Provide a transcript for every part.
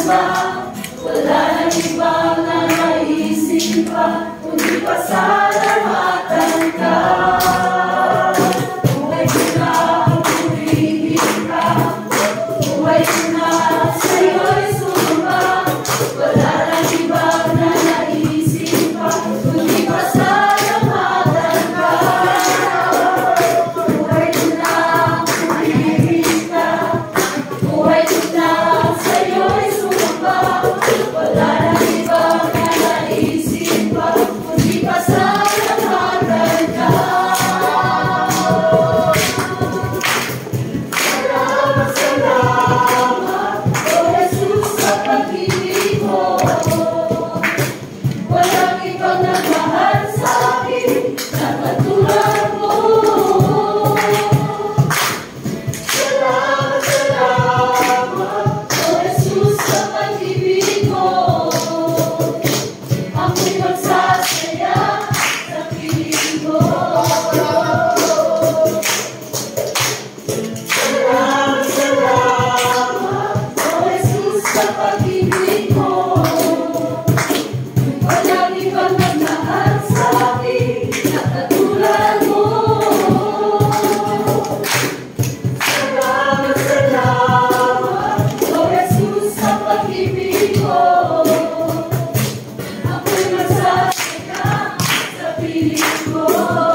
na, wala nang ibang nanaisip pa, kundi pasalamatan ka. Buhay ko na, purihin ka, buhay ko na, sa'yo'y sumamba. Wala nang ibang nanaisip pa, kundi pasalamatan ka. Buhay ko na, purihin ka, buhay ko na, sa'yo'y sumamba. Wala nang ibang nanaisip pa, kundi pasalamatan ka. Salamat, salamat, O Jesus, sa pag-ibig mo. Walang ibang nagmahal sa akin na katulad mo. Salamat, salamat, O Jesus, sa pag-ibig mo. Ako'y magsasaya sa piling mo. Salamat, salamat, O Jesus, sa pag-ibig mo. Walang ibang nagmahal sa akin na katulad mo. Salamat, salamat, O Jesus, sa pag-ibig mo. Ako'y magsasaya sa piling mo.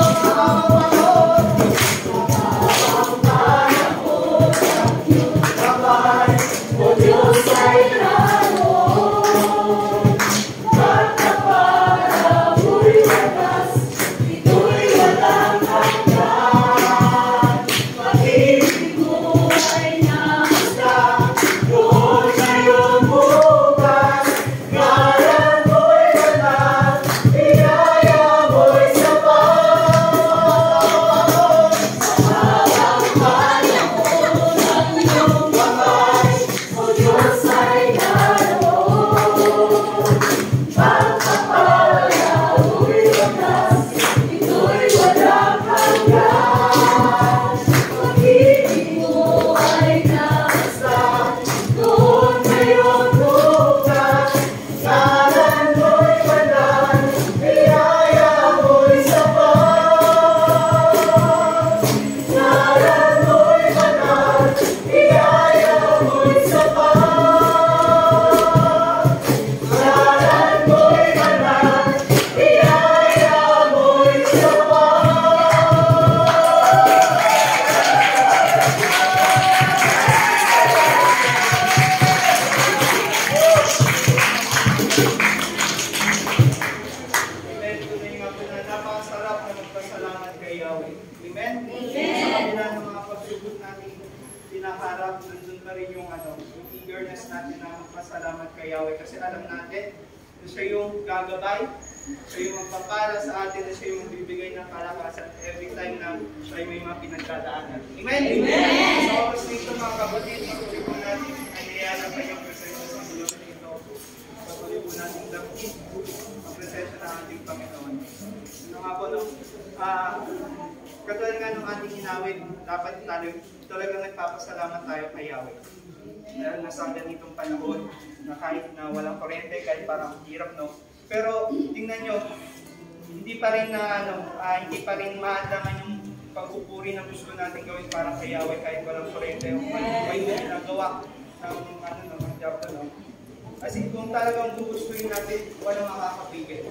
O Diyos ay lalo, para mo'y wagas, ito'y walang hanggan. Pag-ibig mo ay namasdan, doon sa iyong bukas. Ngalan mo'y banal, biyaya mo'y sapat. Sa hawak panahon ng iyong kamay, O Diyos ay naroon. Pagpapala mo'y wagas, ito'y walang hanggan. Pag-ibig mo ay namasdan, doon sa iyong bukas. Ngalan mo'y banal, biyaya mo'y sapat. Ngalan mo'y banal, biyaya mo'y sapat. Ngalan mo'y banal, biyaya mo'y Amen. Tunay nga po na napakasarap na magpasalamat kay Yahweh. Amen? Sa kabila ng mga pagsubok natin pinaharap, nandun pa rin yung eagerness natin na magpasalamat kay Yahweh. Kasi alam natin na siya yung gagabay, siya yung magpapala sa atin, na siya yung magbibigay ng kalakasan every time na siya yung may mga pinagdadaanan. Amen? Amen! Sa oras nito mga kapatid, patuloy po natin ang ng kanyang presensya sa mulo nito. Patuloy po natin dapat ang presensya ng ating Panginoon. Ano nga po, no? Katulad nga ng ating hinawin, dapat talagang nagpapasalamat tayo kay Yahweh. Dahil nasa ganitong panahon na kahit na walang kuryente, kahit parang hirap, no? Pero tingnan nyo, hindi pa rin maandaman yung pagpupuri na gusto natin gawin para kay Yahweh kahit walang kuryente o may ginagawa ng Diablo, no? Kasi kung talagang gugustuhin natin, walang makakapigil.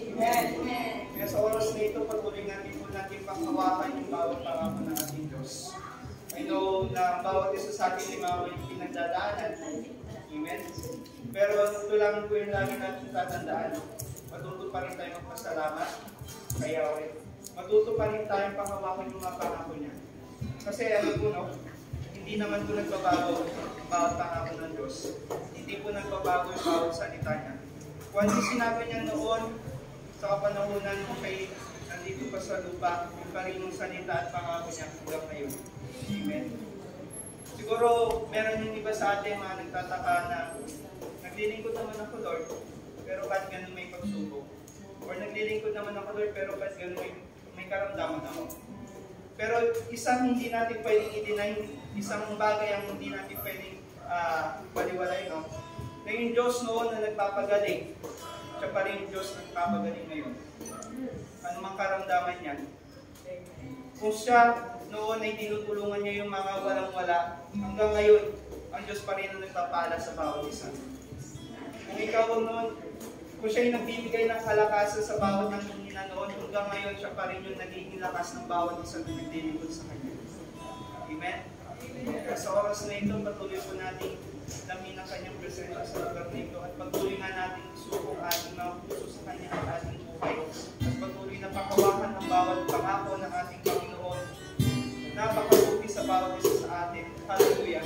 Kaya sa oras na ito, patuloy natin po natin panghawakan yung bawat pangako ng ating Diyos. I know na bawat isa sa atin ay mga pinagdadaanan. Amen? Pero ito lang po yung lagi natin tatandaan. Matuto pa rin tayo magpasalamat kay Yahweh. Matuto pa rin tayong panghawakan yung mga pangako niya. Kasi ano po, no? Hindi naman po nagbabago ang bawat pangako ng Diyos. Hindi po nagbabago yung bawat salita niya. Kung ano sinabi niya noon sa kapanahunan mo kay nandito pa sa lupa, yung pa rin yung salita at pangako niya hanggang ngayon. Amen. Siguro meron yung iba sa atin mga nagtataka na naglilingkod naman ako, Lord, pero ba't ganun may pagsubok? Or naglilingkod naman ako, Lord, pero ba't ganun may karamdaman ako? Pero isang hindi natin pwedeng i-deny, isang bagay ang hindi natin pwedeng baliwalay, no? na yung Diyos noon na nagpapagaling, siya pa rin yung Diyos na nagpapagaling ngayon. Ano mang karamdaman yan? Kung siya noon ay tinutulungan niya yung mga walang-wala, hanggang ngayon, ang Diyos pa rin ang nagpapala sa bawat isa. Kung ikaw noon, kung siya yung nagbibigay ng kalakasan sa bawat nanghihina noon, hanggang ngayon siya pa rin yung nagiging lakas ng bawat isa na nagdilingkod sa Kanya. Amen? Sa oras na ito, patuloy po natin lamin ang Kanyang presensya sa lugar na ito at patuloy nga natin isukong ating mga puso sa Kanya at ating buhay at patuloy na pakawakan ang bawat pangako ng ating Panginoon. Napakabuti sa bawat isa sa atin. Hallelujah!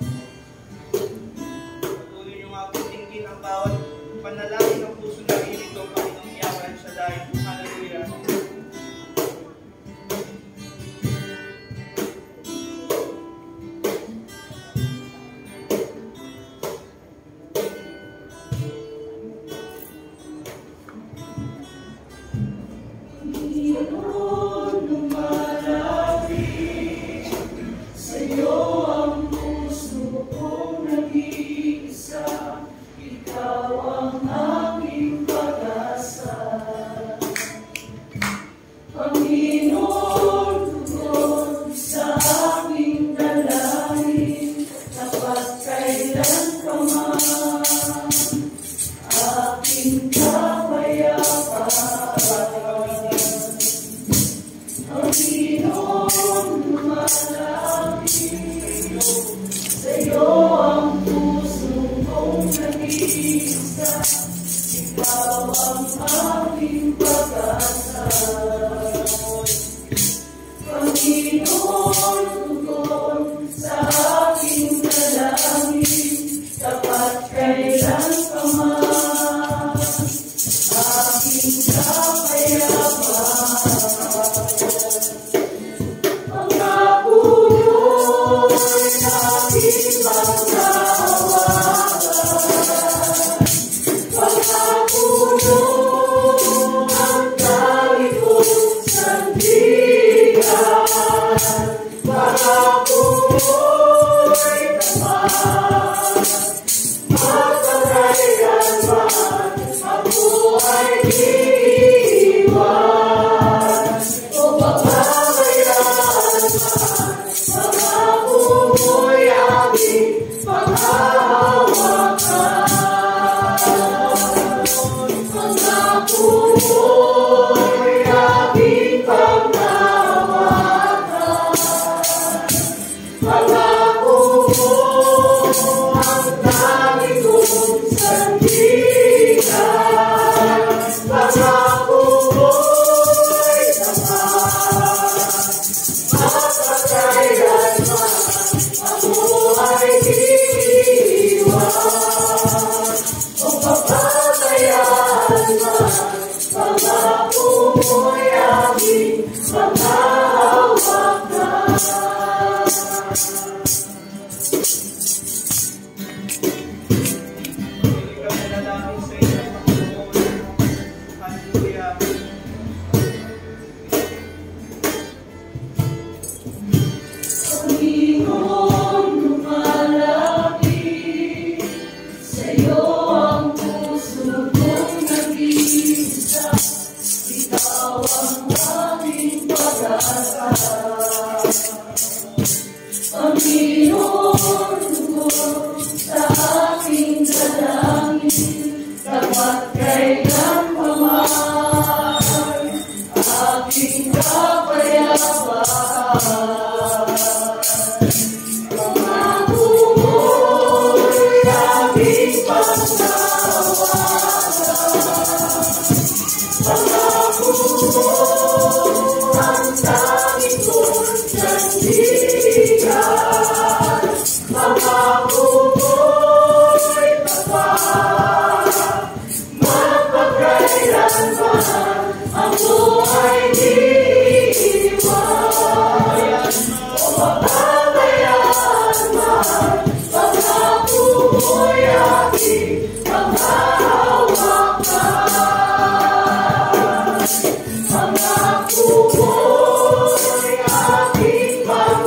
Patuloy nyo nga putingin ang bawat panalangin ng puso na rin ito, Panginoong Yahweh siya dahil. Hallelujah!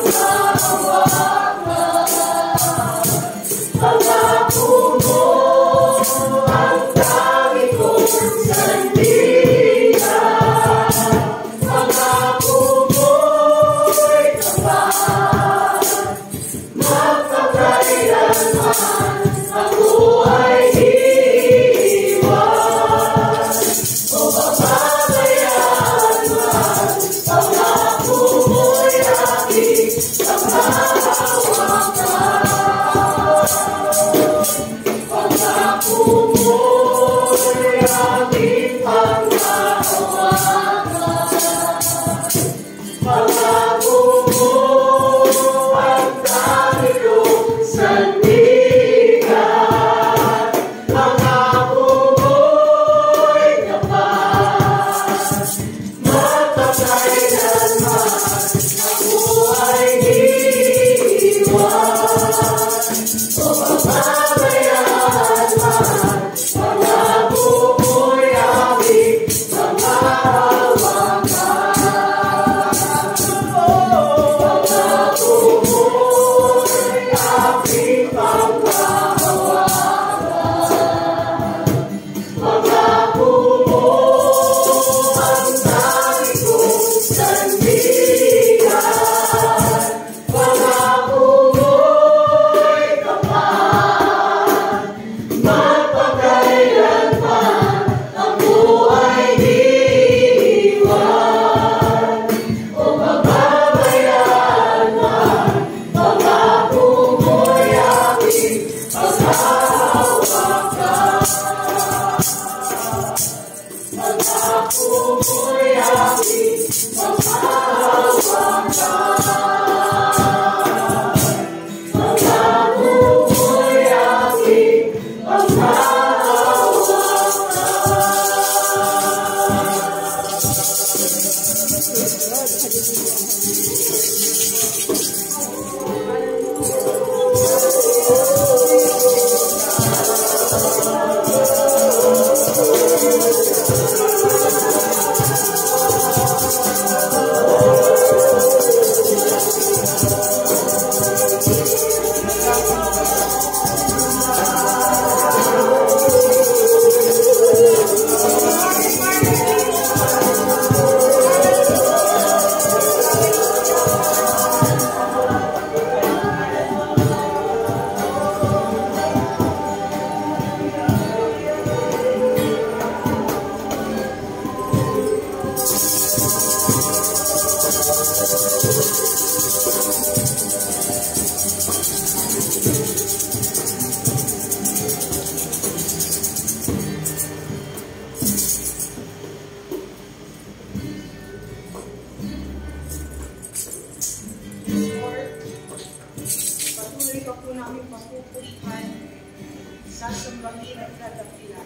Pangako mo patuloy ka po namin papupurihan, sasambahin at dadakilan.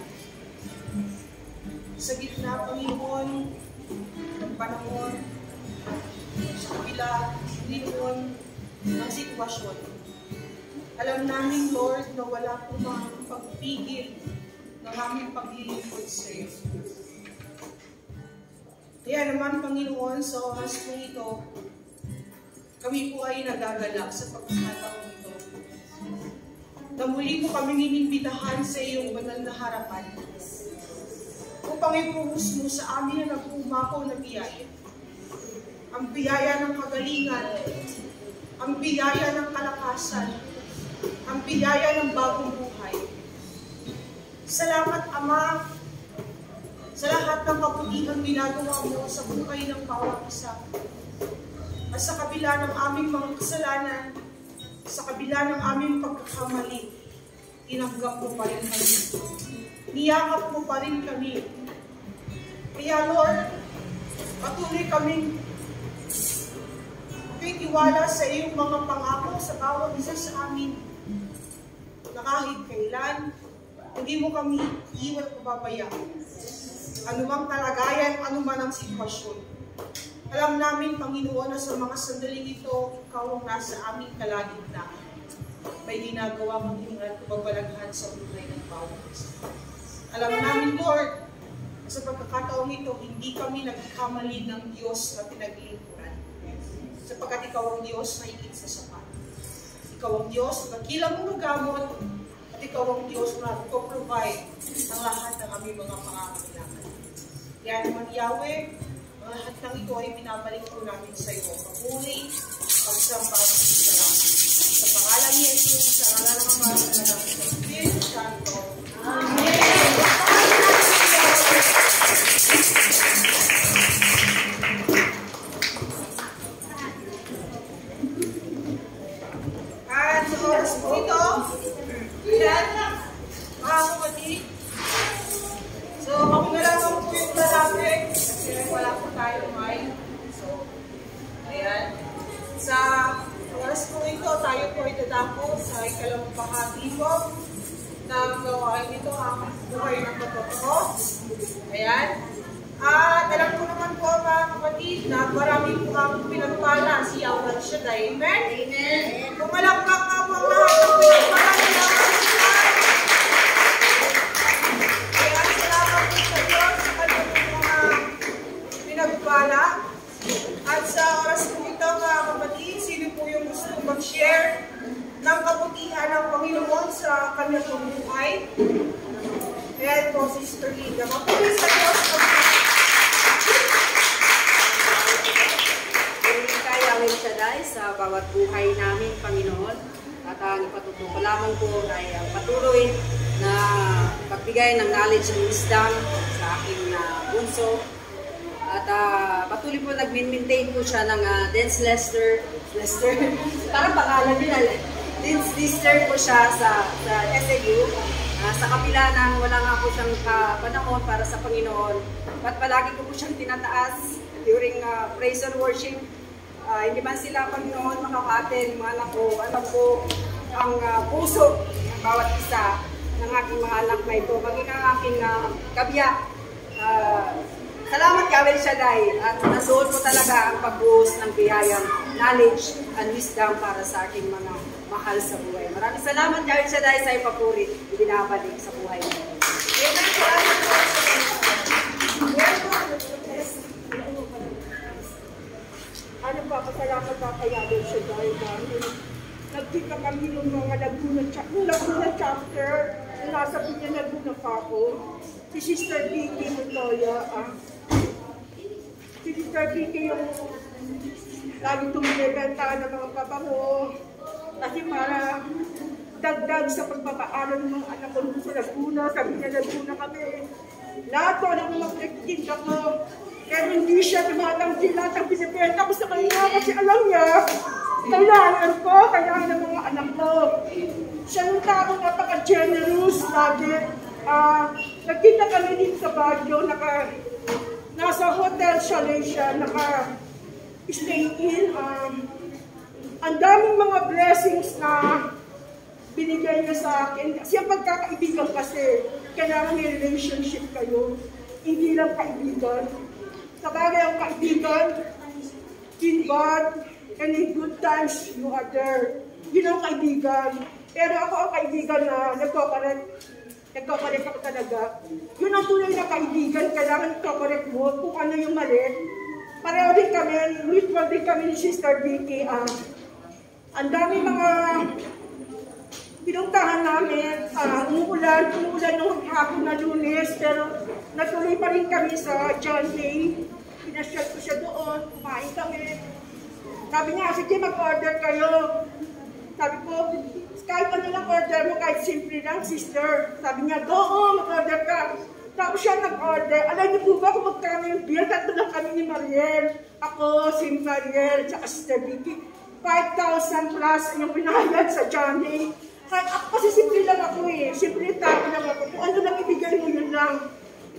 Sa gitna, Panginoon, ng panahon, sa kabila, Panginoon, ng sitwasyon. Alam namin, Lord, na wala po mga pagpigil ng aming paglilingkod sa iyo. Kaya naman, Panginoon, sa oras po ito, kami po ay nagagalak sa pagkakataon ito. Na muli po kami inimbitahan sa iyong banal na harapan upang ipuhos mo sa amin na nag-umakaw na biyaya. Ang biyaya ng kagalingan, ang biyaya ng kalakasan, ang biyaya ng bagong buhay. Salamat, Ama, sa lahat ng kabutihang ginagawa mo sa buhay ng bawat isa. At sa kabila ng aming mga kasalanan, sa kabila ng aming pagkakamali, tinanggap mo pa rin kami. Niyakap mo pa rin kami. Kaya Lord, patuloy kaming tiwala sa iyong mga pangako sa bawat isa sa amin, na kahit kailan, hindi mo kami iwan o babayaan. Anumang kalagayan, anuman ang sitwasyon. Alam namin, Panginoon, na sa mga sandaling ito, ikaw ang nasa aming kalagitnaan. May ginagawa mong ingat o babalaghan sa buhay ng bawat isa. Alam namin, Lord, sa pagkakataong ito, hindi kami nagkamali ng Diyos na pinaglingkuran. Sapagkat ikaw ang Diyos na higit sa sapat. Ikaw ang Diyos na dakilang mong gamot, at ikaw ang Diyos na provide ang lahat ng aming mga pangangailangan. Kaya naman, Yahweh, ang lahat ng ito ay binabalik po namin sa iyo. Papuri, pagsamba, salamat. Sa pangalan ni Jesus, sa ngalan ng Ama, sa ngalan ng Espiritu Santo. Amen. At sa oras po ito, mga kapatid, so ako na lang po yung lalapit kasi wala po tayo may. So, ayan. Sa oras po ito, tayo po ay dadako sa ikalawang bahagi po ng gawain ito, ang buhay ng totoo. Ayan. At alam ko naman po mga kapatid na marami po ang pinagpala si Yahweh Shaddai. Amen? Amen. Pumalakpak nga po ang lahat ng pinagpala ni Yahweh Shaddai. Kaya salamat po sa Diyos sa kanyang mga pinagpala. At sa oras po ito mga kapatid, sino po yung gusto mag-share ng kabutihan ng Panginoon sa kanyang buhay? Ayan po, Sister Liga. Mapulis sa Diyos. Yahweh Shaddai sa bawat buhay namin, Panginoon. At ang ipatutuko lamang po ay patuloy na pagbigay ng knowledge and wisdom sa aking bunso. At patuloy po nag-maintain po siya ng Dance Lester. Parang pangalan nila. Dance Lister po siya sa SAU. Sa kabila ng wala nga po siyang panahon para sa Panginoon. At palagi ko po siyang tinataas during praise and worship. Hindi man sila, Panginoon, makakatin, mga anak ko, alam ko ang puso ng bawat isa ng aking mga anak na ito, maging ang aking kabiyak. Salamat, Yahweh Shaddai, at nasuot ko talaga ang pagbuhos ng biyayang knowledge and wisdom para sa aking mga mahal sa buhay. Maraming salamat, Yahweh Shaddai, sa ipapuri, ibinabalik sa buhay mo. Ano pa, pasalamat pa kay Yahweh Shaddai dahil nagkita kami ng mga Laguna chapter, nasa pinya Laguna pa ako, si Sister Vicky Montoya. Si Sister Vicky yung lagi tumibenta ng mga pabango kasi para dagdag sa pagpapaaral ng mga anak ko sa Laguna, sa pinya Laguna kami. Lahat ko ng mga nagtitinda ko. Pero hindi siya tumatanggi lahat ang bisibenta ko sa kanya kasi alam niya, kailangan ng mga anak ko. Siya yung tao napaka-generous lagi. Nagkita kami dito sa Baguio, nasa hotel chalet siya, naka-stay in. Ang daming mga blessings na binigay niya sa akin. Kasi ang pagkakaibigan kasi, kailangan may relationship kayo. Hindi lang kaibigan. Sabagay ang kaibigan, in bad and in good times, you are there. Yun ang kaibigan. Pero ako ang kaibigan na nagko-correct ako talaga. Yun ang tunay na kaibigan, kailangan nagko-correct mo kung ano yung mali. Pareho din kami, mutual din kami ni Sister Vicky. Ang dami mga pinuntahan namin, umuulan nung hapon na Lunes, pero natuloy pa rin kami sa John Day. Pinasyal ko siya doon, kumain kami. Sabi niya, sige mag-order kayo. Sabi ko, kahit ano lang order mo, kahit simple lang, sister. Sabi niya, mag-order ka. Tapos siya nag-order. Alam niyo po ba kung magkano yung bill? Tatlo lang kami ni Mariel. Ako, si Mariel, tsaka Sister Vicky. 5,000 plus yung pinahayag sa Johnny. Kahit ako kasi simple lang ako eh. Simple tao lang ako. Kung ano lang ibigay mo, yun lang.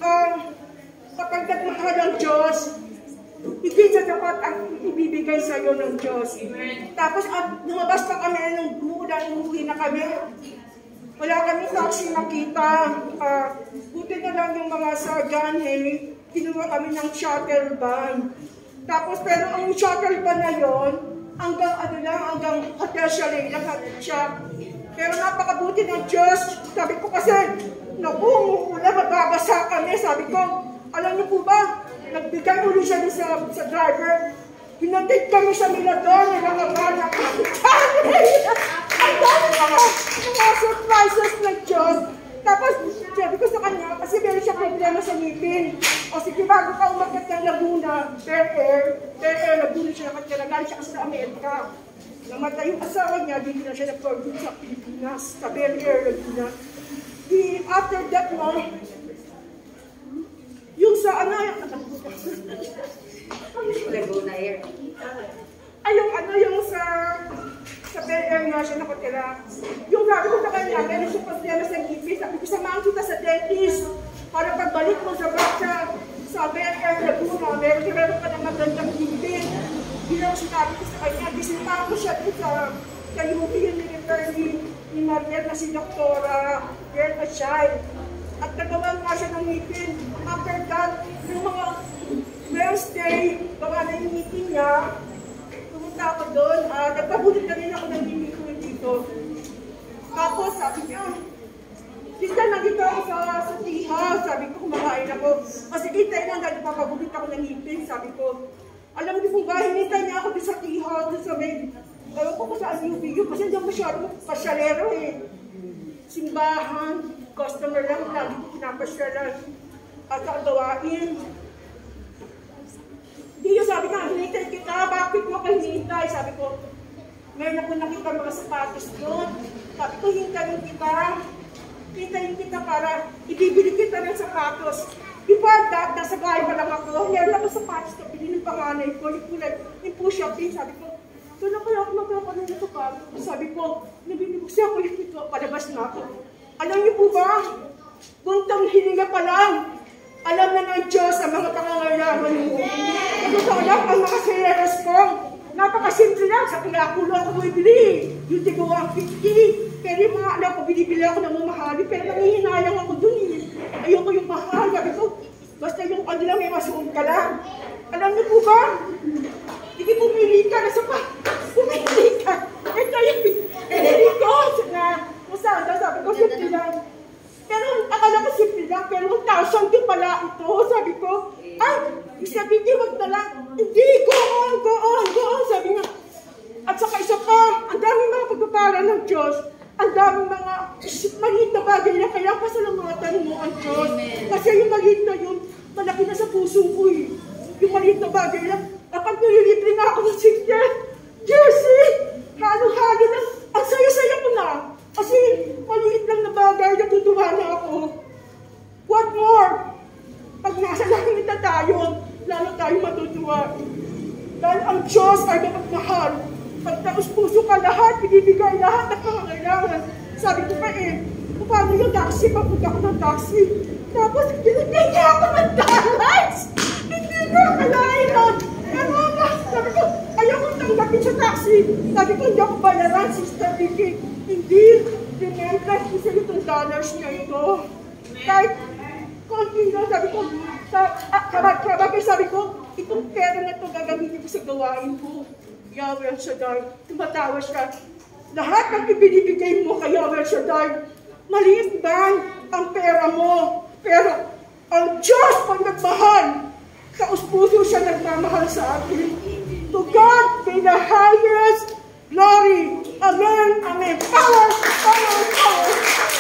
Kapag nagmahal ang Diyos, hindi siya dapat ang ibibigay sa iyo ng Diyos. Tapos lumabas pa kami nung umuwi na kami. Wala kami taxi nakita. Buti na lang yung mga sa John Hay, kinuha kami ng shuttle van. Tapos pero ang shuttle van na yon, hanggang Hotel Chalet lang siya. Pero napakabuti ng Diyos. Sabi ko kasi, naku, magbabasa kami. Sabi ko, alam niyo po ba, nagbigay ulit siya sa driver. Pinatid kami sa Mirador, nilakabanak kami. Ang dami mga surprises ng Diyos. Tapos, sabi ko sa kanya, kasi meron siya problema sa ngipin. O sige, bago ka umakyat ng Laguna, Fair Air, Laguna siya nakatiragal siya kasi sa Amerika. Namatay yung asawa niya, hindi na siya nag-forward sa Pilipinas, sa Fair Air, Laguna. After that mo, yung sa ano, Laguna Air. Ay, yung sa Fair Air nga siya nakatira. Yung sabi ko sa kanya, meron siya problema sa ngipin. Sabi ko, samahan kita sa dentist para pagbalik mo sa bata sa Fair Air Laguna, meron ka na magandang ngipin. Hindi lang sinabi ko sa kanya, disintahan ko siya dito sa UP yung niliver ni Mariel na si Dr. Gerda Shine. At nagawa nga siya ng ngipin. After that, yung mga Wednesday, gawa na yung ngipin niya, pumunta ako doon, nagpabulit na rin ako ng ngipin dito. Tapos sabi niya, kita nandito ako sa tea house, sabi ko kumakain ako. Kasi kita lang, nagpapabulit ako ng ngipin, sabi ko. Alam niyo po ba, hinintay niya ako doon sa tea house, doon sa may, alam ko saan yung video, kasi hindi masyado pasyalero eh. Simbahan, customer lang, lagi ko pinapasyalan at gawain. Hindi yung sabi ka, hinintay kita, bakit mo kayo hinintay? Sabi ko, meron ako nakita mga sapatos doon. Sabi ko, hintayin kita para ibibili kita ng sapatos. Before that, nasa bahay pa lang ako, meron ako sapatos na pili ng panganay ko, yung push-up din, sabi ko, doon na kaya ako magkakaroon ng sapatos. Sabi ko, nabibigos siya ako yung ito, palabas na ako. Alam niyo po ba, buntang hininga pa lang, alam na ng Diyos ang mga pangangailangan mo. Totoo lang ang mga series ko. Napakasimple lang, sa pinakulo ako bibili. Yung tigawang 50. Pero yung mga anak ko, binibili ako ng mamahali. Pero nangihinayang ako dun eh. Ayoko yung mahal. Sabi ko, basta yung ano lang, may masuot ka lang. Alam niyo po ba, hindi pumili ka na sa pa. Pumili ka. Ito yung pumili ko. Kung saan, sabi ko, simple lang. Pero akala ko simple lang, pero 1,000 din pala ito. Sabi ko, ay, sabi niya, wag na lang. Hindi, go on, sabi niya. At saka isa pa, ang daming mga pagpapala ng Diyos, ang daming mga maliit na bagay na kailangan pasalamatan mo ang Diyos. Kasi yung maliit na yun, malaki na sa puso ko eh. Yung maliit na bagay lang, kapag nililibre na ako ng sister, Jersey, halo-halo na, ang saya-saya ko na. Kasi maliit lang na bagay, natutuwa na ako. What more? Pag nasa langit na tayo, lalo tayo matutuwa. Dahil ang Diyos ay mapagmahal. Pag taos puso ka lahat, ibibigay lahat ng pangangailangan. Sabi ko pa paano yung taxi? Papunta ko ng taxi. Tapos, binigyan niya ako ng dollars! Hindi ko akalain nun! Sabi ko, ayaw ko tanggapin sa taxi. Sabi ko, hindi ako bayaran, Sister Vicky. Hindi Amen. Kahit isa itong dollars niya ito. Kahit konti na, sabi ko, kabagay sabi ko, itong pera na ito gagamitin ko sa gawain ko. Yahweh El Shaddai, tumatawa siya. Lahat ng ibinibigay mo kay Yahweh El Shaddai, maliit ba ang pera mo? Pero ang Diyos pag nagmahal, taus-puso siya nagmamahal sa atin. To God be the highest glory. Amen. Amen. Power, power, power.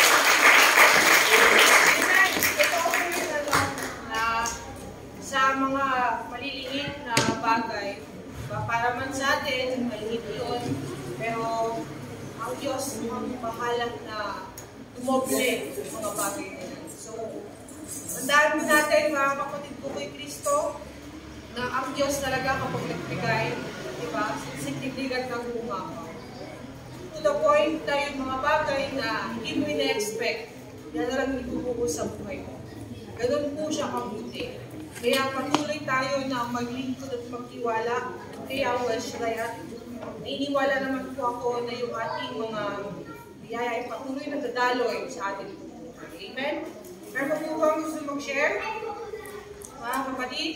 Sa mga maliliit na bagay, para man sa atin, maliit yun, pero ang Diyos ang bahalang na tumoble sa mga bagay na yan. So, tandaan mo natin mga kapatid ko kay Kristo, na ang Diyos talaga kapag nagbigay, diba, significant ng umapaw. To the point na yung mga bagay na hindi mo ina-expect, yan na lang itubuko sa buhay mo. Ganun po siya kabuti. Kaya patuloy tayo na maglingkod at magtiwala kay Yahweh El Shaddai at naniniwala naman po ako na yung ating mga biyaya ay patuloy na dadaloy sa ating buhay. Amen? Meron po bang gusto mag-share? Mga kapatid?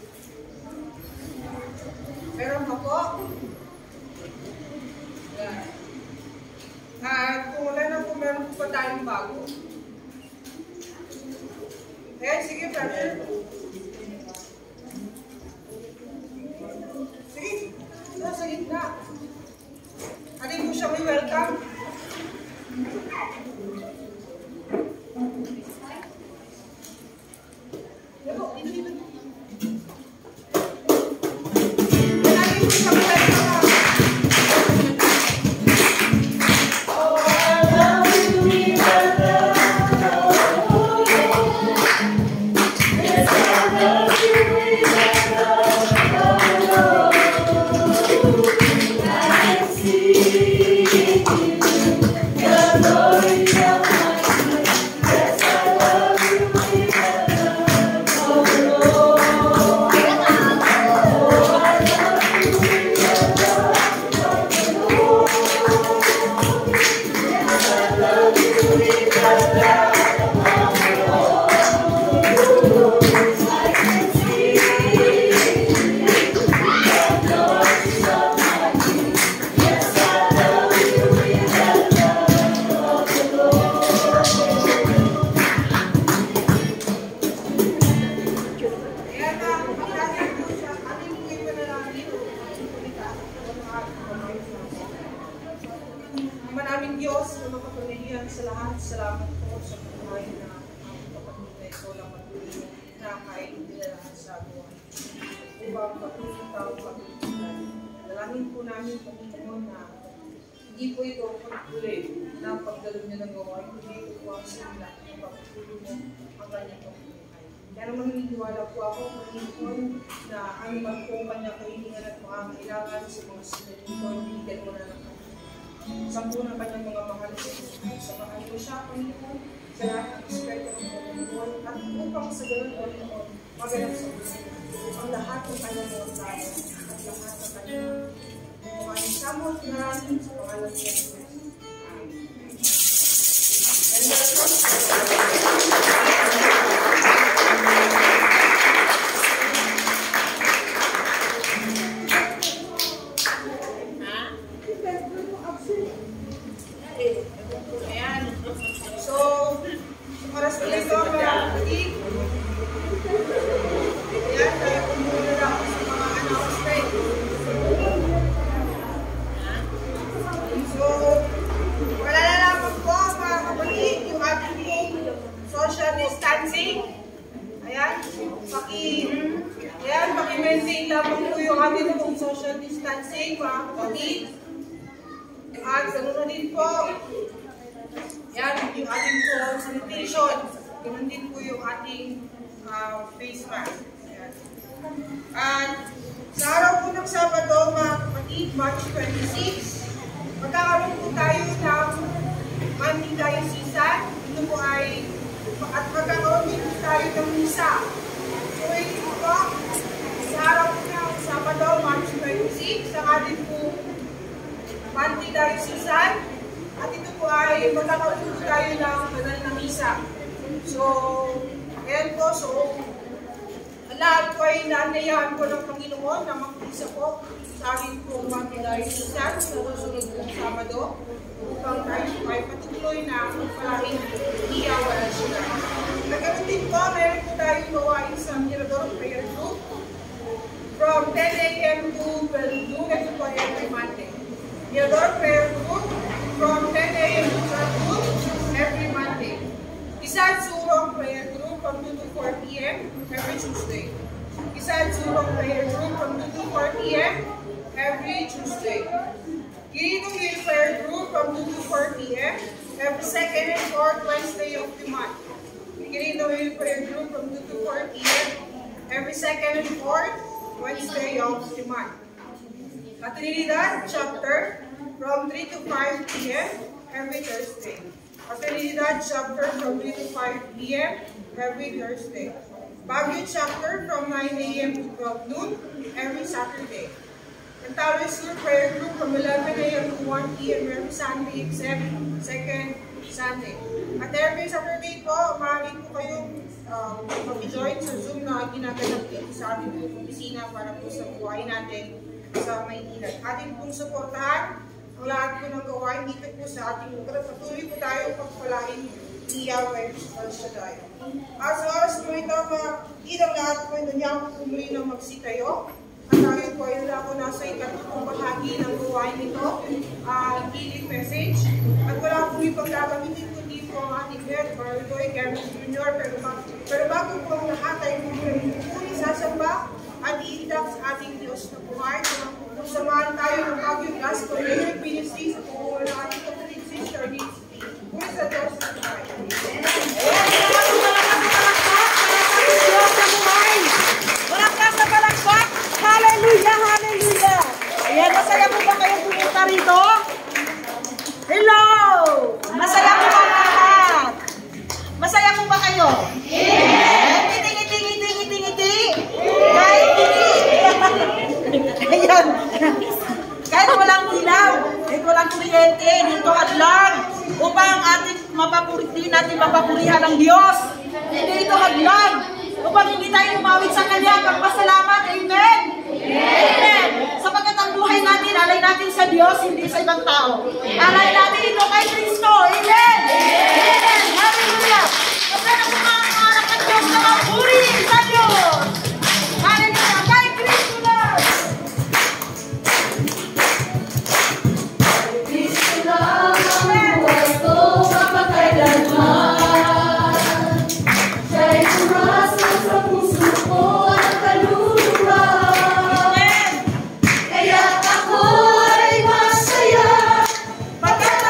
Meron pa po? Yan. At kung wala na po, meron po pa tayong bago. Eh, sige, brother. Sige, nasa gitna. Atin po siya may welcome. Dito, dito. Atin po siya may welcome. Maraming Diyos na makapangyarihan sa lahat. Salamat po sa buhay na ang kapatid na ito na patuloy na kahit nila sa buhay. Upang patuloy taong pagkakilan. Dalangin po namin Panginoon na hindi po ito pagtuloy na pagdalo niya ng gawain, kundi ito po ang simula ng pagtuloy mo ang kanyang pagbuhay. Kaya naman naniniwala po ako, Panginoon, na ang man po kanyang kahilingan at pangangailangan sa mga sinalito, binigyan mo na ng sampu ng kanyang mga mahal sa Diyos. Samahan mo siya, Panginoon, sa lahat ng aspekto ng Panginoon at upang sa ganun, Panginoon, maganap sa buhay. Ang lahat ng kanyang mga plano at lahat ng kanyang mga samot natin sa pangalan ng Diyos. Paki-maintain lamang po yung ating pong social distancing, mga kapatid. At gano'n na din po, yan, yung ating po sanitation. Gano'n din po yung ating face mask. Yan. At sa araw po ng Sabado, mga kapatid, March 26, magkakaroon po tayo ng anti-diocese. Ito po ay, at magkakaroon din po tayo ng misa. So, ito po, sa araw po ng Sabado, March 26, sa ating po anti-diocese. At ito po ay ay magkakaroon tayo ng banal na misa. So, ayan po. So, lahat ko ay naanayahan ko ng Panginoon na mag-isa po sa akin po mag-ilayisan sa susunod kong Sabado upang tayo ay patuloy na magpalaing iyawan sila. Nagkaroon din po, meron po tayo gawain sa Mirador Prayer Group from 10 a.m. to 12 noon. Ito po every Monday. Mirador Prayer Group from 10 a.m. to 12 noon every Monday. Isang Surong Prayer Group from 2 to 4 p.m. every Tuesday. Isang Surong Prayer Group from 2 to 4 p.m. every Tuesday. Quirino Hill Prayer Group from 2 to 4 p.m. every second and fourth Wednesday of the month. Quirino Hill Prayer Group from 2 to 4 p.m. every second and fourth Wednesday of the month. Trinidad Chapter from 3 to 5 p.m. every Thursday. Trinidad Chapter from 3 to 5 p.m. every Thursday. Baguio Chapter from 9 a.m. to 12 noon every Saturday. Antares Sur Prayer Group from 11 a.m. to 1 p.m. every Sunday except second Sunday. At every Saturday po, maaari po kayong mag-join sa Zoom na ginaganap dito sa aming opisina para po sa buhay natin sa Maynila. Ating pong suportahan ang lahat po ng gawain dito po sa ating lugar. Patuloy po tayo pagpalain ni Yahweh El Shaddai. At sa oras po ito, ilang lahat po yung nangyang po muli na magsitayo. At tayo po ay wala po nasa ikatutong bahagi ng gawain ito, healing message. At wala po ipang gagamitin kundi po ang ating head, Bardoy, Kevin Jr. Pero bago po ang lahat ay muli sasamba at iindak sa ating Diyos na buhay. Samahan tayo ng Baguio Gospel Ministry sa pumuha ng ating kapatid sister Nancy. Muli sa Diyos na buhay. Walang sa palakpak! Hallelujah! Hallelujah! Ayan, masaya po ba kayo pumunta rito? Hello! Masaya po ba lahat? Masaya po ba kayo? Yeah! Ngiti! Kahit ayan. Kahit walang ilaw, kahit walang kuryente, dito hadlang upang hindi natin mapapurihan ang Diyos. Hindi ito hadlang upang hindi tayo umawit sa Kanya. Magpasalamat. Amen? Amen. Sapagkat ang buhay natin, alay natin sa Diyos, hindi sa ibang tao. Alay natin ito kay Kristo. Amen? Amen. Hallelujah. Kapag ang mga anak ng Diyos na mapuri sa Diyos. Hallelujah. Kay Kristo Lord. Kristo lang ang buhay ko kapakailanman. Siya'y pumasa sa puso ko at kaluluwa. Kaya't ako ay masaya pagkat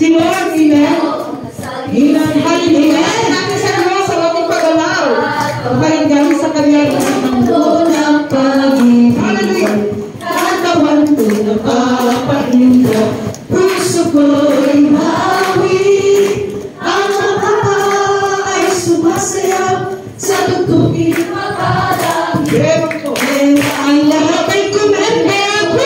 Si Lord, amen. Amen. Hallelujah. Natin sa Diyos sa ating pag-alaw. Pagparinggan sa kanya sa mundo ng pag-ibig. Hallelujah. Katawan ko na papahinga. Puso ko'y mawi. Ang mga ay sumasayaw sa tugtugin makalangin. Ang lahat ay kumenda.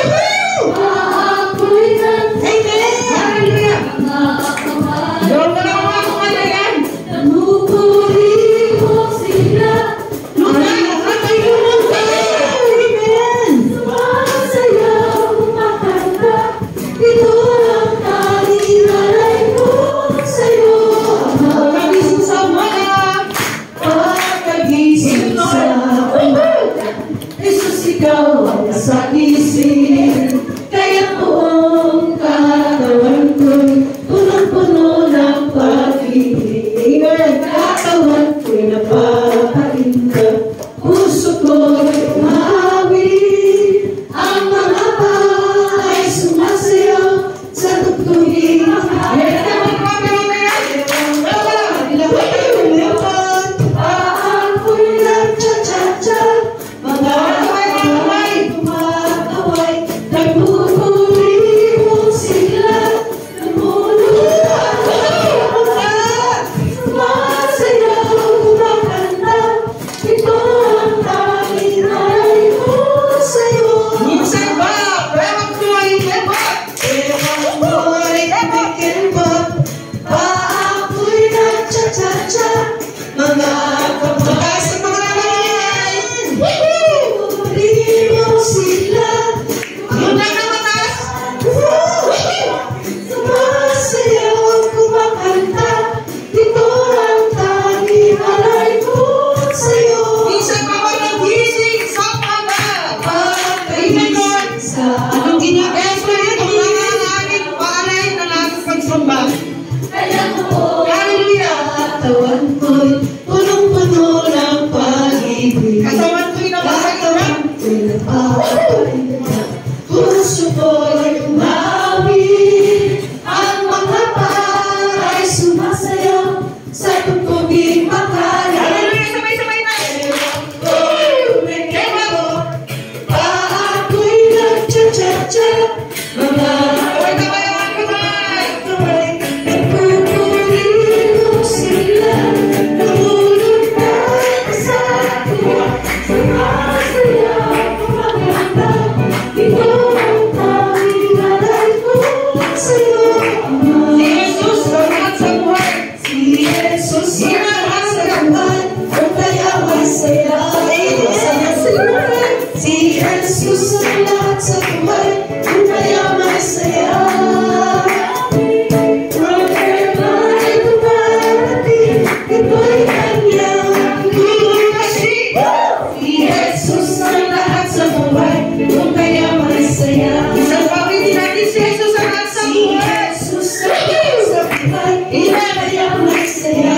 Ako'y amen. Hallelujah. Lord, wala ko ano yan. Namupuri mo sila. Ang lahat ay kumenda. Amen. Sumasayaw makanta. Ito ang talinalay ko sa'yo. Pagkagising sa mga, pagkagising sa mga. Jesus, ikaw ang nasa isip. Kaya buong katawan ko'y punong-puno ng pag-ibig. Katawan ko'y napapahinga. Puso ko'y umawi. Ang mga ay sumasayaw sa tugtugin. Ako'y nagcha-cha-cha. Mga kaway, kumakaway. Nagpupuri mo sila. Namuluhan sumasayaw, kumakanta. Ito ang talinay ko sa'yo. Minsan ba? Ewan ko ay iba. Ewan ko ay iba. Ako'y nagcha-cha-cha. Mga kapatay sa mga nangyayari. Puri mo sila. Yun lang ang mataas. Sumasayaw, kumakanta. Ito ang talinalay ko sa'yo. Minsan pa ba nagising sa pagod? Pagkagising sa anong ginagawa mo yun? Ang nangangaling paalay na natin pagsamba. Hallelujah! Katawan ko'y punong-puno ng pag-ibig. Katawan ko'y napapahinga. Puso ko'y umawi. Ang mga ay sumasayaw sa tugtugin makalayo. Hallelujah! Sabay-sabay na! Ako'y nagcha-cha-cha. Mga nagpupuri mo sila. Namuluhan sa tuwa. Sumasayaw, kumakanta. Ito ang talinalay ko sa'yo. Si Jesus ang lahat sa buhay. Si Jesus ang lahat sa buhay. Kung kaya may saya. Si Jesus ang lahat sa buhay. Kung kaya may saya. Problema ay dumarating. Ito'y kanyang lulukasin. Si Jesus ang lahat sa buhay. Kung kaya may saya. Isang pamilya natin si Jesus ang lahat sa buhay. Si Jesus ang lahat sa buhay. Kung kaya may saya.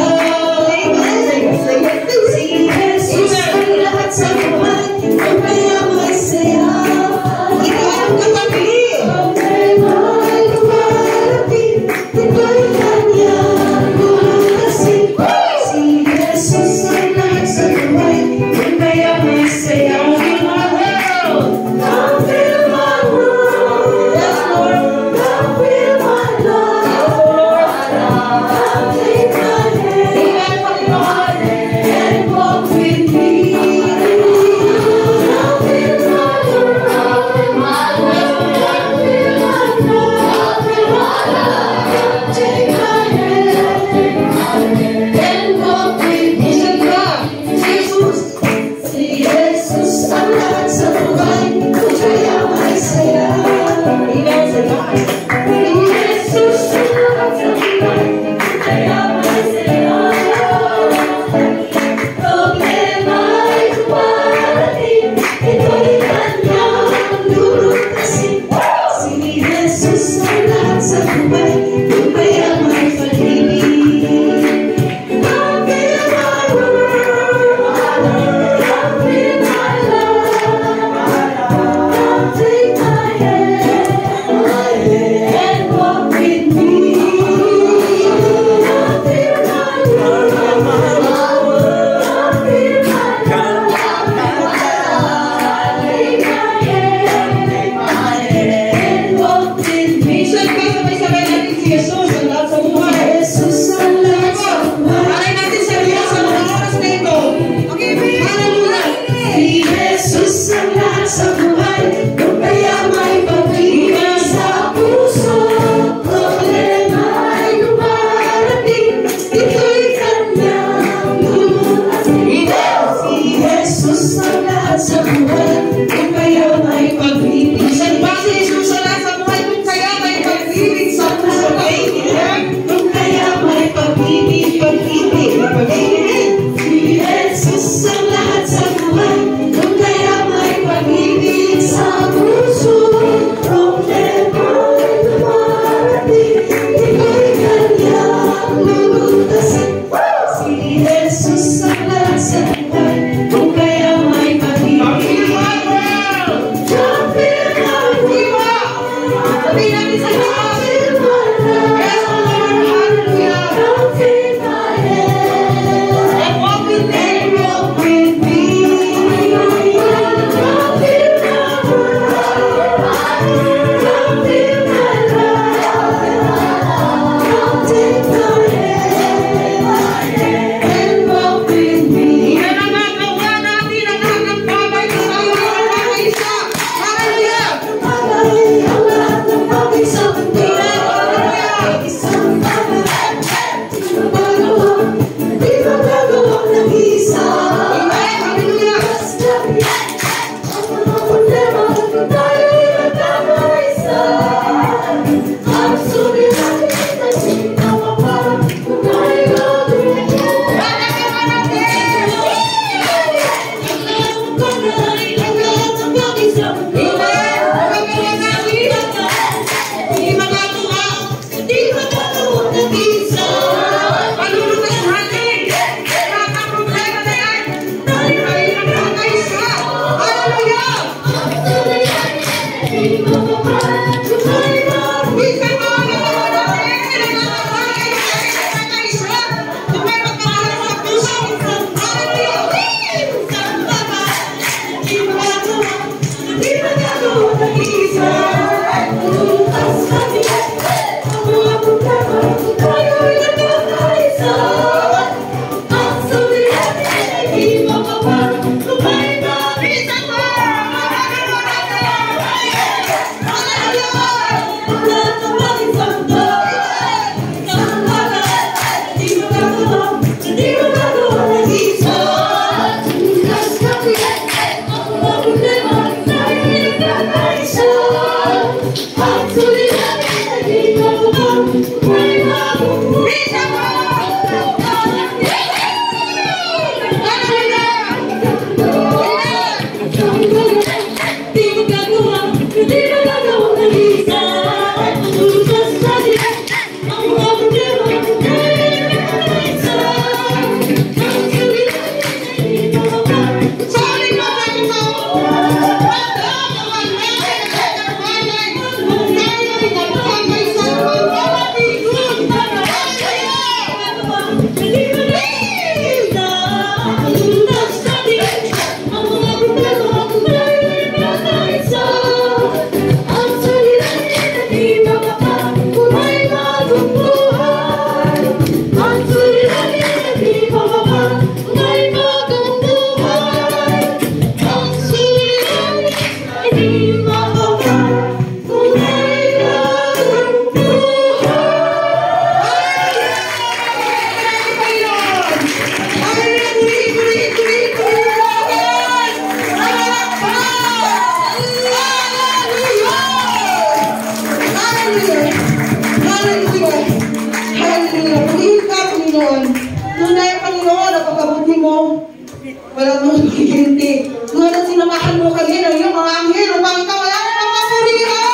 Si Jesus ang lahat sa buhay. Kung kaya may saya. Ikaw ang katabi. Problema ay dumarating. Ito'y kanyang lulukasin. Si Jesus ang lahat sa buhay. Kung kaya may saya. Come fill my world. Yes, Lord. Come fill my life. Come take my hand and walk with me. Come fill my world. Come fill my life. Take my hand and walk with me. Jesus. Si Jesus ang lahat sa buhay. Kung kaya may saya. Si Jesus ang lahat sa buhay. Kung kaya may saya. Problema ay dumarating. Ito'y kanyang lulukasin. Si Jesus ang lahat sa buhay. Kung kaya may pag-ibig. Come fill my world. Come fill my life. Come take my hand and walk with me. Walang mong hihinti. Ngunit sinamahan mo kami ng iyong mga anghel upang ikaw wala na magpapurihan.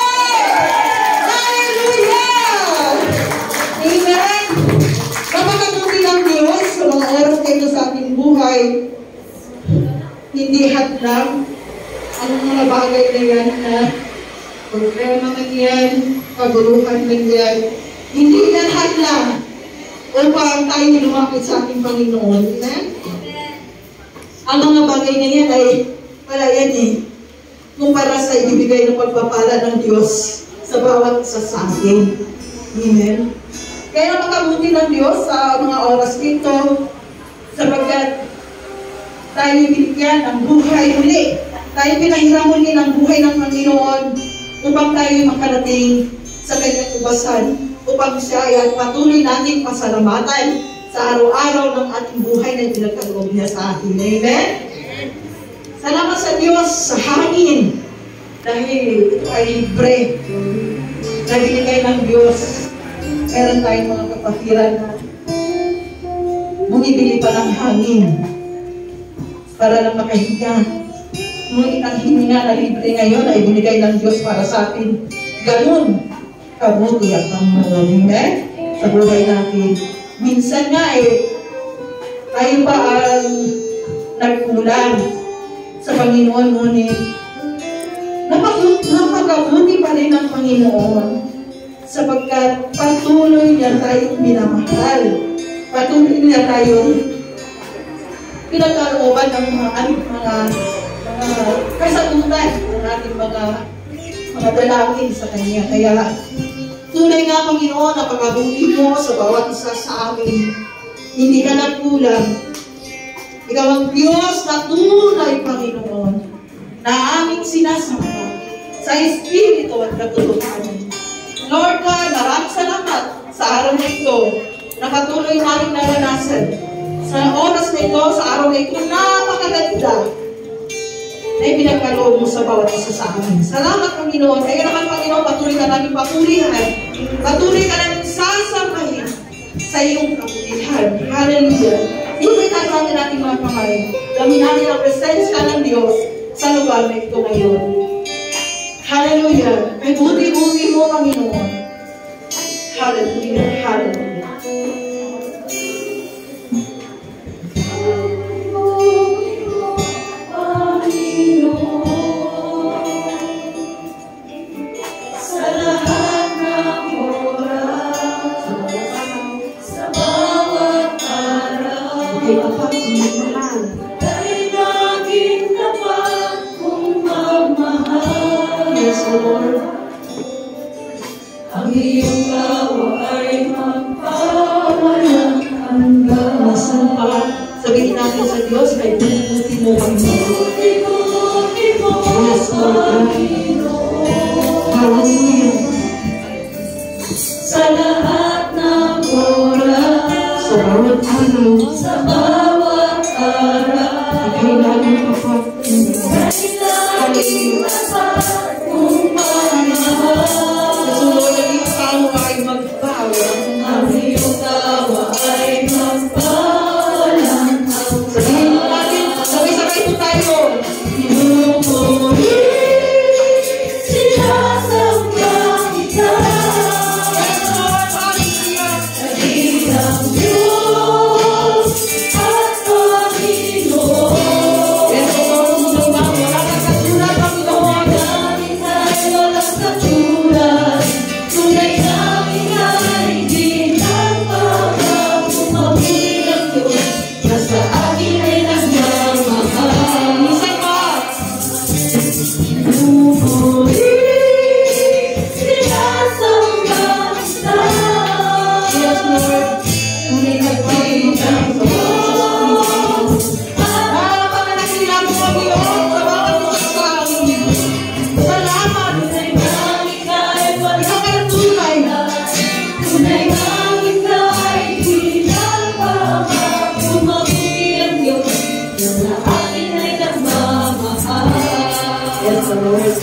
Hallelujah! Amen! Kapakabuti ng Diyos sa mga oras na ito sa ating buhay, hindi hadlang ang mga bagay na yan na problema man yan, kaguruhan man yan. Hindi yan hadlang upang tayo lumapit sa ating Panginoon. Amen? Ang mga bagay na yan ay wala yan kumpara sa ibibigay ng pagpapala ng Diyos sa bawat isa sa atin. Amen? Kaya makabuti ng Diyos sa mga oras dito sapagkat tayo binigyan ng buhay muli. Tayo pinahiram muli ng buhay ng Panginoon upang tayo makarating sa kanyang ubasan, upang siya ay patuloy nating pasalamatan sa araw-araw ng ating buhay na pinagkaloob niya sa atin. Amen? Salamat sa Diyos sa hangin dahil ito ay libre na binigay ng Diyos. Meron tayong mga kapatiran na bumibili pa ng hangin para lang makahiga. Ngunit ang hininga na libre ngayon ay binigay ng Diyos para sa atin. Ganun kabuti at ang sa buhay natin. Minsan nga tayo pa ang nagkulang sa Panginoon, ngunit napakabuti pa rin ng Panginoon. sapagkat patuloy niya tayo minamahal. Patuloy niya tayo pinagkalooban ng mga kasagutan ng ating mga dalangin sa Kanya. Kaya tunay nga, Panginoon, napakabuti mo sa bawat isa sa amin. Hindi ka nagkulang. Ikaw ang Diyos na tunay, Panginoon, na aming sinasamba sa Espiritu at katotohanan. Lord God, maraming salamat sa araw na ito na patuloy namin naranasan. Sa oras na ito, sa araw na ito, napakaganda na ipinagkaloob mo sa bawat isa sa amin. Salamat, Panginoon. Kaya naman, Panginoon, patuloy ka namin papulihan. Patuloy ka namin sasambahin sa iyong kabutihan. Hallelujah. Hindi tayo natin ating mga kamay. Dami natin ang presensya ng Diyos sa lugar na ito ngayon. Hallelujah. Ay buti-buti mo, Panginoon. Hallelujah. Hallelujah. Sabihin natin sa Diyos, ay buti mo Panginoon. Yes, Lord. Hallelujah. Sa lahat ng oras, Sa bawat araw, sa bawat araw, ikay laging kapag. ay laging dapat kong pagmamahal. Sa sunod na iyong tao ay magbawa. Ang iyong tawa ay magpawalang hanggan. Sabihin natin, sabay-sabay po tayo. Sinasamba kita, Yes, Lord. Hallelujah. dakilang Diyos at Panginoon. Yes, Lord. Wala kang katulad, Panginoon. Namin ay walang katulad, tunay namin ay ginagpapag. Mabuti ang Diyos na sa akin ay nagmamahal. Isa pa. Sinasamba kita, Yes, Lord. Tunay na Panginoon. Napakanakilang mo, Panginoon, sa bawat isa sa amin. Salamat. tunay namin ay walang Ikaw ay tunay. tunay namin ay ginagpapag. Mabuti ang Diyos na sa akin ay nagmamahal. Yes, Lord.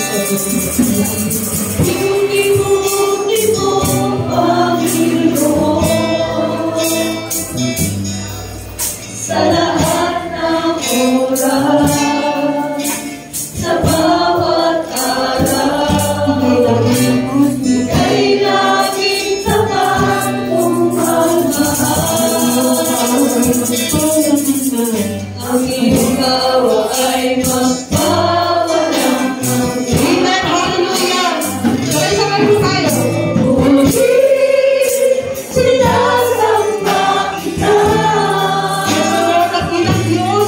Ibuti mo, Panginoon, sa lahat ng oras, sa bawat araw, ika'y laging tapat kong magmahal. Ang iyong tawa ay magpawalang hanggan. Amen. Hallelujah. Sabay-sabay po tayo. Sinasamba kita, Yes, Lord. Dakilang Diyos.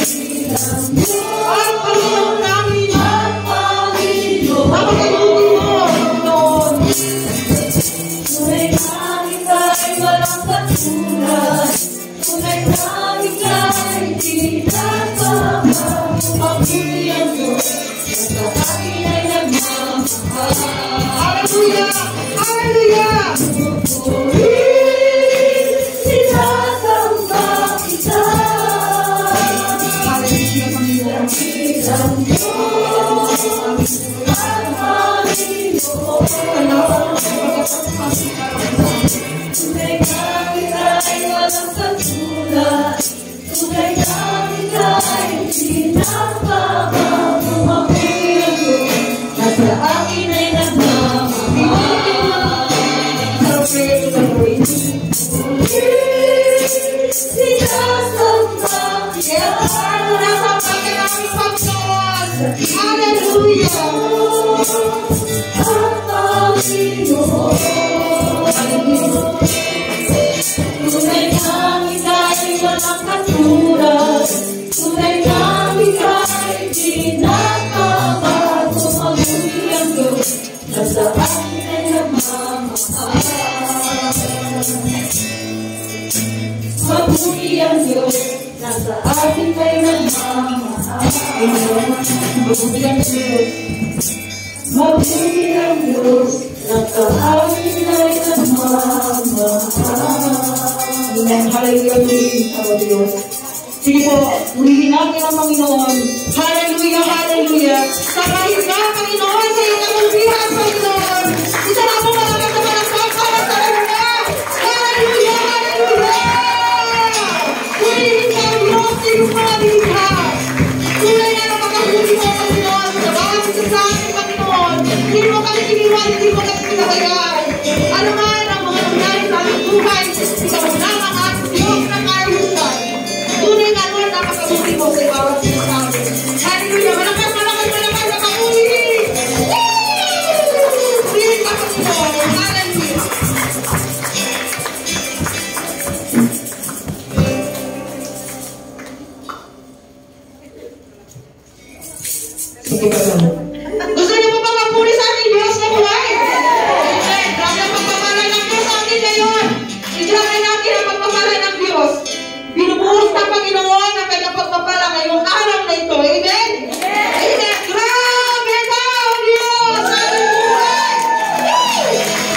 Ang Panginoon namin. Panginoon. Napakabuti mo, Panginoon. Tunay namin ay walang katulad, tunay namin ay ginagpapag. Mabuti ang Diyos na sa akin ay nagmamahal. Hallelujah. Hallelujah. Sinasamba kita, Hallelujah, Panginoon. dakilang Diyos at Panginoon. Mabuti ang Diyos, nasa atin ay nagmamahal. Mabuti ang Diyos, mabuti ang Diyos, nasa atin ay nagmamahal. Amen. Hallelujah, praise our Diyos. Sige po, ulihin natin ang Panginoon. Hallelujah, hallelujah. Sa kahit ka, Panginoon, sa iyong kamulpihan, Panginoon. Isa na po malakas na malaksak para sa kanya. Hallelujah, hallelujah. Ulihin ka ang Diyos sa iyong mga bigha. Tunay na napakabuti mo, Panginoon. Sa bawat isa sa akin, Panginoon. Hindi mo kami iniwan, hindi mo kami pinabayaan. Ano man ang mga nangyari sa aming buhay, ikaw na ang ating Diyos na karutan. Tunay na Lord, napakabuti mo sa bawat isa sa amin. Hallelujah! Malakas, malakas, malakas na kauli! Pilit ka pa nito. Hallelujah! Sige pa lang. Gusto niyo po ba magpuri sa ating Diyos na buhay? Amen! Grabe ang pagpapalay ng Diyos sa atin ngayon. Idrakan natin ang pagpapalay ng Diyos. Binubuhos ng Panginoon ang kanyang pagpapala ngayong araw na ito. Amen? Amen! Grabe ka, Diyos! Sa ating buhay!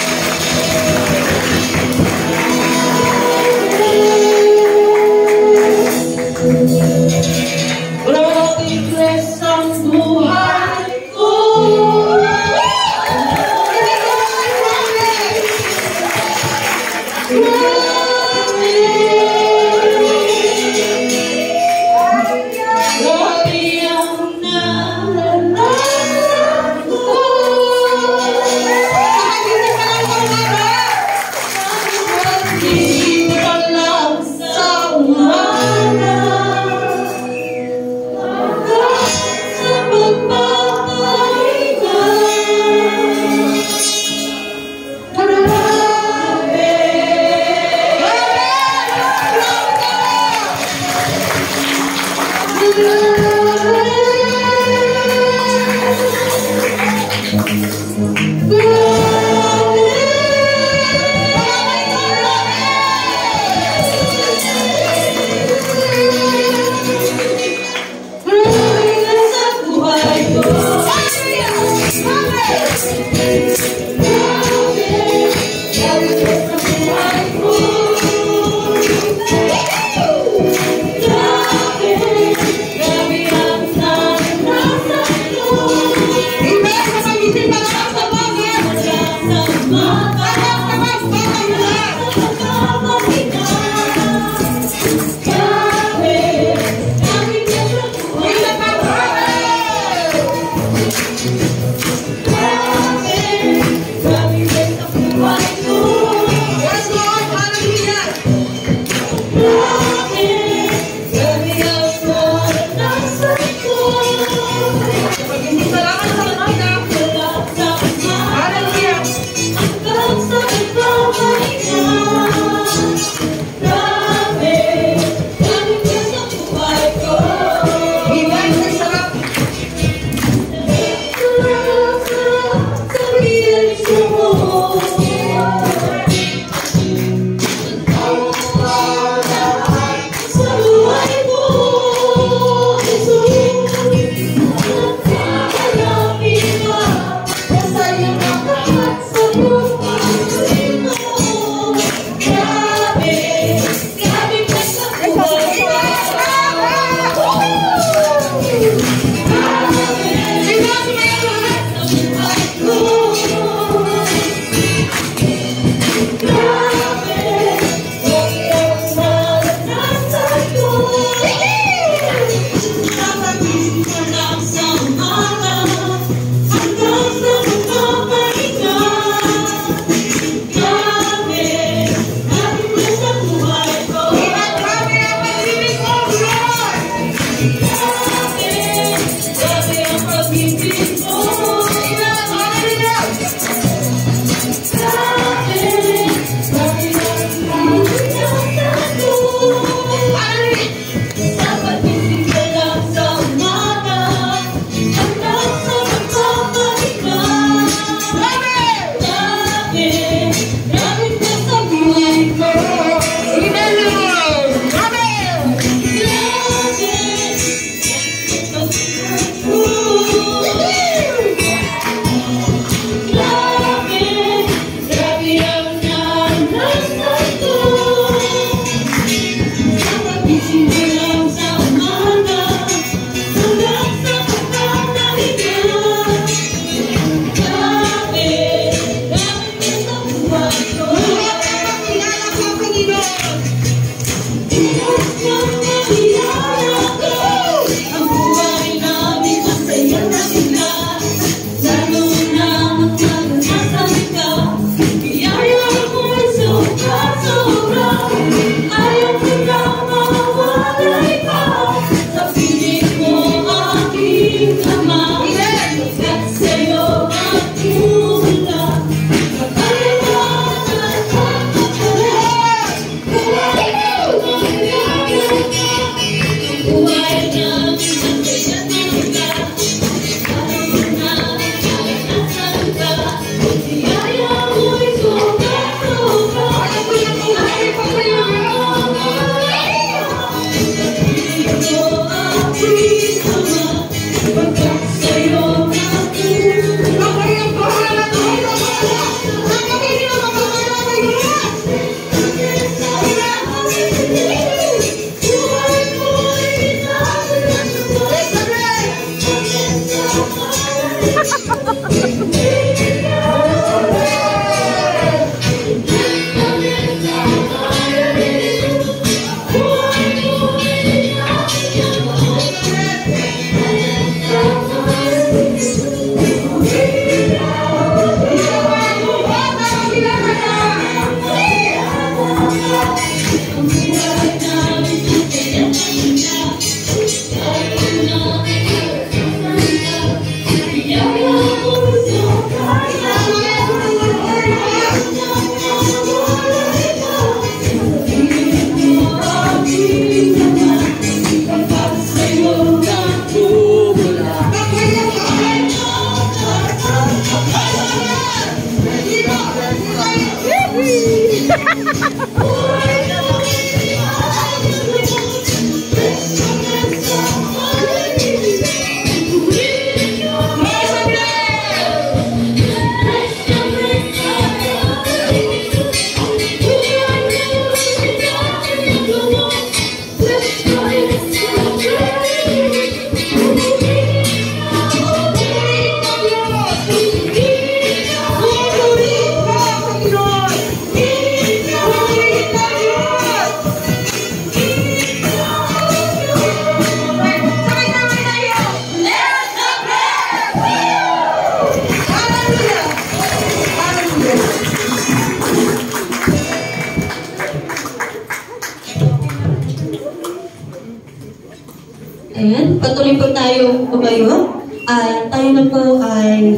Ayan, patuloy po tayo tumayo. Tayo na po ay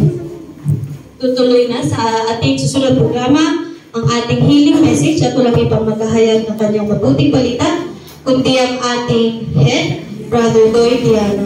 tutuloy na sa ating susunod programa, ang ating healing message at walang ibang maghahayag ng kanyang mabuting balita, kundi ang ating head, Brother Doy Diana.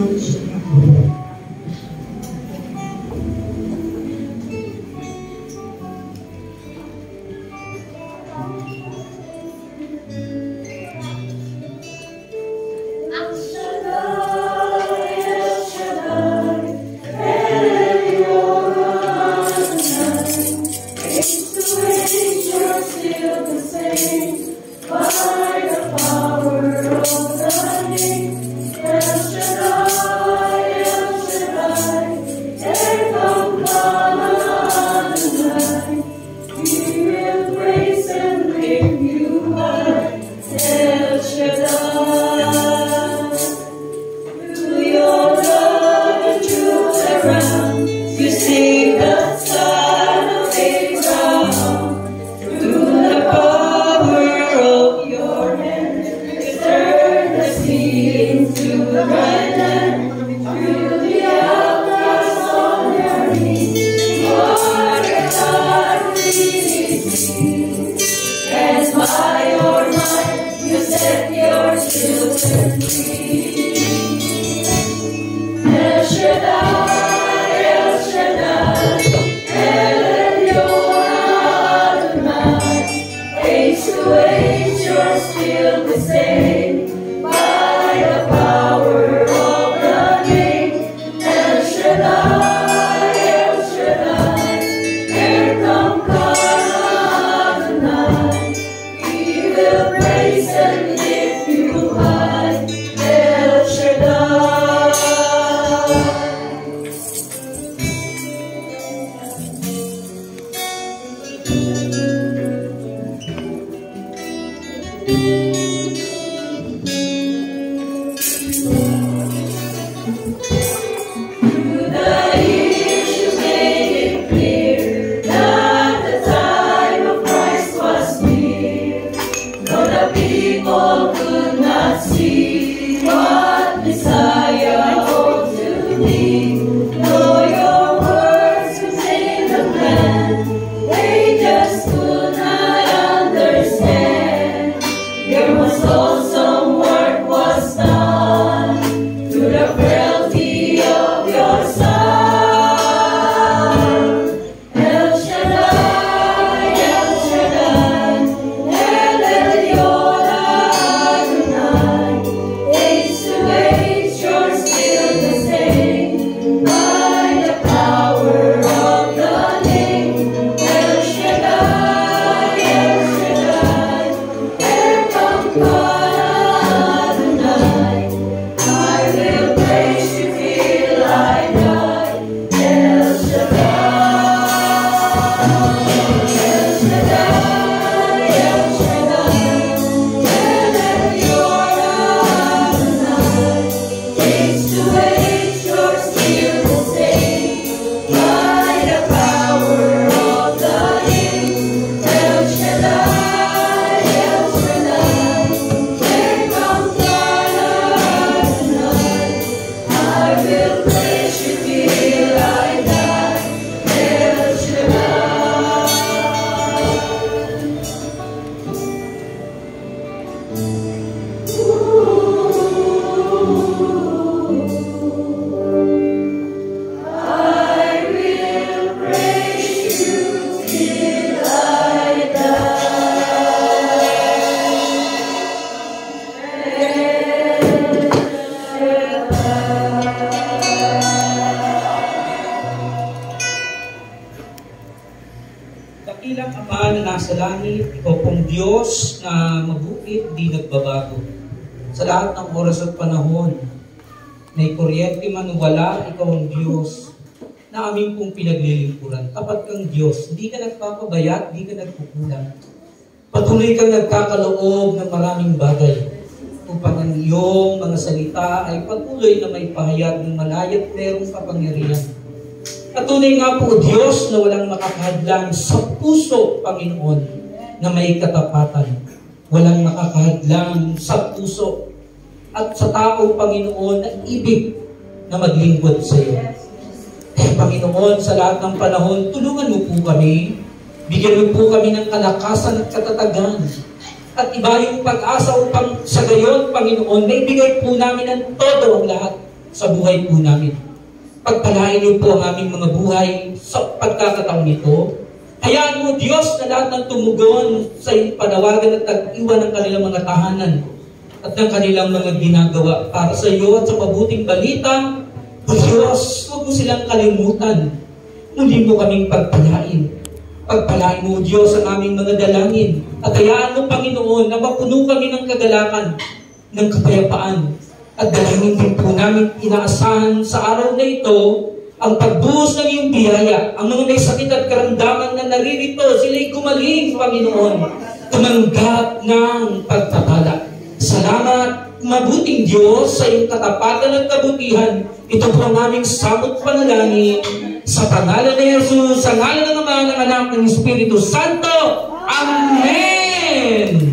nasa langit, ikaw pong Diyos na mabuti, di nagbabago. Sa lahat ng oras at panahon, may kuryente man o wala, ikaw ang Diyos na aming pong pinaglilingkuran. Tapat kang Diyos, hindi ka nagpapabayat, hindi ka nagkukulang. Patuloy kang nagkakaloob ng maraming bagay upang ang iyong mga salita ay patuloy na may pahayag ng malayat merong kapangyarihan. At tunay nga po, Diyos, na walang makakahadlang sa puso, Panginoon, na may katapatan. Walang makakahadlang sa puso at sa tao, Panginoon, na ibig na maglingkod sa iyo. Panginoon, sa lahat ng panahon, tulungan mo po kami. Bigyan mo po kami ng kalakasan at katatagan. At iba yung pag-asa upang sa gayon, Panginoon, may bigay po namin ang todo ang lahat sa buhay po namin. Pagpalain niyo po ang aming mga buhay sa pagkakataon nito. Hayaan mo, Diyos, na lahat ng tumugon sa iyong panawagan at tag-iwan ng kanilang mga tahanan at ng kanilang mga ginagawa para sa iyo at sa mabuting balita. O Diyos, huwag mo silang kalimutan. Muli mo kaming pagpalain. Pagpalain mo, Diyos, ang aming mga dalangin. At hayaan mo, Panginoon, na mapuno kami ng kagalakan, ng kapayapaan. At dalangin din po namin inaasahan sa araw na ito ang pagbuhos ng iyong biyaya. Ang mga may sakit at karamdaman na naririto, sila'y gumaling, Panginoon. Tumanggap ng pagpapala. Salamat, mabuting Diyos, sa iyong katapatan at kabutihan. Ito po ang aming samot panalangin. Sa pangalan ni Jesus, sa ngalan ng Ama, ng Anak, ng Espiritu Santo. Amen!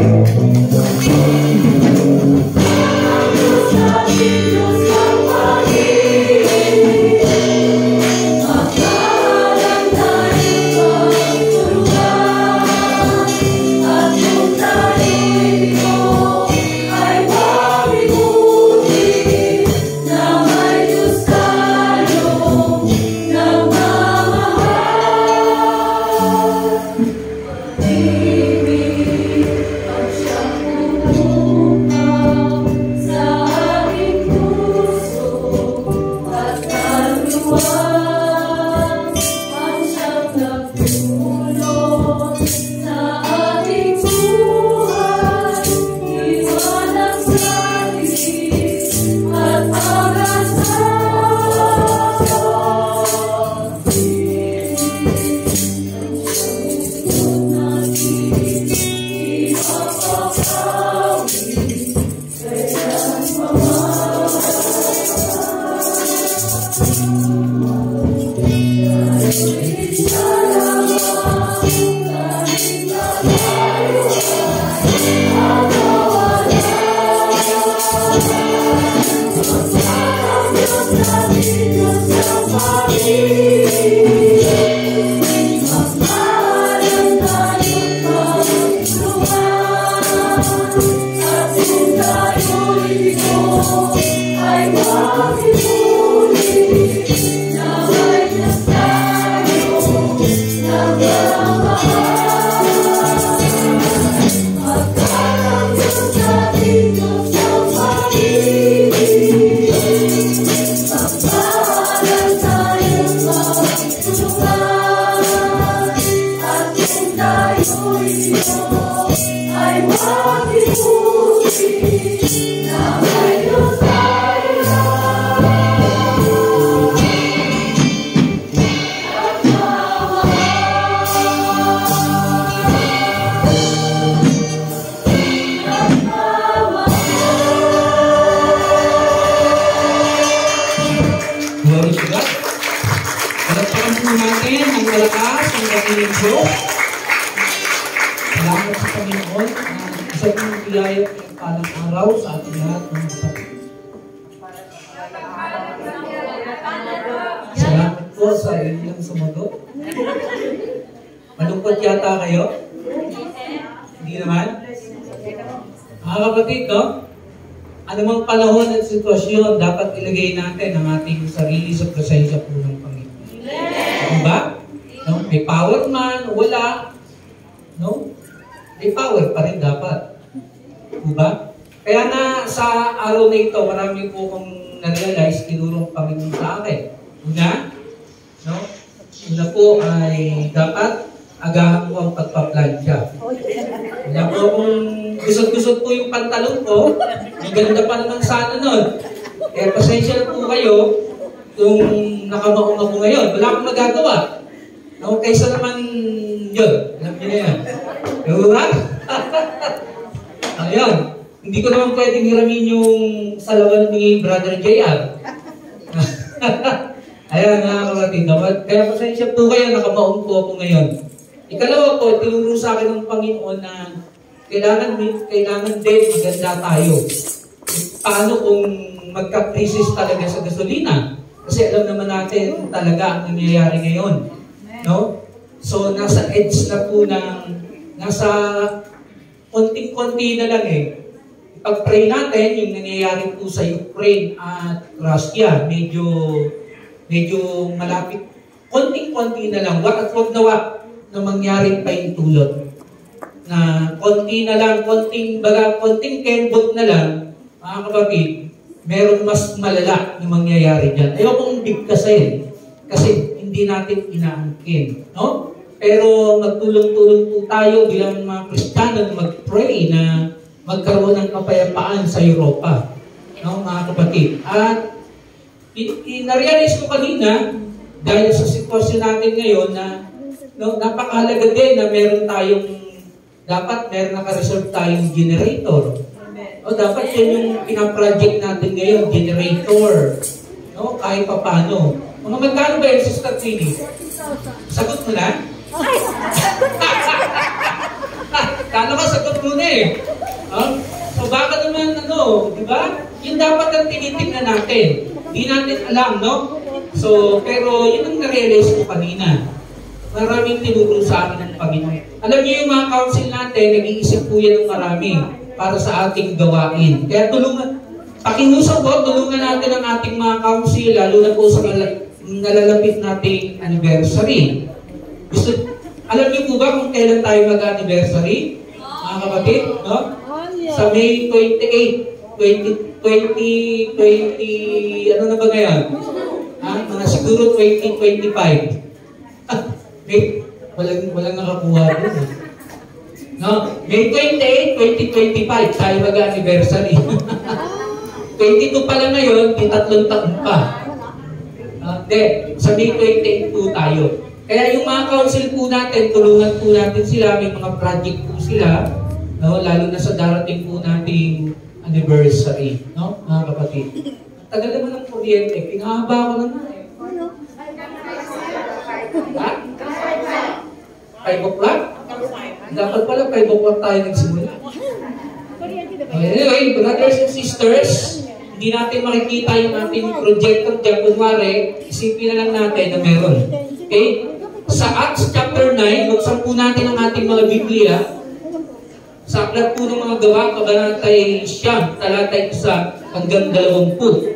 Salamat sa Panginoon. Isa pong biyaya ng palang araw sa ating lahat ng kapatid. Salamat po sa inyong sumagot. Malungkot yata kayo? Hindi naman? Mga kapatid, no? Anumang panahon at sitwasyon, dapat ilagay natin ang ating sarili sa presensya po ng Panginoon. Diba? No? May power man, wala. No? May power pa rin dapat. Diba? Kaya na sa araw na ito, marami po kong na-realize, tinurong Panginoon sa akin. Una, no? Una po ay dapat agahan ko ang pagpaplansya. Kaya po kung gusot-gusot po yung pantalon ko, ang ganda pa naman sana nun. Kaya pasensya na po kayo kung nakamaong ako ngayon. Wala akong magagawa. No, kaysa naman yun. Alam niyo na yan. Diba? Ayun. Hindi ko naman pwedeng hiramin yung salawan ni Brother JR. Ayan, mga kapatid. Kaya pasensya po kayo, nakamaong po ako ngayon. Ikalawa po, tinuro sa akin ng Panginoon na kailangan din maganda tayo. Paano kung magka-crisis talaga sa gasolina? Kasi alam naman natin talaga ang nangyayari ngayon. No? So, nasa edge na po nasa konting-konti na lang eh. Pag-pray natin, yung nangyayari po sa Ukraine at Russia, medyo malapit. Konting-konti na lang. At huwag na mangyaring paintulot. Na konti na lang, konting kembot na lang, mga kapatid, meron mas malala na mangyayari dyan. Ayokong bigkasin kasi hindi natin inaangkin. No? Pero magtulong-tulong po tayo bilang mga Kristiyano na mag-pray na magkaroon ng kapayapaan sa Europa. No, mga kapatid. At na-realize ko kanina, dahil sa sitwasyon natin ngayon na napakahalaga din na meron naka-reserve tayong generator. O dapat yun yung pinaproject natin ngayon, generator. No, kahit pa paano. Mga magkano ba yung Sister Trini? Sagot mo na? Kala ka sagot mo na eh. So baka naman di ba? Yun dapat ang tinitingnan natin. Hindi natin alam, no? So, pero yun ang na-realize ko kanina. Maraming tinuro sa amin ng Panginoon. Alam niyo yung mga council natin, nag-iisip po yan ng marami para sa ating gawain. Kaya pakiusap po, tulungan natin ang ating mga council, lalo na po sa nalalapit nating anniversary. Alam niyo po ba kung kailan tayo mag-anniversary? Mga kapatid, no? Sa May 28, 2020, ano na ba ngayon? Mga siguro 2025. Walang nakakuha din. No? May 28, 2025, tayo mag-anniversary. 22 pala ngayon, 3 taon pa. Sa May 28 po tayo. Kaya yung mga council po natin, tulungan po natin sila, may mga project po sila, no? Lalo na sa darating po nating anniversary, no? Mga kapatid. Tagal naman ng kuryente, pinahaba ko naman eh. Ha? 5 o'clock? Dapat pala 5 o'clock tayo nagsimula. Anyway, brothers and sisters, hindi natin makikita yung ating projector dyan. Kunwari, isipin na lang natin na meron. Okay? Sa Acts chapter 9, buksan po natin ang ating mga Biblia. Sa aklat po ng mga gawa, kabanatay 9, talatay 1 hanggang 20.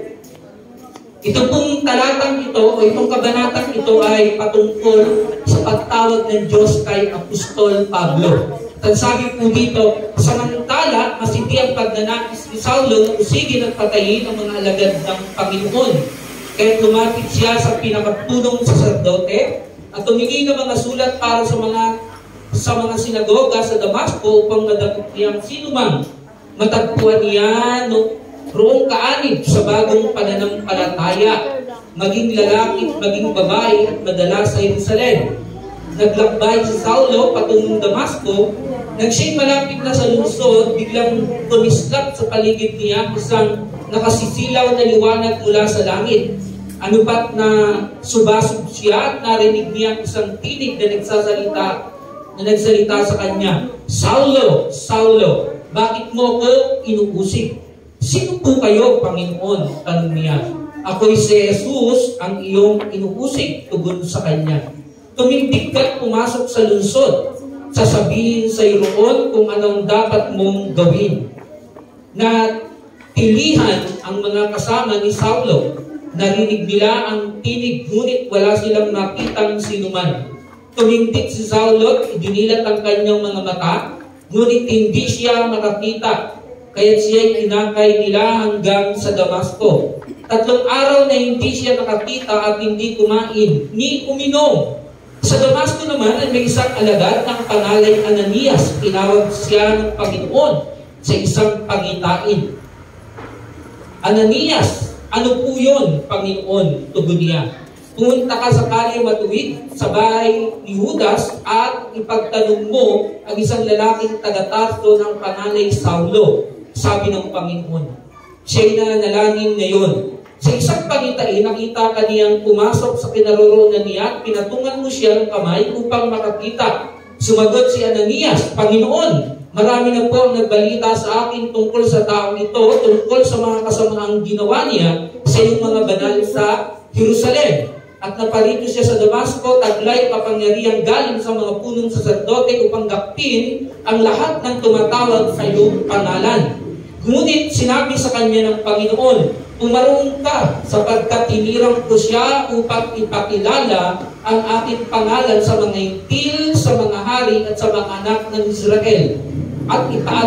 Ito pong talatang ito, o itong kabanatang ito ay patungkol sa pagtawag ng Diyos kay Apostol Pablo. At sabi po dito, samantala, masindi ang pagnanais ni Saulo na usigin at patayin ang mga alagad ng Panginoon. Kaya lumapit siya sa pinakatulong saserdote at tumingi ng mga sulat para sa mga sinagoga sa Damasco upang madakot niyang sinumang matagpuan niya roong kaanib sa bagong pananampalataya, maging lalaki at maging babae at madala sa Jerusalem. Naglakbay si Saulo patungong Damasco. Nagsiya'y malapit na sa lungsod, biglang tumislap sa paligid niya isang nakasisilaw na liwanag mula sa langit. Ano ba't na subasog siya at narinig niya isang tinig na nagsalita sa kanya, Saulo, Saulo, bakit mo ko inuusig? Sino po kayo, Panginoon? Tanong niya. Ako'y si Jesus, ang iyong inuusig, tugon sa kanya. Tumindig ka't pumasok sa lungsod. Sasabihin sa iroon kung anong dapat mong gawin. Na tilihan ang mga kasama ni Saulo. Narinig nila ang tinig, ngunit wala silang nakitang sinuman. Tumindig si Saulo, idinilat ang kanyang mga mata, ngunit hindi siya makakita. Kaya siya'y inakay nila hanggang sa Damasco. 3 araw na hindi siya nakakita at hindi kumain, ni uminom. Sa Damasco naman ay may isang alagad ng pangalan Ananias. Tinawag siya ng Panginoon sa isang pangitain. Ananias, ano po yun, Panginoon? Tugon niya. Pumunta ka sa kalye matuwid sa bahay ni Judas at ipagtanong mo ang isang lalaking taga-Tarso ng pangalan Saulo, sabi ng Panginoon. Siya'y nanalangin ngayon. Sa isang pangitain, nakita ka niyang pumasok sa kinaroroonan niya at pinatungan mo siya ng kamay upang makakita. Sumagot si Ananias, Panginoon, marami na po ang nagbalita sa akin tungkol sa taong ito, tungkol sa mga kasamaang ginawa niya sa iyong mga banal sa Jerusalem. At naparito siya sa Damasco, taglay kapangyarihan galing sa mga punong saserdote upang gapin ang lahat ng tumatawag sa iyong pangalan. Ngunit sinabi sa kanya ng Panginoon, pumaroon ka sapagkat tinirang ko siya upang ipakilala ang aking pangalan sa mga hintil, sa mga hari at sa mga anak ng Israel. At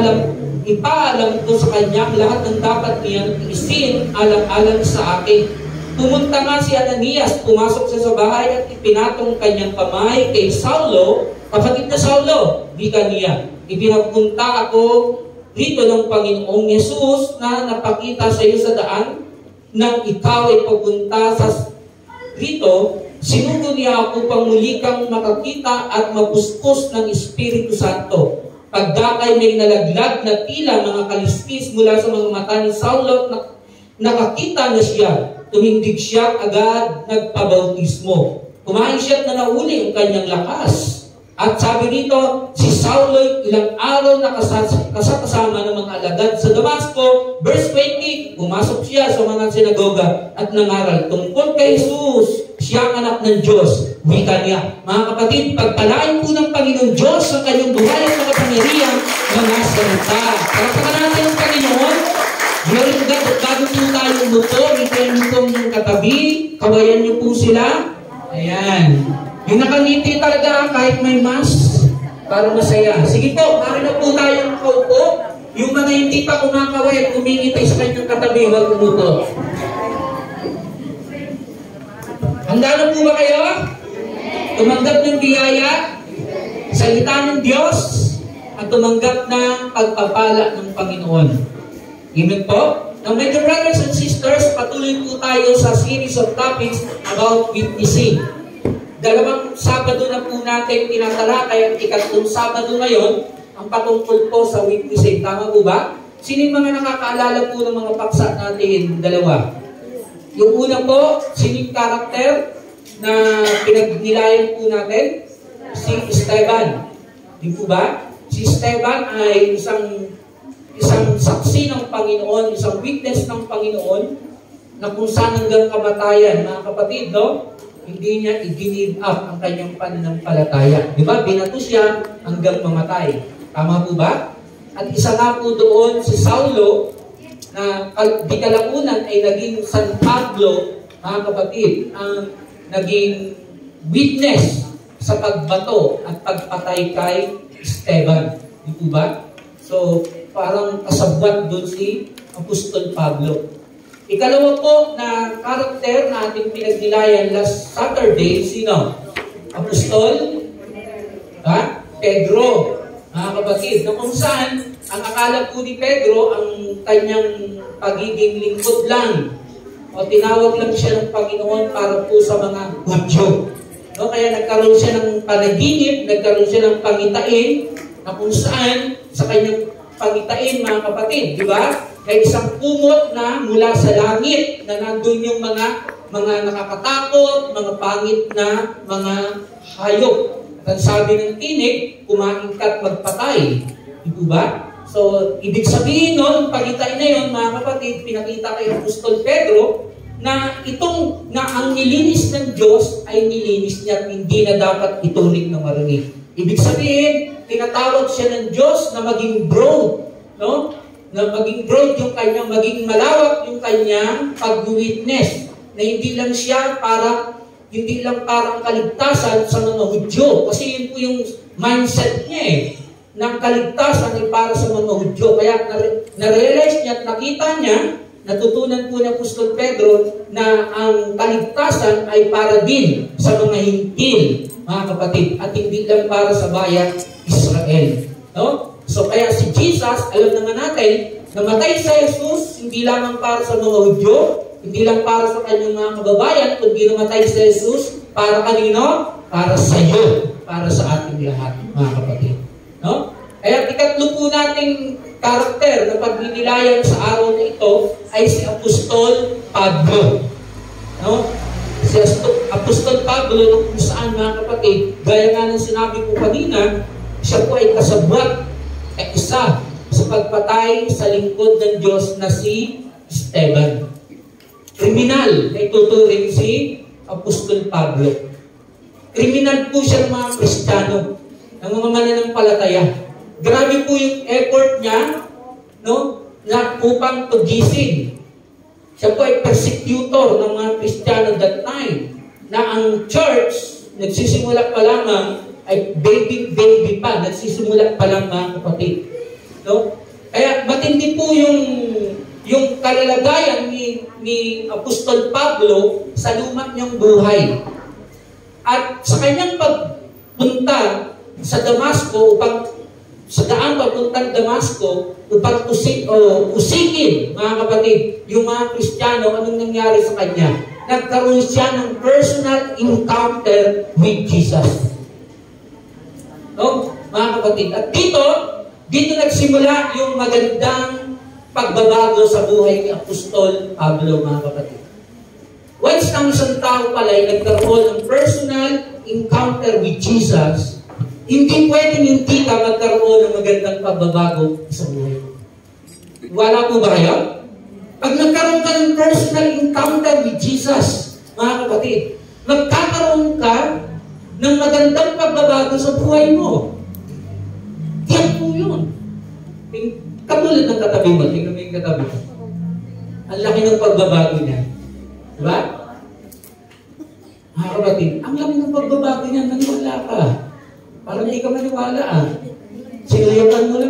ipaalam ko sa kanya lahat ng dapat niyang isin alang-alang sa akin. Pumunta nga si Ananias, pumasok siya sa bahay at ipinatong kanyang kamay kay Saulo. Kapatid na Saulo, wika niya, ipinapunta ako rito ng Panginoong Yesus na napakita sa iyo sa daan nang ikaw ay papunta sa rito. Sinugo niya ako upang muli kang makakita at mapuspos ng Espiritu Santo. Pagdakay may nalaglag na tila mga kaliskis mula sa mga mata ni Saulo at nakakita na siya. Tumindig siya agad nagpabautismo. Kumain siya at nanauli ang kanyang lakas. At sabi nito, si Saulo ilang araw na kasama ng mga alagad sa Damasco. Verse 20, pumasok siya sa mga sinagoga at nangaral tungkol kay Jesus. Siya ang anak ng Diyos. Wika niya, mga kapatid, pagpalain po ng Panginoon Diyos sa kanyang buhay at makapangyarihan mga salita. Pagpalain natin ang Panginoon. Ngayon, bago po tayo umupo, ikaw po yung katabi, kabayan niyo po sila. Ayan. Yung nakangiti talaga kahit may mask, para masaya. Sige po, maaari na po tayong kaupo. Yung mga hindi pa kumakaway at kumingiti sa kanyang katabi, huwag umupo. Handa na po ba kayo? Tumanggap ng biyaya, salita ng Diyos, at tumanggap ng pagpapala ng Panginoon. Amen po? Now, my dear brothers and sisters, patuloy po tayo sa series of topics about witnessing. Dalawang Sabado na po natin tinatalakay at ikatlong Sabado ngayon ang patungkol po sa witnessing. Tama po ba? Sino yung mga nakakaalala po ng mga paksa natin? Dalawa. Yung una po, sino yung karakter na pinagnilayan po natin? Si Esteban. Di po ba? Si Esteban ay isang saksi ng Panginoon, isang witness ng Panginoon na kung saan hanggang kamatayan, mga kapatid, no? Hindi niya i-give up ang kanyang pananampalataya. Di ba? Binato siya hanggang mamatay. Tama po ba? At isa nga po doon si Saulo na di kalaunan ay naging San Pablo, mga kapatid, ang naging witness sa pagbato at pagpatay kay Esteban. Di po ba? So, parang kasabwat doon si Apostol Pablo. Ikalawa po na karakter na ating pinagnilayan last Saturday, sino? Apostol? Pedro. Mga kapatid, na kung saan, ang akala po ni Pedro, ang kanyang pagiging lingkod lang. O tinawag lang siya ng Panginoon para po sa mga Hudyo. No? Kaya nagkaroon siya ng panaginip, nagkaroon siya ng pangitain, na kung saan, sa kanyang pangitain, mga kapatid, di ba? May isang kumot na mula sa langit na nandun yung mga nakakatakot, mga pangit na mga hayop. At sabi ng tinig, kumain ka at magpatay. Di ba? So, ibig sabihin nun, pangitain na yun, mga kapatid, pinakita kay Apostol Pedro na itong na ang nilinis ng Diyos ay nilinis niya at hindi na dapat ituring na marinig. Ibig sabihin, tinatawag siya ng Diyos na maging broad, no? Na maging broad yung kanyang, maging malawak yung kanyang pag-witness. Na hindi lang siya hindi lang parang kaligtasan sa mga Hudyo. Kasi yun po yung mindset niya eh. Na kaligtasan ay para sa mga Hudyo. Kaya na-realize niya at nakita niya, natutunan po ni Apostol Pedro na ang kaligtasan ay para din sa mga hintil. mga kapatid, at hindi lang para sa bayan Israel. No? So kaya si Jesus, alam naman natin, namatay sa Jesus, hindi lamang para sa mga Hudyo, hindi lang para sa kanyang mga kababayan, kundi namatay sa Jesus, para kanino? Para sa iyo, para sa ating lahat, mga kapatid. No? Kaya ikatlo po nating karakter na pagninilayan sa araw na ito ay si Apostol Pablo. No? Si Apostol Pablo, kung saan, mga kapatid, gaya nga ng sinabi ko kanina, siya po ay kasabwat at isa sa pagpatay sa lingkod ng Diyos na si Esteban. Kriminal na ituturing si Apostol Pablo. Kriminal po siya ng mga Kristiyano, ng mga mananampalataya. Grabe po yung effort niya, no, na upang pagising. Siya po ay persecutor ng mga Kristiyano that time, na ang church, nagsisimula pa lamang, ay baby pa, nagsisimula pa lang, mga kapatid. No? Kaya matindi po yung kalalagayan ni Apostol Pablo sa luma niyang buhay. At sa kanyang pagpunta sa Damasco, sa daan papuntang Damasco, upang usikin, mga kapatid, yung mga Kristiyano, anong nangyari sa kanya? Nagkaroon siya ng personal encounter with Jesus. No? Mga kapatid. At dito nagsimula yung magandang pagbabago sa buhay ni Apostol Pablo, mga kapatid. Once ang isang tao pala ay nagkaroon ng personal encounter with Jesus, hindi pwedeng hindi ka magkaroon ng magandang pagbabago sa buhay. Wala po ba kayo? Pag nagkaroon ka ng personal encounter with Jesus, mga kapatid, magkakaroon ka ng magandang pagbabago sa buhay mo. Yan po yun. Katulad ng katabi mo, tingnan mo yung katabi mo. Ang laki ng pagbabago niya. Diba? Mga kapatid, ang laki ng pagbabago niya, maniwala ka. Parang hindi ka maniwala Sinuyakan mo lang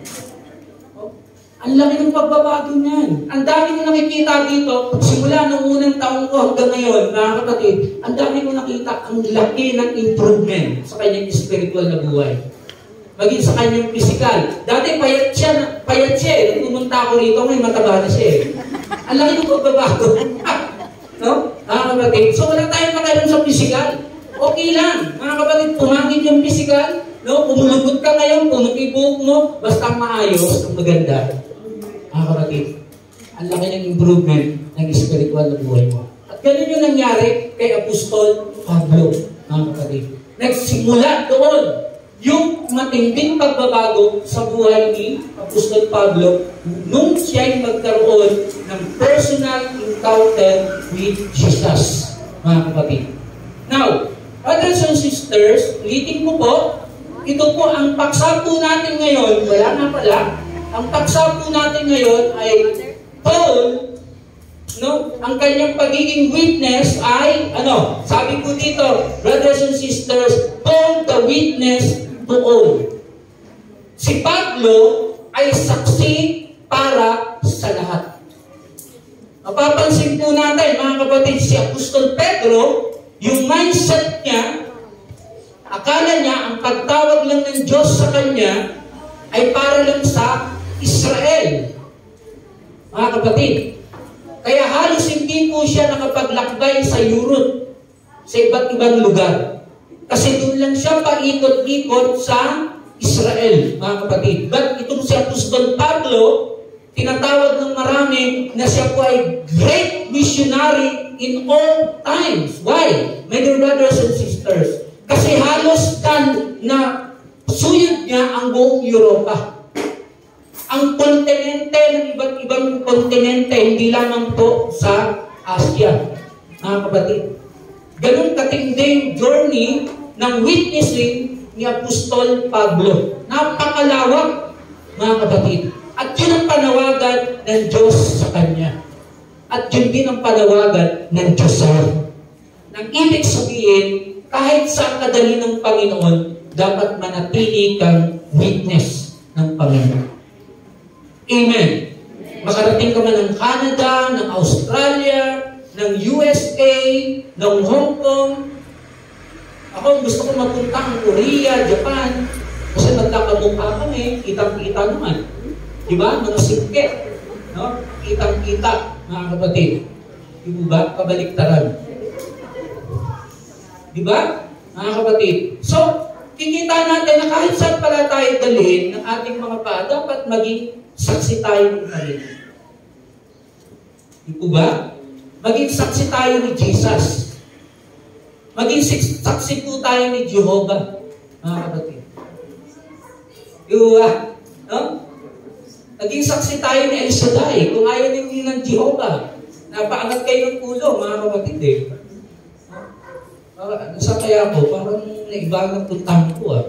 Ang laki ng pagbabago niyan. Ang dami mo nakikita dito, simula nung unang taong ko hanggang ngayon, mga kapatid, ang dami mo nakita ang laki ng improvement sa kanyang spiritual na buhay. Maging sa kanyang physical. Dati payat siya Nung pumunta ako rito, may mataba na siya Ang laki ng pagbabago. No? Mga kapatid, so wala tayong pakialam sa physical. Okay lang. Mga kapatid, pumangin yung physical. No? Pumulugot ka ngayon, pumutibok mo, basta maayos, ang maganda. Mga kapatid, ang laki ng improvement ng spiritual na buhay mo. At ganun yung nangyari kay Apostol Pablo, mga kapatid. Nagsimula doon yung matinding pagbabago sa buhay ni Apostol Pablo nung siya'y magkaroon ng personal encounter with Jesus, mga kapatid. Now, brothers and sisters, ulitin ko po, ito po ang paksa po natin ngayon, wala na pala, ang paksa po natin ngayon ay Paul, no, ang kanyang pagiging witness ay, sabi po dito, brothers and sisters, Paul the witness to all. Si Pablo ay saksi para sa lahat. Mapapansin po natin, mga kapatid, si Apostol Pedro, yung mindset niya, akala niya ang pagtawag lang ng Diyos sa kanya ay para lang sa Israel. Mga kapatid, kaya halos hindi po siya nakapaglakbay sa Europe, sa iba't ibang lugar. Kasi doon lang siya paikot-ikot sa Israel, mga kapatid. But itong si Apostol Pablo, tinatawag ng marami na siya po ay great missionary in all times. Why? My dear brothers and sisters, kasi halos na suyod niya ang buong Europa. Ang kontinente ng iba't ibang kontinente, hindi lamang po sa Asia, mga kapatid. Ganun katinding journey ng witnessing ni Apostol Pablo. Napakalawak, mga kapatid. At yun ang panawagan ng Diyos sa kanya. At yun din ang panawagan ng Diyos sa kanya. Nang ibig sabihin, kahit sa kadali ng Panginoon, dapat manatili kang witness ng Panginoon. Amen. Makarating ka man ng Canada, ng Australia, ng USA, ng Hong Kong, Ako gusto ko mapunta ng Korea, Japan, kasi magkakamukha kami, kitang-kita naman. Diba? Mga singkit. No? Kitang-kita, mga kapatid. Diba? Kabaliktaran. Diba? Mga kapatid. So, kikita natin na kahit saan pala tayo dalhin ng ating mga paa, dapat maging saksi tayo ng Panginoon. Di po ba? Maging saksi tayo ni Jesus. Maging saksi po tayo ni Jehovah, mga kapatid. Di ba? No? Maging saksi tayo ni El Shaddai. Kung ayaw ninyo ng Jehovah, napaangat kayo ng ulo, mga kapatid eh. Sa kaya ko, parang naiba ng puntahan ko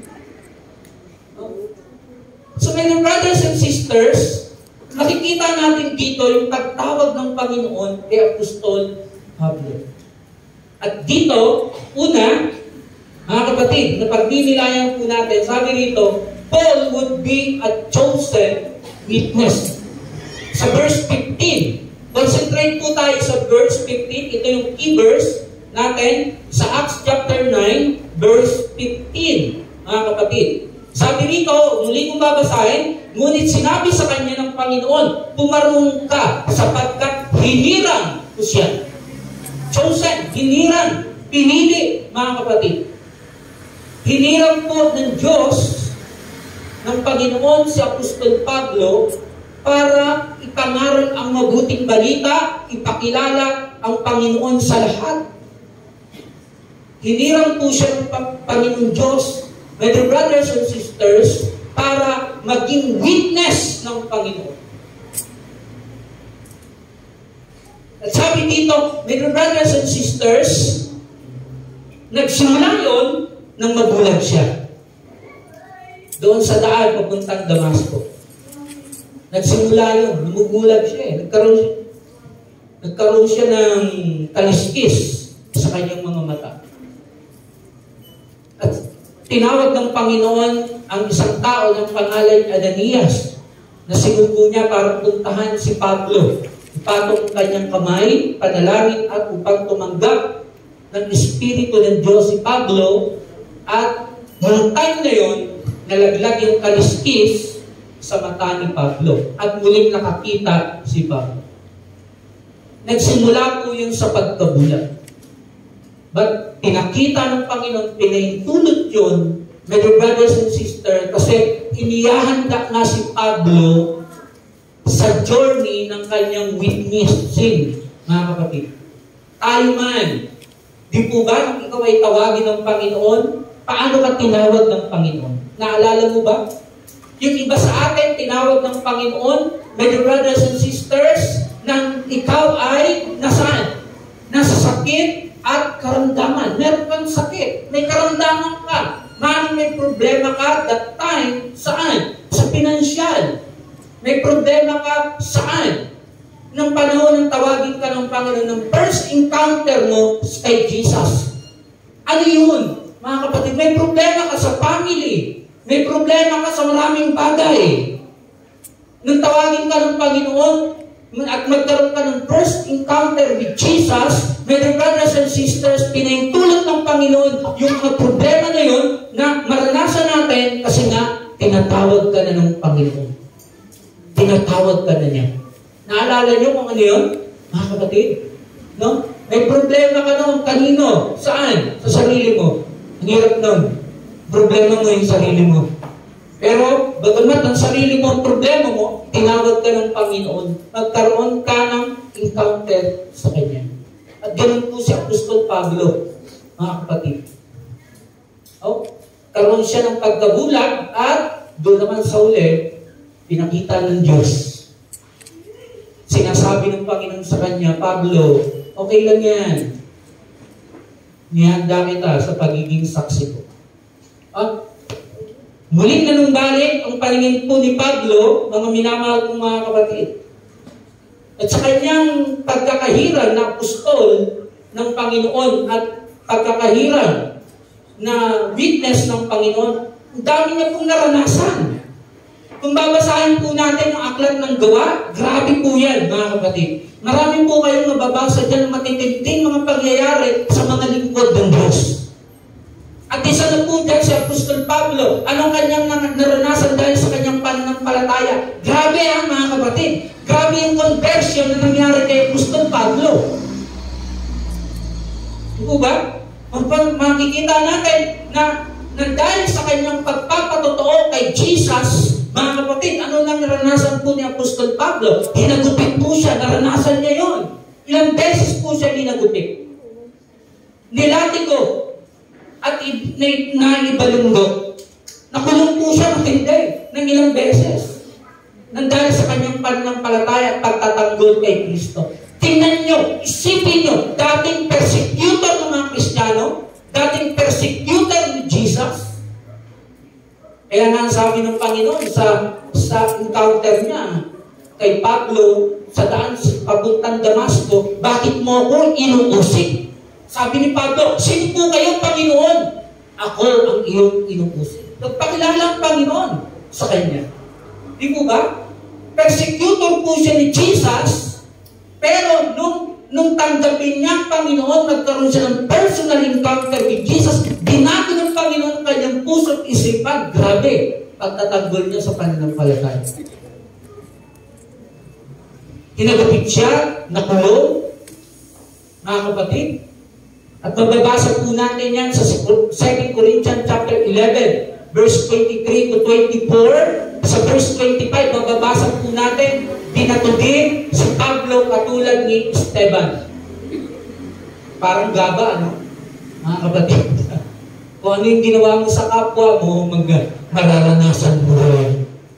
So mga brothers and sisters, makikita natin dito yung pagtawag ng Panginoon kay Apostol Pablo. At dito, una, mga kapatid, na pagdinilayan po natin, sabi rito, Paul would be a chosen witness. Sa verse 15, concentrate po tayo sa verse 15, ito yung key verse natin sa Acts chapter 9, verse 15, mga kapatid. Sabi rito, muli kong babasahin, ngunit sinabi sa kanya ng Panginoon, pumarung ka sapagkat hinirang ko siya. Chosen, hinirang, pinili, mga kapatid. Hinirang po ng Diyos, ng Panginoon si Apostol Pablo para ipangaral ang mabuting balita, ipakilala ang Panginoon sa lahat. Hinirang po siya ng Panginoon Diyos, my dear brothers and sisters, para maging witness ng Panginoon. At sabi dito, my dear brothers and sisters, nagsimula yun nang mabulag siya. Doon sa daan, papuntang Damasco. Nagsimula yun, lumubulag siya. Nagkaroon siya ng kaliskis sa kanyang mga mata. At tinawag ng Panginoon ang isang tao ng pangalan Ananias na sinugo niya para puntahan si Pablo. Ipatong kanyang kamay, panalangin at upang tumanggap ng Espiritu ng Diyos si Pablo at noong time na yun, nalaglag yung kaliskis sa mata ni Pablo at muling nakakita si Pablo. Nagsimula po yun sa pagkabulag. But pinakita ng Panginoon, pinahintulot yun, my dear brothers and sisters, kasi inihahanda nga si Pablo sa journey ng kanyang witnessing, mga kapatid. Tayo man, di po ba nung ikaw ay tawagin ng Panginoon, paano ka tinawag ng Panginoon? Naalala mo ba? Yung iba sa atin, tinawag ng Panginoon, my dear brothers and sisters, nang ikaw ay nasaan? Nasa sakit at karamdaman. Meron kang sakit. May karamdaman ka. May problema ka that time. Saan? Sa pinansyal. May problema ka saan? Nang panahon ng tawagin ka ng Panginoon, ng first encounter mo kay Jesus. Ano yun? Mga kapatid, may problema ka sa family. May problema ka sa maraming bagay. Nang tawagin ka ng Panginoon, at magkaroon ka ng first encounter with Jesus, my dear brothers and sisters, pinahintulot ng Panginoon yung mga problema na yun na maranasan natin kasi nga, tinatawag ka na ng Panginoon. Tinatawag ka na niya. Naalala niyo kung ano yun? Mga kapatid, no? May problema ka noon kanino? Saan? Sa sarili mo. Ang hirap nun. Problema mo yung sarili mo. Pero, bagamat ang sarili mo ang problema mo, tinawag ka ng Panginoon. Magkaroon ka ng encounter sa Kanya. At ganun po si Apostol Pablo, mga kapatid. Karoon siya ng pagkabulag at doon naman sa uli, pinakita ng Diyos. Sinasabi ng Panginoon sa kanya, Pablo, okay lang yan. Nihanda kita sa pagiging saksi ko. Muling nanumbalik ang paningin po ni Pablo, mga minamahal kong mga kapatid. At sa kanyang pagkakahirang na apostol ng Panginoon at pagkakahirang na witness ng Panginoon, ang dami niya pong naranasan. Kung babasahin po natin ang aklat ng gawa, grabe po yan, mga kapatid. Marami po kayong mababasa dyan matitinding mga pangyayari sa mga lingkod ng Diyos. At isa na po dyan si Apostol Pablo. Anong kanyang naranasan dahil sa kanyang pananampalataya? Grabe mga kapatid. Grabe yung conversion na nangyari kay Apostol Pablo. Diba ba? Makikita natin na dahil sa kanyang pagpapatotoo kay Jesus, mga kapatid, ano nang naranasan po ni Apostol Pablo? Hinagupit po siya. Naranasan niya yon. Ilang beses po siya hinagupit. Nilatigo at naibalunggok. Nakulong po siya matindi ng ilang beses. Nang dahil sa kanyang pananampalataya at pagtatanggol kay Kristo. Tingnan nyo, isipin nyo, dating persecutor ng mga Kristiyano, dating persecutor ni Jesus. Kaya nga sabi ng Panginoon sa encounter niya kay Pablo sa daan papuntang Damasco, bakit mo ako inuusig? Sabi ni Pablo, sino po kayo, Panginoon? Ako ang iyong inuusig. Nagpakilala ang Panginoon sa kanya. Di po ba? Persecutor po siya ni Jesus, pero nung tanggapin niya ang Panginoon, nagkaroon siya ng personal encounter with Jesus, binago ng Panginoon ang kanyang puso at isipan. Grabe, pagtatanggol niya sa pananampalataya. Hinagupit siya, nakulong, mga kapatid. At mababasa po natin yan sa 2 Corinthians chapter 11, verse 23 to 24. Sa verse 25, mababasa po natin, dinatugin si Pablo katulad ni Esteban. Parang gaba, ano? Mga kapatid. Kung ano yung ginawa mo sa kapwa mo, mararanasan mo rin.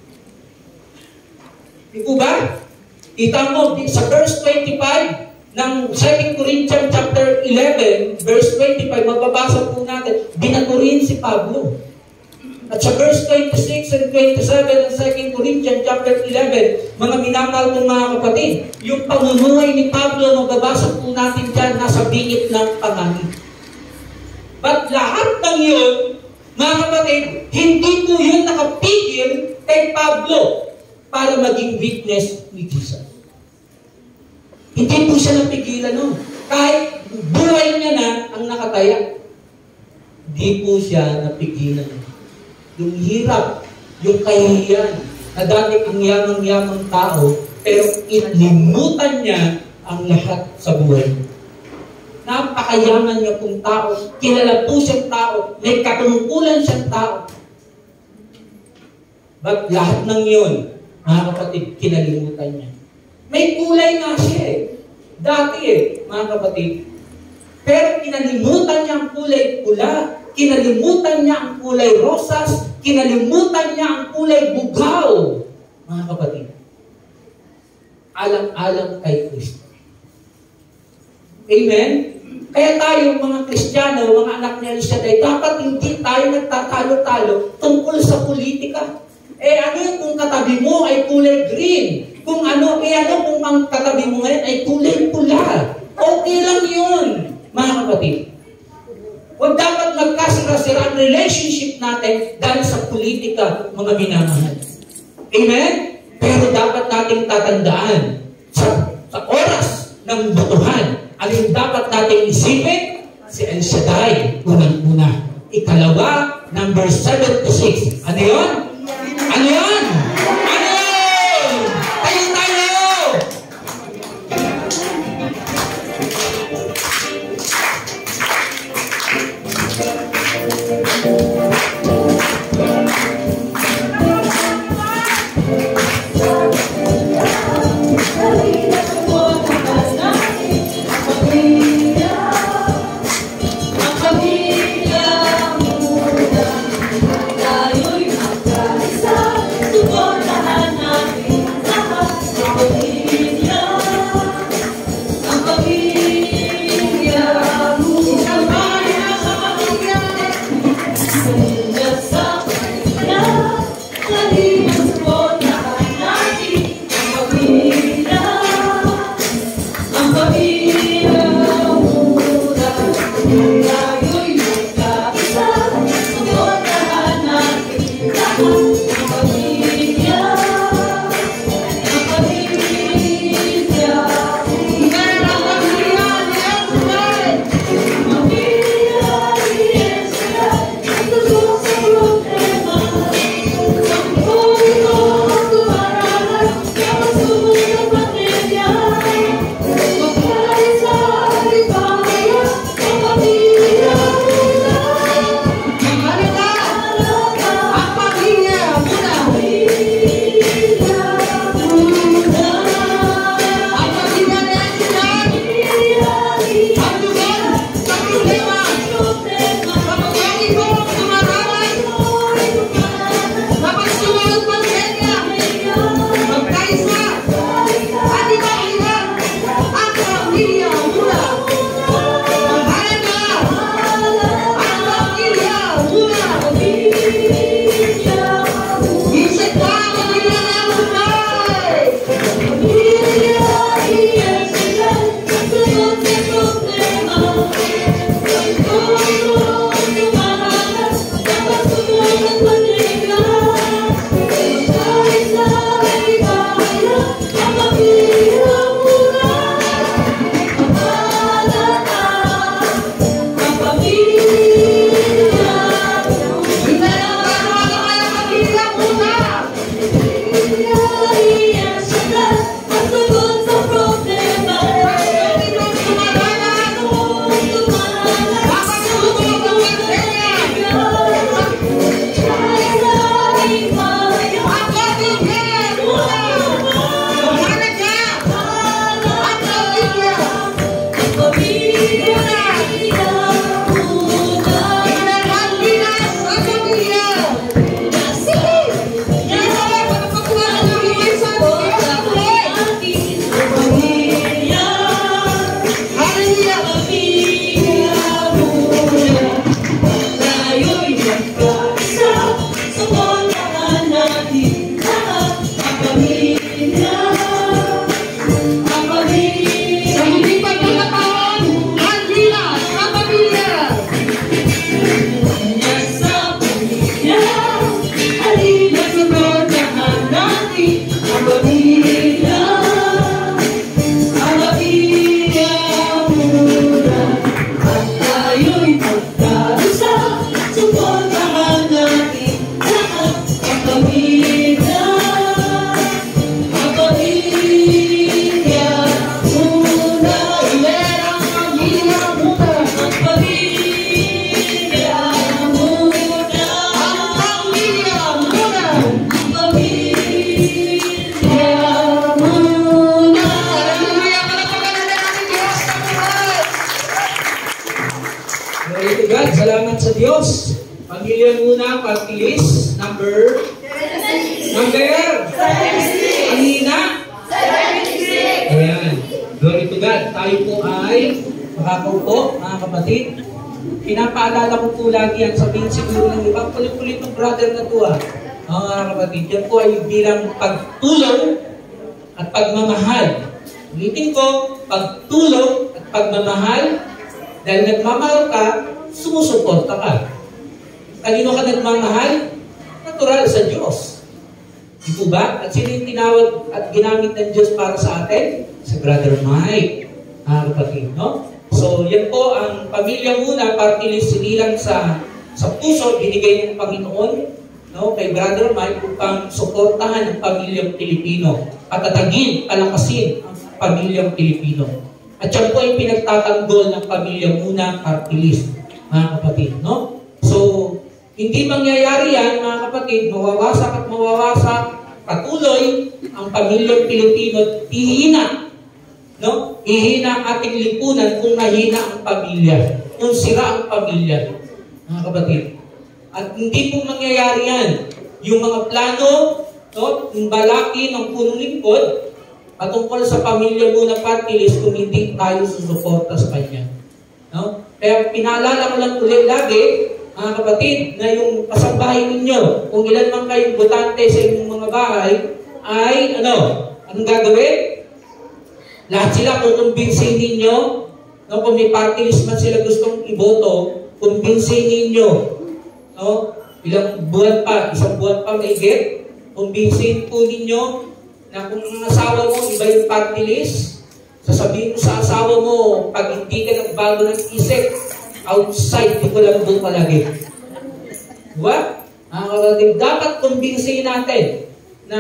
Di po ba? Kita mo, sa verse 25, ng 2 Corinthians chapter 11, verse 25, mababasa po natin, dinaturin si Pablo. At sa verse 26 and 27 ng 2 Corinthians chapter 11, mga minamahal kong mga kapatid, yung pamumuhay ni Pablo, mababasa po natin dyan, nasa bingit ng pangangit. But lahat ng yun, mga kapatid, hindi po yun nakapigil kay Pablo para maging witness ni Jesus. Hindi po siya napigilan nun. Kahit buhay niya na ang nakataya, hindi po siya napigilan. Yung hirap, yung kahihiyan, na dati ang yamang-yamang tao, pero inlimutan niya ang lahat sa buhay. Napakayaman niya pong tao, kilala po siyang tao, may katungkulan siyang tao. But lahat ng yun, mga kapatid, kinalimutan niya. May kulay nga siya dati mga kapatid. Pero kinalimutan niya ang kulay pula, kinalimutan niya ang kulay rosas, kinalimutan niya ang kulay bugaw, mga kapatid. Alang-alang kay Kristo. Amen? Kaya tayo, mga Kristiyano, mga anak ni Elshadai, dapat hindi tayo nagtatalo-talo tungkol sa politika. Ano yun kung katabi mo ay kulay green? Kung ano kung ang katabi mo ngayon ay kulay pula? Okay lang yun, mga kapatid. Huwag dapat magkasira-sira ang relationship natin dahil sa politika, mga minamahal. Amen? Pero dapat nating tatandaan sa oras ng botohan, alin dapat nating isipin? Si Elshadai, unang-una. Ikalawa, number 76. Ano yun? Ano yun? Ano yun? Tayo! Ang pamilya muna, tayo'y magkakasama. natin lahat ang pamilya. Ang pamilya. Sa muling pagkakataon, Angela, sa pamilya. Sa pamilya. Halina suportahan natin ang pamilya. Ang pamilya muna. At tayo'y magkaisa. Suportahan natin lahat ang pamilya. Ang pamilya muna. Ilerang pamilya muna. Ang pamilya muna. Ang pamilya muna. Ang pamilya muna. Hallelujah! Palakpakan natin ang Diyos sa buhay. Glory to God. Salamat sa Diyos. Pamilya muna, party list. Number? Kanina? Ayan. Glory to God. Tayo po ay makakaupo, mga kapatid. Pinapaalala ko po lagi ang sabihin siguro ng iba. Kulit-kulit ng brother na to mga kapatid. Yan po ay bilang pagtulong at pagmamahal. Ulitin ko, pagtulong at pagmamahal. Dahil nagmamahal ka, sumusuporta ka. Kanino ka nagmamahal? Natural sa Diyos. Di po ba? At sino yung tinawag at ginamit ng Diyos para sa atin? Si Brother Mike. Mga kapatid, no? So, yan po ang pamilya muna, party list sinilang sa puso, binigay ng Panginoon, no, kay Brother Mike upang suportahan ang pamilyang Pilipino. Patatagin, palakasin ang pamilyang Pilipino. At yan po ay pinagtatanggol ng pamilya muna, party list, mga kapatid, no? So, hindi mangyayari yan, mga kapatid, mawawasak at mawawasak patuloy ang pamilyang Pilipino, ihina, no? Ihina ang ating lipunan kung mahina ang pamilya, kung sira ang pamilya, mga kapatid. At hindi po mangyayari yan. Yung mga plano, no, yung balaki ng punong lingkod, patungkol sa pamilya muna party list kung hindi tayo susuporta sa kanya. No? Kaya pinaalala ko lang ulit lagi, mga kapatid, na yung kasambahay ninyo, kung ilan man kayong botante sa inyong mga bahay, ay anong gagawin? Lahat sila kukumbinsin ninyo, no? Kung may party list man sila gustong iboto, kumbinsin ninyo. No? Ilang buwan pa, isang buwan pa may get, kumbinsin po ninyo na kung ang asawa mo iba yung party list, sasabihin mo sa asawa mo, pag hindi ka nagbago ng isip, outside, di ko lang doon palagi. Diba? Dapat kumbinsin natin na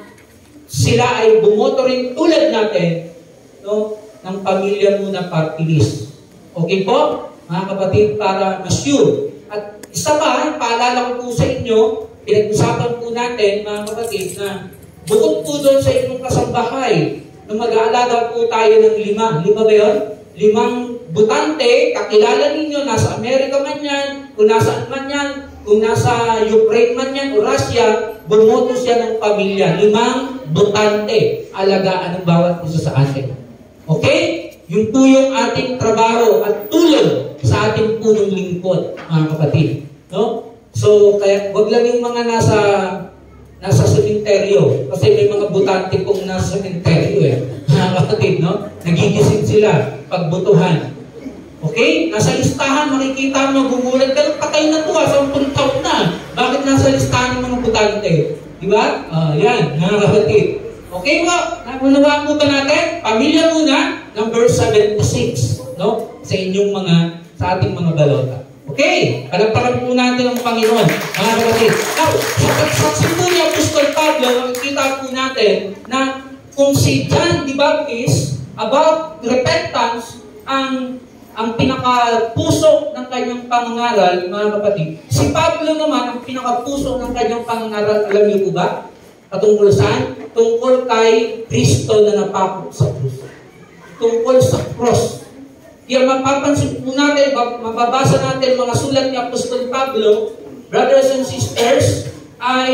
sila ay bumoto rin tulad natin, no, ng pamilya muna party list. Okay po, mga kapatid, para ma-sure. At isa pa, paalala ko po sa inyo, pinag-usapan po natin, mga kapatid, na bukod po doon sa inyong kasambahay, na mag-aalaga po tayo ng 5. 5 ba yun? 5 butante, kakilala ninyo, nasa Amerika man yan, kung nasaan man yan, kung nasa Ukraine man yan, o Russia, bumoto siya ng pamilya. 5 butante, alagaan ng bawat isa sa atin. Okay? Yun po yung ating trabaho at tulong sa ating punong lingkod, mga kapatid. No? So, kaya wag lang yung mga nasa sementeryo. Kasi may mga butante pong nasa sementeryo mga kapatid, no? Nagigising sila pagbutuhan. Okay? Nasa listahan, makikita mo, gumulat ka, patay na to, 10 taon na. Bakit nasa listahan ng mga butante? Diba? Yan, mga kapatid. Okay po, naunawaan po ba natin? Pamilya muna, number 76, no? Sa ating mga balota. Okay, palagpakan po natin ang Panginoon, mga kapatid. Now, sa saksi po ni Apostol Pablo, makikita po natin na kung si John the Baptist about repentance ang pinakapuso ng kanyang pangangaral, mga kapatid. Si Pablo naman, ang pinakapuso ng kanyang pangangaral, alam niyo po ba? Patungkol saan? Tungkol kay Kristo na napako sa krus. Tungkol sa cross. Kaya mapapansin po natin, mababasa natin mga sulat ni Apostol Pablo, brothers and sisters, ay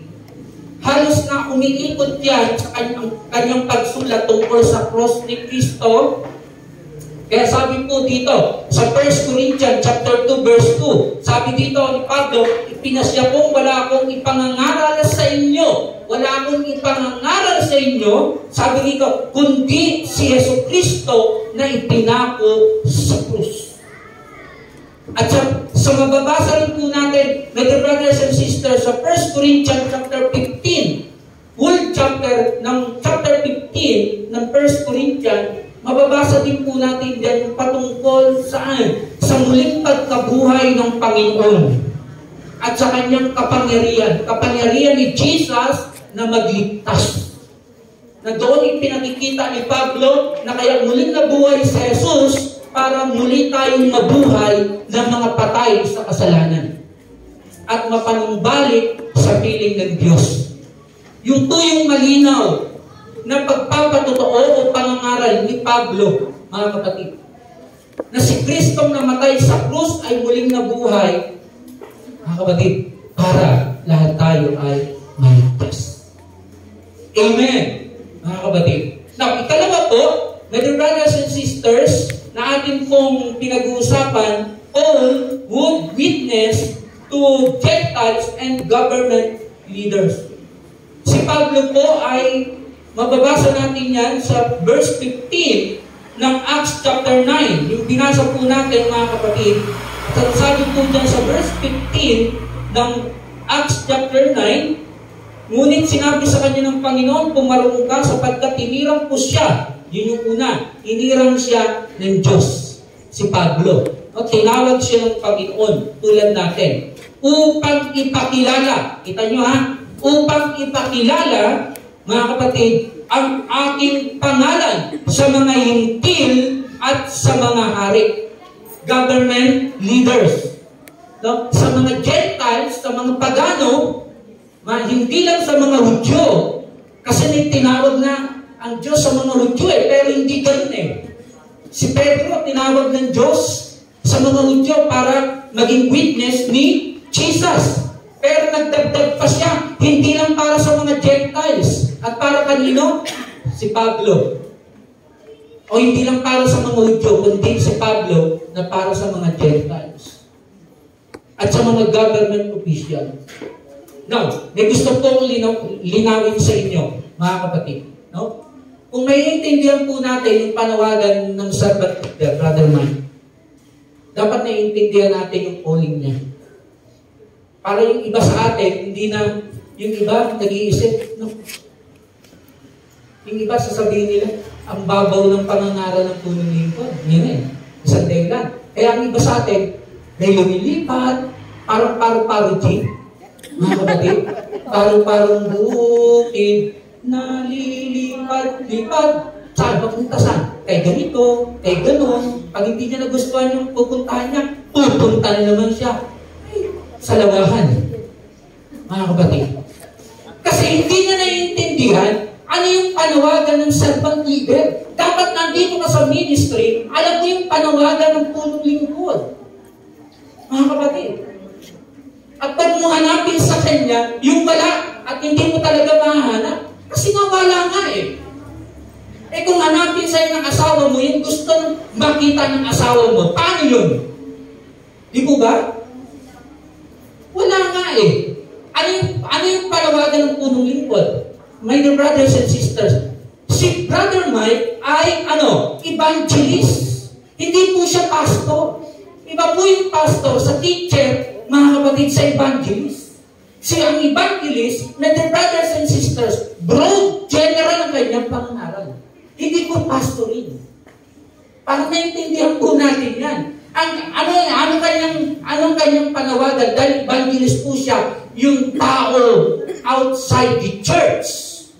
halos na umiikot yan sa kanyang pagsulat tungkol sa cross ni Kristo. Kaya sabi po dito, sa 1 Corinthians chapter 2 verse 2, sabi dito ni Pablo, ipinasya kong wala akong ipangangaral sa inyo. Wala akong ipangangaral sa inyo, sabi dito, kundi si Jesucristo na ipinako sa krus. At sa mababasa rin po natin, my dear brothers and sisters, sa 1 Corinthians chapter 15, whole chapter 15 ng 1 Corinthians, mababasa din po natin dyan patungkol saan? Sa muling pagkabuhay ng Panginoon at sa kanyang kapangyarihan. Kapangyarihan ni Jesus na magligtas. Na doon ipinakikita ni Pablo na kaya muling nabuhay si Jesus para muli tayong mabuhay ng mga patay sa kasalanan at mapanumbalik sa piling ng Diyos. Yung tuyong malinaw na pagpapatotoo o pangangaral ni Pablo, mga kapatid, na si Kristong namatay sa krus ay muling nabuhay, mga kapatid, para lahat tayo ay maligtas. Amen, mga kapatid. Now, ikalawa po, my dear brothers and sisters, na atin pong pinag-uusapan, all would witness to Gentiles and government leaders. Si Pablo po ay, mababasa natin yan sa verse 15 ng Acts chapter 9. Yung binasa po natin, mga kapatid. At sabi po dyan sa verse 15 ng Acts chapter 9, ngunit sinabi sa kanya ng Panginoon, pumarong ka sapagkat tinirang po siya. Yun yung una, tinirang siya ng Diyos. Si Pablo. O, tinawag siya ng Panginoon, tulad natin. Upang ipakilala, kita nyo ha, upang ipakilala, mga kapatid, ang ating pangalan sa mga hintil at sa mga hari. Government leaders. No? Sa mga Gentiles, sa mga pagano, hindi lang sa mga Hudyo. Kasi may tinawag na ang Diyos sa mga Hudyo pero hindi ganun Si Pedro, tinawag ng Diyos sa mga Hudyo para maging witness ni Jesus. Pero nagdagdag pa siya, hindi lang para sa mga Gentiles. At para kanino? Si Pablo. O hindi lang para sa mga Hudyo, kundi si Pablo na para sa mga Gentiles. At sa mga government officials. Now, may gusto pong linawin sa inyo, mga kapatid. No? Kung may intindihan po natin yung panawagan ng servant leader, Brother Mike, dapat naiintindihan natin yung calling niya. Para yung iba sa atin, hindi na, yung iba nag-iisip, no? Yung iba sasabihin nila, ang babaw ng pangangaral ng punong lingkod. Yan isang dahilan. Kaya ang iba sa atin, may lumilipat, parang paro-paro jeep, mga kapatid, parang bukid, nalilipat-lipat, saan papunta saan? Kay ganito, kay ganon, pag hindi niya nagustuhan yung pupuntahan niya, pupunta na naman siya sa lawahan, mga kapatid. Kasi hindi niya naiintindihan ano yung panawagan ng servant leader. Dapat nandito ka sa ministry, alam mo yung panawagan ng punong lingkod, mga kapatid. At pag mo hanapin sa kanya, yung wala, at hindi mo talaga mahanap, kasi nga wala nga kung hanapin sa'yo ng asawa mo, yung gusto makita ng asawa mo, paano yun? Di po ba? Wala nga Ano yung panawagan ng punong lingkod? My dear brothers and sisters, si Brother Mike ay evangelist. Hindi po siya pastor. Iba po yung pastor sa teacher, mga kapatid, sa evangelist. Ang evangelist, my dear brothers and sisters, broad, general ang kanyang pangaral. Hindi po pastorin. Para naintindihan po natin yan. Anong kanyang panawagan? Dahil evangelist po siya, yung tao outside the church.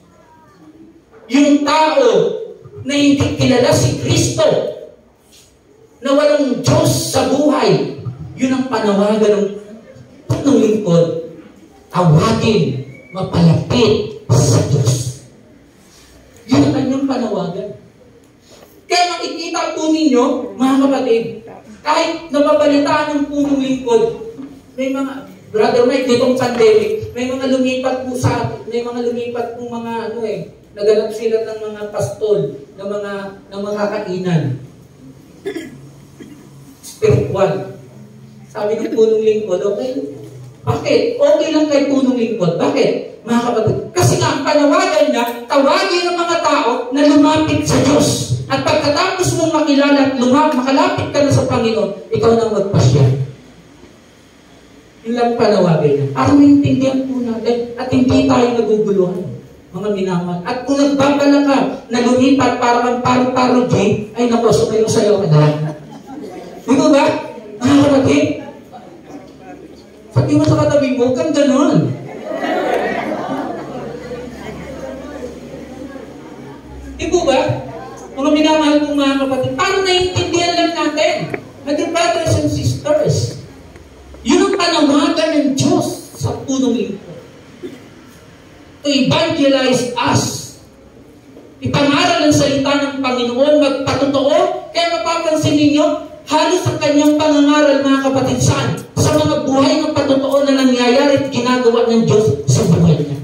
Yung tao na hindi kilala si Kristo, na walang Diyos sa buhay. Yun ang panawagan ng punong lingkod. Tawagin, mapalapit sa Diyos. Yun ang kanyang panawagan. Kaya makikita po ninyo, mga kapatid, kahit nababalitaan ng punong lingkod, may mga, Brother Mike, ditong pandemic, may mga lumipat po sa atin, may mga lumipat po mga nagalap sila ng mga pastol, ng mga kainan. Spiritual. Sabi ng punong lingkod, okay? Bakit? Okay lang kay punong lingkod. Bakit? Mga kapatid, kasi nga ang panawagan niya, tawagin ang mga tao na lumapit sa Diyos. At pagkatapos mong makilala at makalapit ka na sa Panginoon, ikaw nang magpasya. Yun lang panawagan niya. Para maintindihan po natin at hindi tayo naguguluhan, mga minamahal. At kung nagbabala ka na lumipat para kang paro-paro J, ay naku, sumayo-sayo ka na. Di ba ba? Mga kapatid, sabi mo sa katabi mo, kang ganon. Di ba ba? Mga minamahal kong mga kapatid, paano naiintindihan lang natin? Mga brothers and sisters, yun ang panawagan ng Diyos sa punong lingkod. To evangelize us. Ipangaral ang salita ng Panginoon, magpatotoo. Kaya mapapansin ninyo, halos sa kanyang pangangaral, mga kapatid, saan? Sa mga buhay ng patotoo na nangyayari at ginagawa ng Diyos sa buhay niya.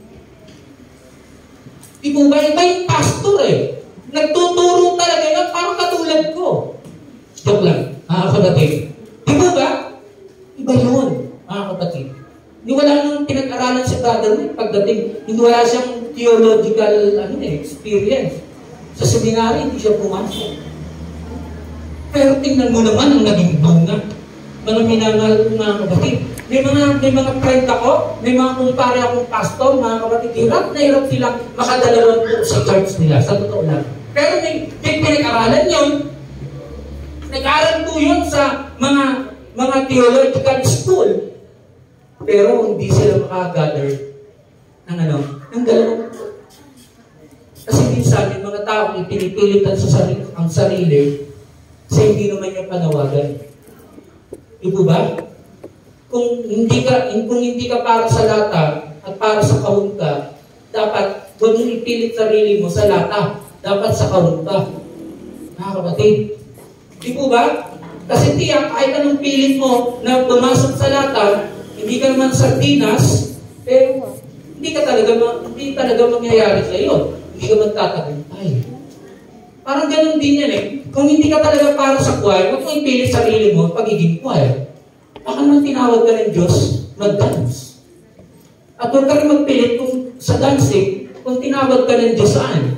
Iba yung pastor eh. Nagtuturo talaga yan, parang katulad ko. Joke lang, mga kapatid. Di ba? Iba yun, mga kapatid. Hindi wala nang pinag-aralan si brother mo pagdating. Hindi wala siyang theological experience. Sa seminary, hindi siya pumasok. Pero tingnan mo naman ang naging bunga. Mga minangal ko, mga kapatid. May mga friend ako, may mga kumpare akong pastor, mga kapatid, hirap na hirap silang makadalawan po sa church nila, sa totoo lang. Pero may pinag-aralan yun. Nag-aral po yun sa mga theological school. Pero hindi sila makagather ng dalawang. Kasi minsan, yung mga tao ipinipilitan ang sarili kasi hindi naman niya panawagan. Iba ba? Kung hindi ka para sa lata at para sa kahon ka, dapat huwag mong ipilit sarili mo sa lata. Dapat sa kahon ka. Mga kapatid, iba ba? Kasi tiyak, kahit anong pilit mo na pumasok sa lata, hindi ka naman sardinas, pero hindi talaga mangyayari sa iyo. Hindi ka magtatagumpay. Parang ganun din yan eh. Kung hindi ka talaga para sa choir, huwag mong ipilit sarili mo pagiging choir. Baka naman tinawag ka ng Diyos mag-dance. At huwag ka rin magpilit kung sa dancing, kung tinawag ka ng Diyos saan.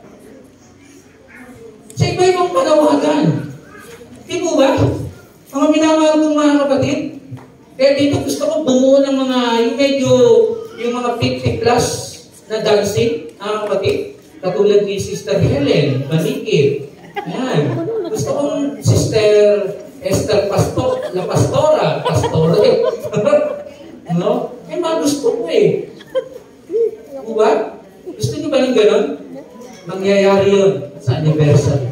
Sa iba-ibang panawagan. Di mo ba? Mga minamahal kong mga kapatid, kaya dito gusto ko bumuo ng mga, yung mga 50 plus na dancing, mga kapatid. Katulad ni Sister Helen, Manikit. Ayan. Gusto kong Sister Esther La Pastora. No? Eh, mga gusto ko eh. Diba? Gusto niyo ba ng ganon? Mangyayari yun sa anniversary.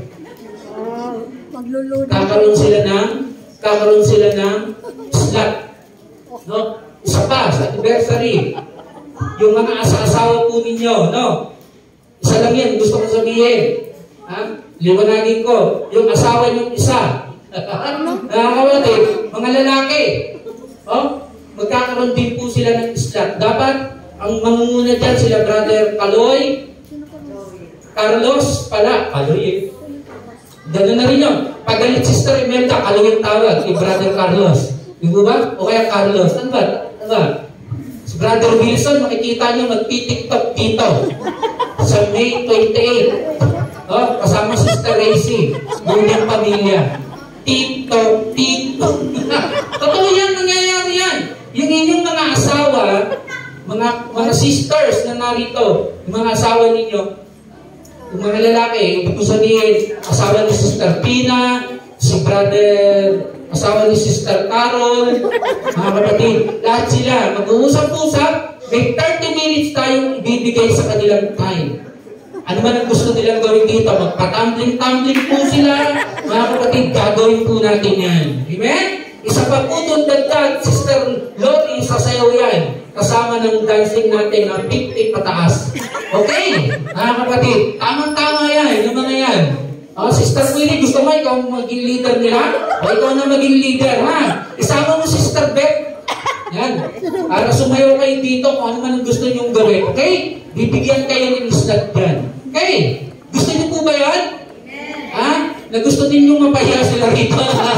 Kakaroon sila ng slot. No? Isa pa, sa anniversary. Yung mga asawa po ninyo, no? Isa lang yan, gusto kong sabihin. Liwanagin ko, yung asawa niyong isa. Nakakawatid, mga lalaki. Magkakaroon din po sila ng slot. Dapat, ang mangunguna dyan sila, Brother Kaloy, Carlos pala, Kaloy eh. Gano'n na rin yun. Pagalit Sister Imelda, Kaloy ang tawag, ni Brother Carlos. Diba ba? O kaya Carlos. Ano ba? Si Brother Wilson, makikita niyo magti-tiktok dito. Sa May 28. Kasama si Sister Racy. Buong pamilya. TikTok. Totoo yan, nangyayari yan. Yung inyong mga asawa, mga sisters na narito, yung mga asawa ninyo, yung mga lalaki, ibig ko sabihin, asawa ni Sister Pina, si Brother, asawa ni Sister Carol, mga kapatid, lahat sila, mag-uusap-usap, may 30 minutes tayong ibibigay sa kanilang time. Ano man ang gusto nilang gawin dito, magpatumbling-tumbling po sila, mga kapatid, gagawin po natin yan. Amen? Isa pa po doon dagdag, Sister Lori, sasayaw yan, kasama ng dancing natin na 50 pataas. Okay? Mga kapatid, tamang-tama yan, yung mga yan. Sister Willie, gusto mo ikaw maging leader nila? O ikaw na maging leader, ha? Isama mo Sister Beth. Yan. Para sumayaw kayo dito kung ano man ang gusto niyong gawin. Okay? Bibigyan kayo ng slot dyan. Okay? Gusto niyo po ba yan? Ha? Na gusto ninyong mapahiya sila rito.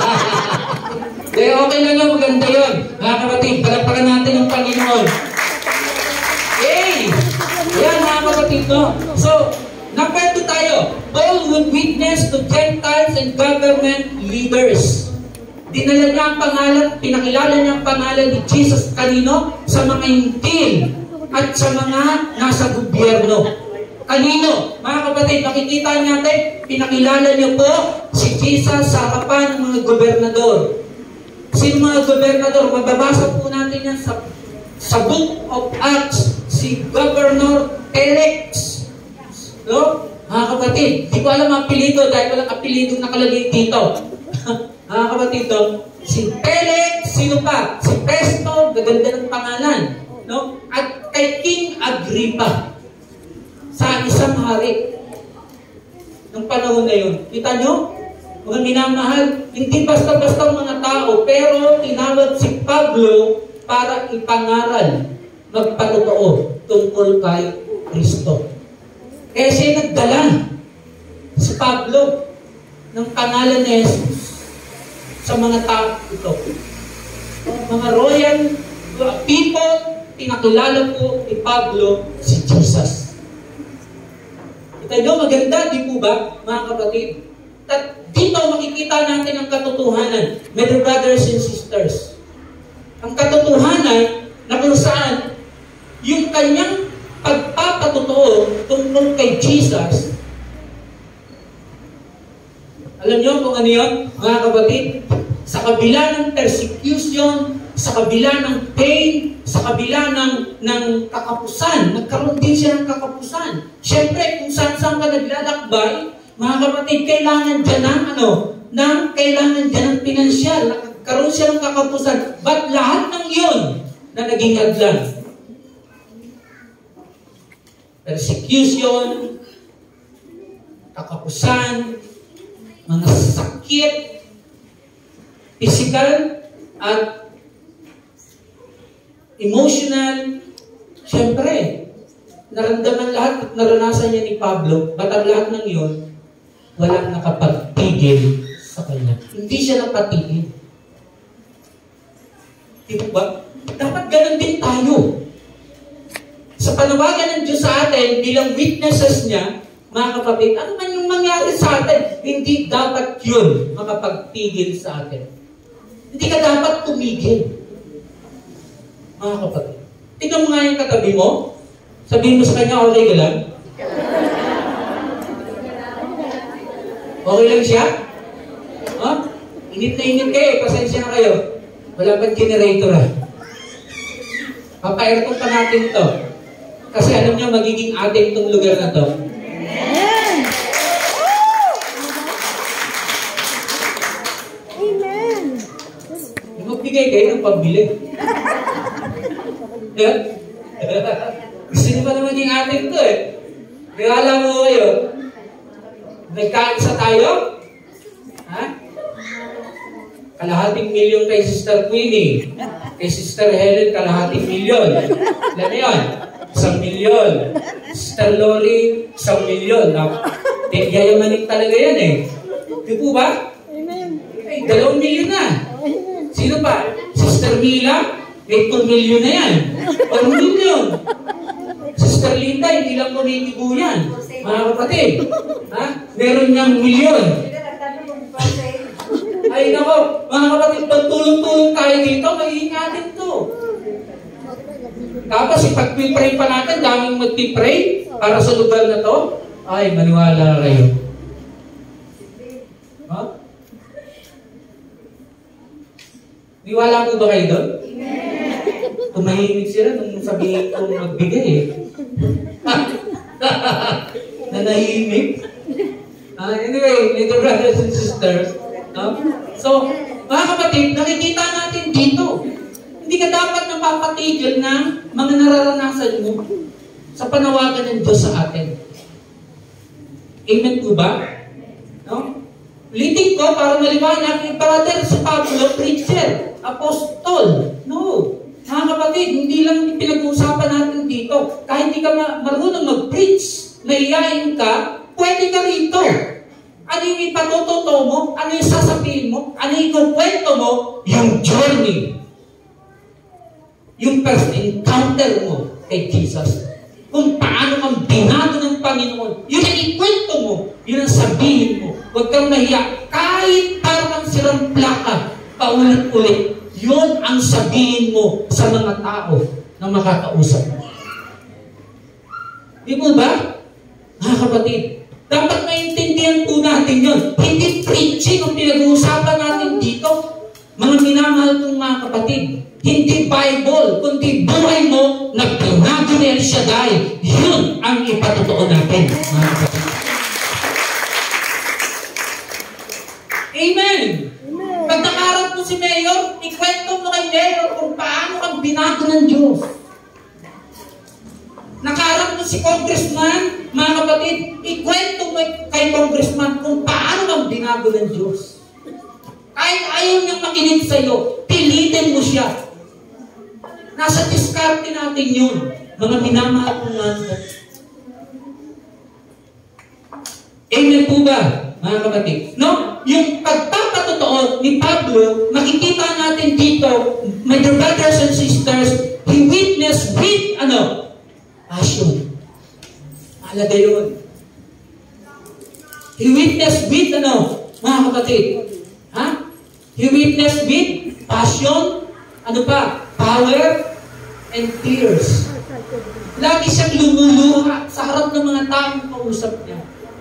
Okay lang yun, maganda yun. Mga kapatid, palagpagan natin ang Panginoon. Hey! Yan mga kapatid, no? So, number 2 tayo. Paul would witness to Gentiles and government leaders. Dinala niya ang pangalan, pinakilala niya ang pangalan ni Jesus kanino? Sa mga hintil at sa mga nasa gobyerno. Kanino? Mga kapatid, makikita natin, pinakilala niyo po si Jesus sa harapan ng mga gobernador. Sino mga gobernador? Mababasa po natin yan sa Book of Acts, si Governor Felix. No? Mga kapatid, di ko alam ang apelido dahil walang apelido nakalagay dito. Mga kapatid, si Felix, sino pa? Si Festo, gaganda ng pangalan. No? At kay King Agrippa, sa isang hari ng panahon na yun. Kita nyo? Mga minamahal, hindi basta-basta mga tao, pero tinawag si Pablo para ipangaral, magpatotoo tungkol kay Kristo. Kaya siya nagdala si Pablo ng pangalan ni Jesus sa mga tao ito. Mga royal people, pinakilala po ni Pablo si Jesus. Kita nyo, maganda, di po ba, mga kapatid? At dito makikita natin ang katotohanan, my brothers and sisters. Ang katotohanan na kung saan yung kanyang pagpapatotoo tungkol kay Jesus. Alam nyo kung ano yun, mga kapatid? Sa kabila ng persecution, sa kabila ng pain, sa kabila ng kakapusan, nagkaroon din siya ng kakapusan. Siyempre, kung saan-saan ka naglalakbay, mga kapatid, kailangan dyan kailangan dyan ng pinansyal. Nagkaroon siya ng kakapusan. But lahat ng yun na naging hadlan. Persecution, kakapusan, mga sakit, physical at emotional. Siyempre, naramdaman lahat at naranasan niya ni Pablo, but ang lahat ng yun, walang nakapagpigil sa kanya. Hindi siya napatigil. Di ba? Dapat ganun din tayo. Sa panawagan ng Diyos sa atin, bilang witnesses niya, mga kapatid, ano man yung mangyari sa atin, hindi dapat yun makapagpigil sa atin. Hindi ka dapat tumigil. Mga kapatid. Tingnan mo nga yung katabi mo. Sabihin mo sa kanya, okay ka lang? Okay lang siya? Huh? Init na init kayo. Pasensya na kayo. Wala pang generator ah. Papa-aircon pa natin ito. Kasi alam nyo, magiging ating itong lugar na to. Amen. Magbigay kayo ng pambili. Yan? Gusto nyo pa na maging ating ito eh. Regala mo kayo. Nagkaisa tayo? Ha? Kalahating milyon kay Sister Queenie. Kay Sister Helen, kalahating milyon. Alam mo yun? 1 milyon. Sister Lori, 1 milyon. Yayamanin talaga yan eh. Di po ba? Ay, 2 milyon na. Sino pa? Sister Mila, may 2 milyon na yan. 4 milyon. Sister Linda, hindi lang mo nitibo yan. Mga kapatid. Ha? Meron niyang milyon. Ay nako, mga kapatid, pag tulong-tulong tayo dito, mag-iingatin to. Tapos ipag-pray pa natin, daming mag-pray para sa lugar na to. Ay, maniwala kayo. Ha? Niwala po ba kayo doon? Tumahimik sila nung sabihin kong magbigay eh. Nanahimik. Anyway, little brothers and sisters. No? So, mga kapatid, nakikita natin dito. Hindi ka dapat napapatigil ng mga nararanasan mo sa panawagan ng Diyos sa atin. Amen po ba? No? Ulitin ko para maliwanag, yung brother si Pablo, preacher, apostol. No. Mga kapatid, hindi lang pinag-uusapan natin dito. Kahit hindi ka marunong mag-preach, naiyain ka, pwede ka rito. Ano yung ipatututo mo? Ano yung sasabihin mo? Ano yung ikukwento mo? Yung journey. Yung first encounter mo kay Jesus. Kung paano kang binago ng Panginoon. Yun ang ikwento mo. Yun ang sabihin mo. Huwag kang mahiya. Kahit parang sirang plaka, paulit-ulit. Yun ang sabihin mo sa mga tao na makakausap mo. Di mo ba? Mga kapatid, dapat maintindihan po natin yun. Hindi preaching ang pinag-uusapan natin dito. Mga minamahal kong mga kapatid, hindi Bible, kundi buhay mo na binago ni El Shaddai. Yun ang ipatutuo natin, mga kapatid. Amen! Pag nakarap mo si Mayor, ikwento mo kay Mayor kung paano kang binago ng Diyos. Nakarap mo si Congressman, mga kapatid, ikwento mo kay Congressman kung paano kang binago ng Diyos. Kahit ayaw niyang makinig sa'yo, pilitin mo siya. Nasa diskarte natin yun, mga minamahal kong mga. Amen po ba, mga kapatid? No? Yung pagpapatotoo ni Pablo, makikita natin dito, my dear brothers and sisters, he witnessed with, passion. Mahalaga yun. He witnessed with, mga kapatid? Ha? He witnessed with passion, power, and tears. Lagi siyang lumuluha sa harap ng mga taong kausap niya.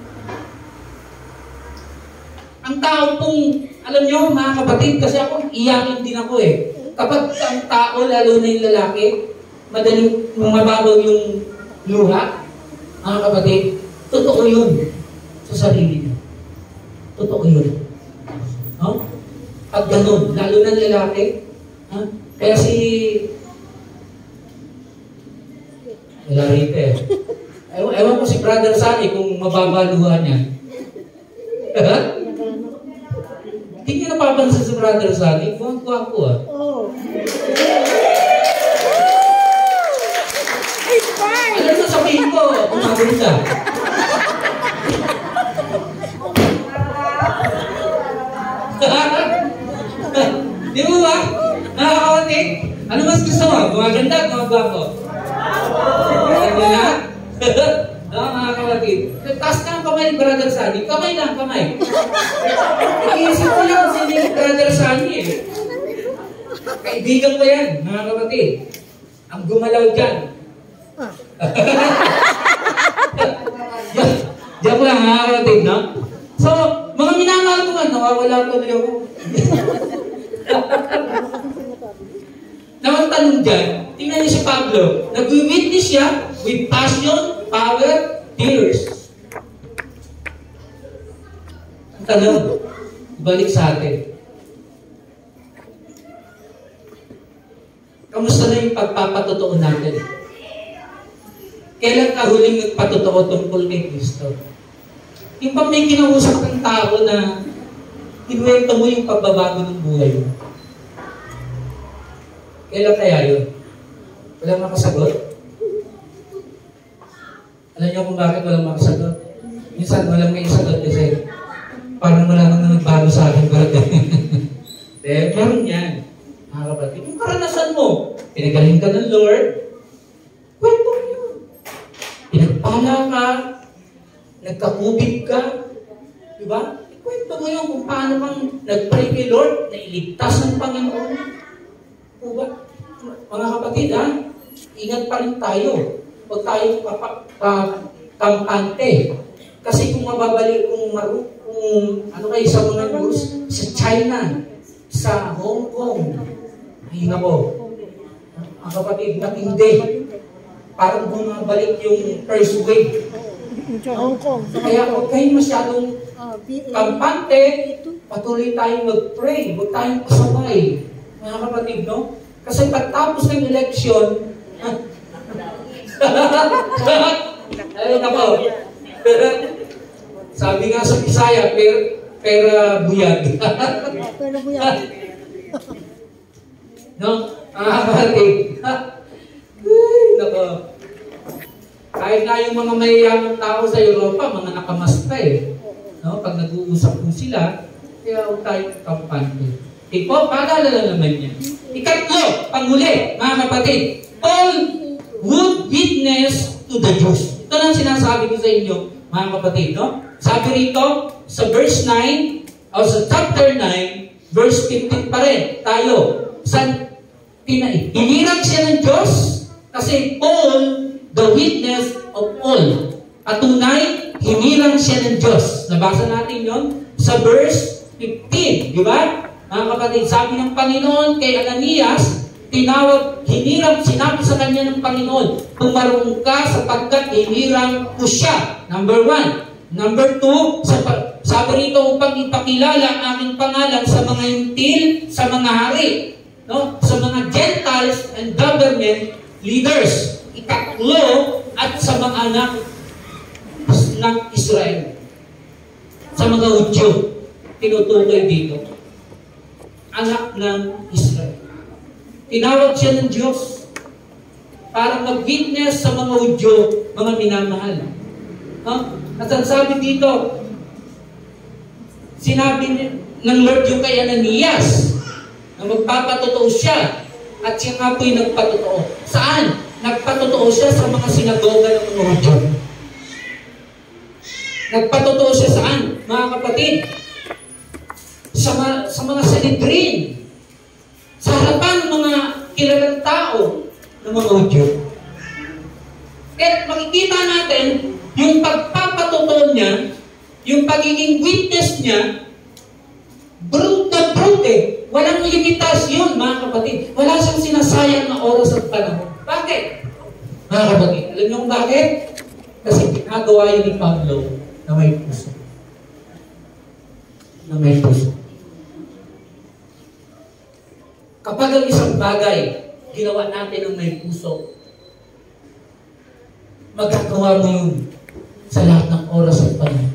Ang tao pong, alam niyo mga kapatid, kasi ako, iyakin din ako eh. Kapag ang tao, lalo na yung lalaki, madaling mababaw yung luha, mga kapatid, totoo yun sa sarili niya. Totoo yun. No? Pag ganun, lalo na lalaki, kaya si wala rito eh. Ewan ko si Brother Sunny kung mababaluhan niya. Hindi niyo napapansin si Brother Sunny? Kuha ko ah. Oh. Ano na sabihin ko? Kumagod ka. Di mo ba? Nakakawatik? Ano mas gusto mo? Gumaganda, gumagwapo? Gumaganda na? Oo, mga kapatid. Taas ka ang kamay, Brother Sunny. Kamay lang, kamay. Iisip ko lang kasi hindi Brother Sunny eh. Kaibigan ko yan, mga kapatid. Ang gumalaw dyan. Diyan ko lang, mga kapatid, no? So, mga minamahal ko nga, nawawala ko na ako. Nawang tanong dyan, tingnan niyo si Pablo, nag-witness siya with passion, power, tears. Ang tanong, balik sa atin. Kamusta na yung pagpapatotoo natin? Kailan ka huling nagpatotoo tungkol kay Kristo? Yung pag may kinausap ng tao na inuwento mo yung pagbabago ng buhay mo. Kailan kaya yun? Walang makasagot? Alam niyo kung bakit walang makasagot? Minsan walang may isagot kasi parang wala nang nagbago sa akin. Meron yan. Mga kapatid, yung karanasan mo, pinagaling ka ng Lord, kwento mo yun. Pinagpala ka, nagkakubig ka, di ba? Kwento mo yun kung paano kang nag-pray kay Lord, na iligtas ng Panginoon. Diba? Mga kapatid, ingat pa rin tayo. Huwag tayo kampante. Kasi kung mababalik, kung ano kayo sa mga news, sa China, sa Hong Kong, ay nako, mga kapatid, matindi. Parang bumabalik yung first wave. Hong Kong. Kaya huwag kayo masyadong kampante, patuloy tayong mag-pray, huwag tayong pasaway. Mga kapatid, no? Kasi pagtapos ng eleksyon, ay nako, sabi nga sa Bisaya, pera buyag. Pero buya. No? Mga kapatid, nako, kahit nga yung mga mayayamang tao sa Europa, mga nakamasta eh. No? Pag nakikiusap po sila, kaya huwag tayong kampante. Okay po, pag-alala naman yan. Ikatlo, panghuli, mga kapatid, Paul would witness to the Jews. Ito lang sinasabi ko sa inyo, mga kapatid, no? Sabi rito, sa verse 9, o sa chapter 9, verse 15 pa rin, tayo. Hinirang siya ng Diyos, kasi Paul, the witness of all. Patunay, hinirang siya ng Diyos. Nabasa natin yon sa verse 15, di ba? Mga kapatid, sabi ng Panginoon kay Ananias, sinabi sa kanya ng Panginoon, pumarong ka sapagkat hinirang ko siya. Number 1. Number 2, sabi rito upang ipakilala ang aming pangalan sa mga hintil, sa mga hari, no? Sa mga Gentiles and government leaders. Ikatlo, at sa mga anak ng Israel. Sa mga Hudyo, tinutukoy dito. Anak ng Israel. Tinawag siya ng Diyos para mag-witness sa mga Hudyo, mga minamahal. At ang sabi dito, sinabi ng Lord yung kay Ananias na magpapatotoo siya at siya nga po'y nagpatotoo. Saan? Nagpatotoo siya sa mga sinagoga ng mga Hudyo. Nagpatotoo siya saan? Mga kapatid, sa mga Sanhedrin, sa harapan ng mga kilalang tao ng mga Hudyo. At makikita natin yung pagpapatotoo niya, yung pagiging witness niya, brute na brute. Walang limitasyon, mga kapatid. Wala siyang sinasayang na oras at panahon. Bakit? Mga kapatid, alam niyo kung bakit? Kasi ginagawa yun ni Pablo na may puso. Na may puso. Kapag ang isang bagay, ginawa natin ng may puso, magagawa mo yun sa lahat ng oras at panahon.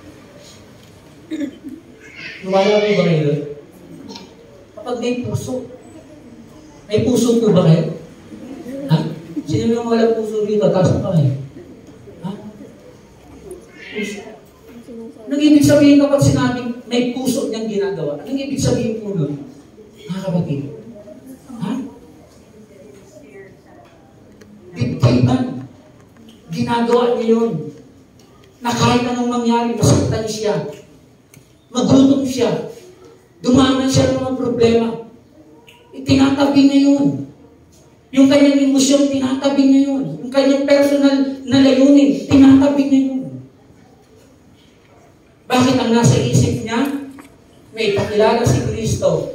Nawala mo ba kayo? Kapag may puso po ba kayo? Ha? Sino yung walang puso rito? Taas pa kayo? Ha? Puso. Anong ibig sabihin kapag sinabing may puso niyang ginagawa? Anong ibig sabihin po nun? Mga kapatid? Ha? Bigtiman. Ginagawa niya yun. Na kahit anong mangyari, masaktan siya. Magutom siya. Dumaman siya ng mga problema. Itinatabi niya yun. Yung kanyang emosyon, tinatabi niya yun. Yung kanyang personal na layunin, tinatabi niya yun. Bakit ang nasa isip niya? May ipakilala si Kristo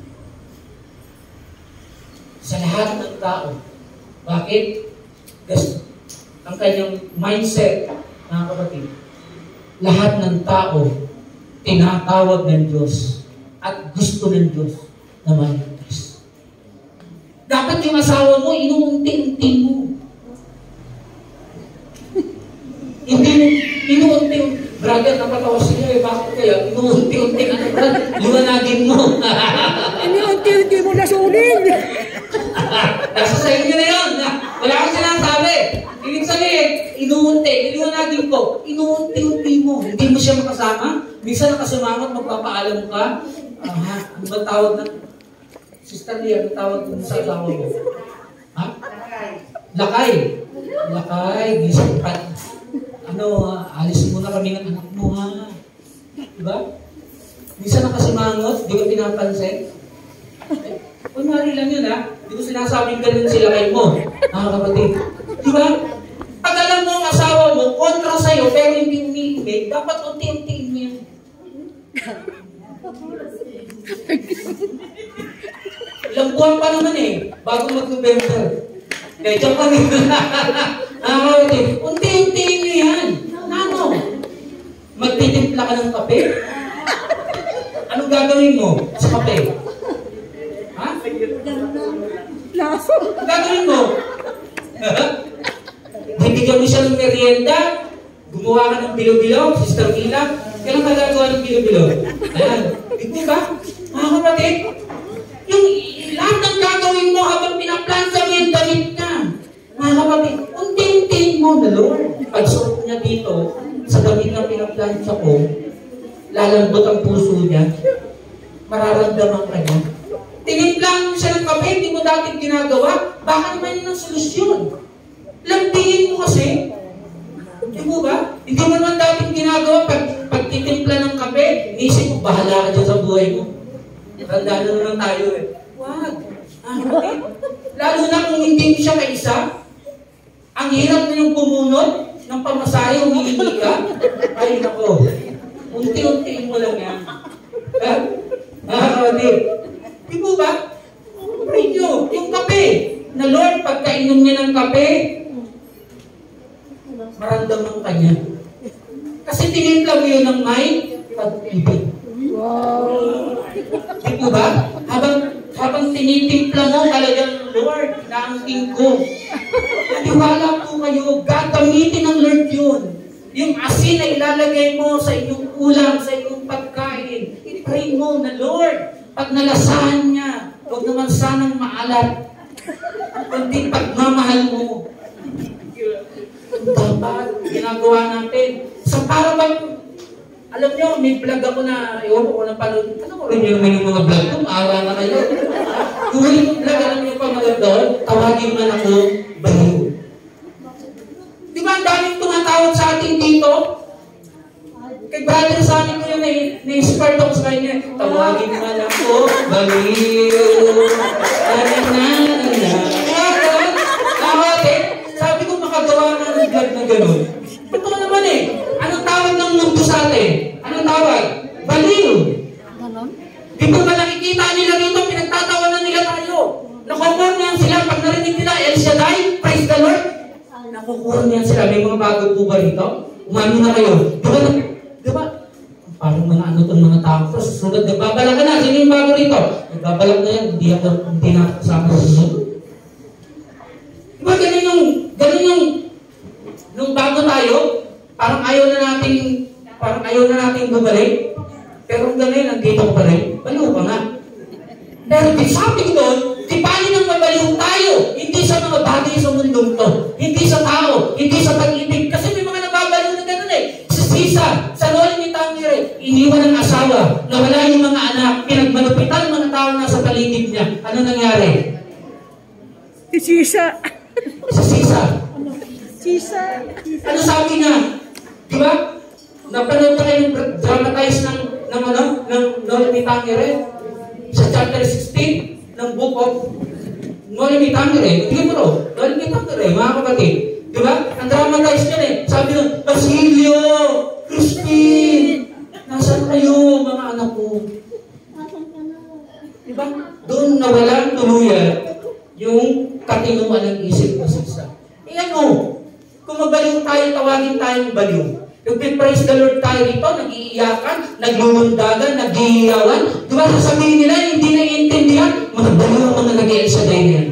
sa lahat ng tao. Bakit? Kasi ang kanyang mindset, mga kapatid, lahat ng tao tinatawag ng Diyos at gusto ng Diyos na maligtas. Dapat yung asawa mo, inuunti-unti mo. Hindi mo, inuunti-unti. Brother, napatawa siya bakit kaya? Inuunti-unti ka na, brother. Liwanagin mo. Inuunti-unti mo na sunin. Nasa sa inyo na yun. Wala akong sinasabi. Ibig sabihin, inuunti. Iliwanagin ko, inuunti-unti mo. Hindi mo siya makasama. Minsan nakasumama at magpapaalam ka. Ano ba tawag na? Sister Lia, ano tawag mo sa asawa mo? Ha? Lakay. Lakay. Minsan pa. Alisin mo na kami ng anak mo, ha? Diba? Minsan nakasimangot, di ko pinapansin. Kunwari lang yun, ha? Di ko sinasabing ganun sila kay mo. Kapatid. Diba? Pag alam mo ang asawa mo, kontra sa'yo, pero hindi umiibig, dapat unti-untiin mo yan. Ilang buwan pa naman bago mag-November. Medyo pa rin. Unti-untiin nyo yan. Ano? Magtitimpla ka ng kape? Anong gagawin mo sa kape? Ha? Laso. Gagawin mo? Bibigyan mo siya ng merienda, gumawa ka ng bilo-bilo, Sister Mila, kailan ka gagawa ng bilo-bilo? Ayan. Hindi ba? Mga kapatid, yung lahat ng gagawin mo habang pinaplansa mo yung damit niya. Mga kapatid, unti-untiin mo na Lord. Pagsuot niya dito, sa damit na pinaplansa ko, lalambot ang puso niya, mararamdaman ka niya. Tinimplang siya ng kape, hindi mo dating ginagawa, baka naman yun ang solusyon. Lambingin mo kasi. Di mo ba? Hindi mo naman dating ginagawa pag titimpla ng kape, inisip mo, bahala ka dyan sa buhay mo. Tanda na naman tayo eh. Wag. Okay. Lalo na kung hindi mo siya kaisa, ang hirap na yung pumunod ng pamasahe, umiingi ka. Ay, nako. Unti-untiin mo lang yan. Kapatid. Di mo ba? Pray nyo, yung kape. Na Lord, pagkainom niya ng kape, maramdaman ka niya. Kasi tinimpla mo yun ng may pag-ibig. Wow! Di mo ba? Habang tinitimpla mo talagang, Lord, naangking ko. Naniwala po kayo, gagamitin ng Lord yun. Yung asin na ilalagay mo sa inyong ulam, sa inyong pagkain, i-pray mo na, Lord, pag nalasahan niya, huwag naman sanang maalat, kundi pagmamahal mo. Dapat ginagawa natin. Sa para bang, alam nyo, may vlog ako na, ewan ko na panood. Ano ko rin yung mga vlog ko? Maawa na kayo. Yung huling vlog, alam nyo pa mga doon, tawagin man ako, baliw. Di ba ang daming tumatawag sa atin dito? Kay brother sa akin ko yun, na-inspired ako sa kanya. Tawagin man ako, baliw. Sabi ko makagawa na ng vlog na gano'n. Totoo naman eh. Anong tawag ng mundo sa atin? Anong tawag? Baliw. Di ba nakikita nila dito, pinagtatawanan nila tayo. Nakukurniyan sila. Pag narinig nila, El Shaddai, praise the Lord. Nakukurniyan sila. May mga bago po ba rito? Umano na kayo. Di ba? Parang mga ano itong mga tao. Tapos susunod, nagbabalak ka na. Sino yung bago rito? Nagbabalak na yan. Hindi na ako kasama sa sunod. Di ba ganun yung nung bago tayo, parang ayaw na nating bumalik. Pero kung gano'n, nandito ko pa rin, baliw ka nga. Pero sabi ko doon, di bali nang mabaliw tayo, hindi sa mga bagay sa mundong to, hindi sa tao, hindi sa pag-ibig. Kasi may mga nababaliw na gano'n eh. Si Sisa, sa lolo ni Tangire, iniwan ng asawa, nawala yung mga anak, pinagmalupitan ng mga tao nasa paligid niya. Ano nangyari? Si Sisa. Si Sisa. Ano sabi niya? Di ba? Napanood na kayo dramatize ng Noli Me Tangere sa chapter 16 ng book of Noli Me Tangere. Tingnan mo ro, Noli Me Tangere, mga kapatid. Di ba? Ang dramatize niya eh. Sabi niya, Basilio, Crispin, nasaan kayo mga anak ko? Di ba? Doon nawalan tuluyan yung katinuan ng isip ko sa kung mabaliw tayo, tawagin tayong baliw. Nag-praise the Lord tayo rito, nag-iiyakan, naglulundagan, nag-iiyawan. Diba sasabihin nila, hindi naiintindihan, mga baliw ang mga nag-iel sa dayan.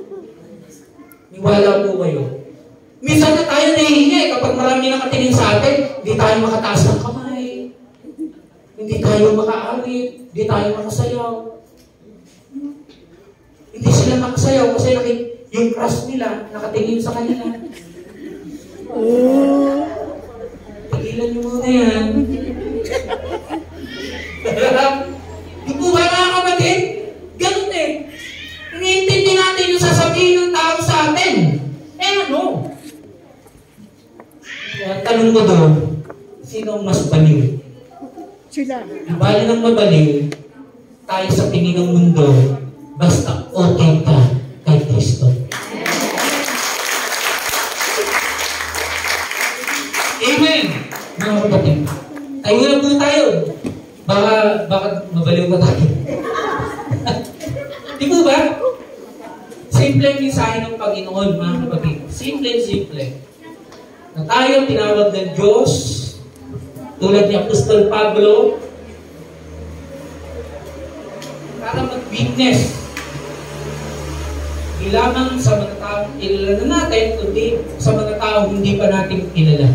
Niwala po kayo. Minsan na tayo nahihinga kapag marami nakatingin sa atin, hindi tayo makataas ng kamay. Hindi tayo makaawit, hindi tayo makasayaw. Hindi sila makasayaw kasi yung crush nila nakatingin sa kanila. Tigilan niyo muna yan. Di po ba mga kapatid? Ganun eh. Iniintindi natin yung sasabihin ng tao sa atin. Ano? Kaya tanong ko doon, sino ang mas baliw? Sila. Bali ng mabaliw, tayo sa tingin ng mundo, basta okay ka kay Kristo. Amen! Mga kapatid, tayo na po tayo. Baka mabaliw ka tayo. Di po ba? Simple ang mensahe ng Panginoon, mga kapatid. Simple. Na tayo tinawag ng Diyos, tulad ni Apostol Pablo, para mag-witness. Hindi lamang sa mga taong kilala na natin, kundi sa mga taong hindi pa natin kilala.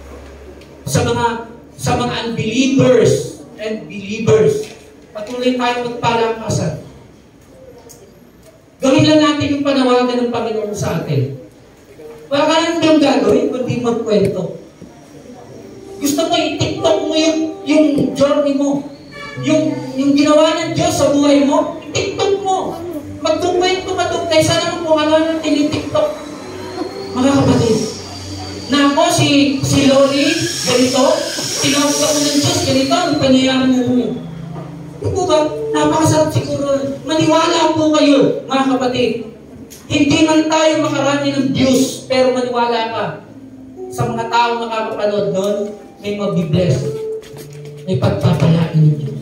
Sa mga unbelievers and believers, patuloy tayong magpalakasan. Gawin lang natin yung panawagan ng Panginoon sa atin. Wala ka lang yung gagawin, kundi magkwento. Gusto mo i-TikTok mo yung journey mo. Yung ginawa ng Diyos sa buhay mo, TikTok mo. Magkukwento ka doon kaysa naman kung ano yung tinitiktok. Mga kapatid, na ako si Lori, ganito, tinawag ako ng Diyos, ganito, ang pangyayari mo. Di po ba? Napakasarap siguro. Maniwala po kayo, mga kapatid. Hindi man tayo makarami ng Diyos, pero maniwala ka. Sa mga tao makakapanood doon, may mabibless. May pagpapalain ng Diyos.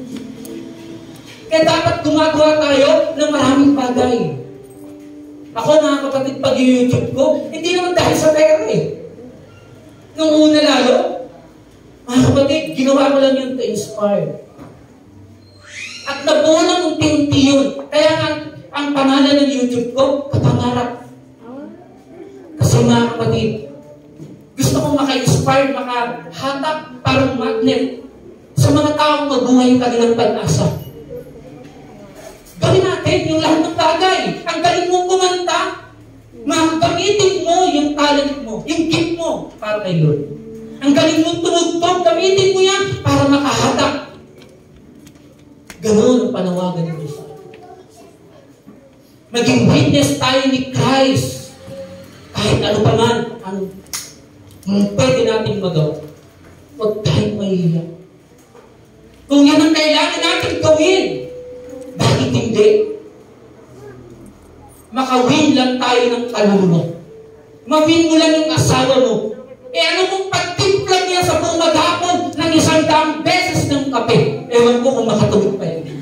Kaya dapat gumagawa tayo ng maraming bagay. Ako, mga kapatid, pag YouTube ko, hindi naman dahil sa pera eh. Nung una lalo, mga kapatid, ginawa ko lang yun to inspire. At nabuo lang unti-unti yun. Kaya ang pangalan ng YouTube ko, Kapangarap. Kasi mga kapatid, gusto kong maka-inspire, makahatak parang magnet sa mga taong mabuhay yung kanilang pag-asa. Gawin natin yung lahat ng bagay. Ang galing mong kumanta, gamitin mo yung talent mo, yung gift mo para kay Lord. Ang galing mong tumugtog, gamitin mo yan para makahatak. Ganoon ang panawagan ng Diyos. Maging witness tayo ni Christ. Kahit ano pa man ang pwede natin magawa. Huwag tayong mahihiya. Kung yan ang kailangan natin gawin, bakit hindi? Makawin lang tayo ng kaluluwa. Mawin mo lang yung asawa mo. Ano kung pagtimpla niya sa buong maghapon ng 100 beses ng kape? Ewan ko kung makatulog pa yun.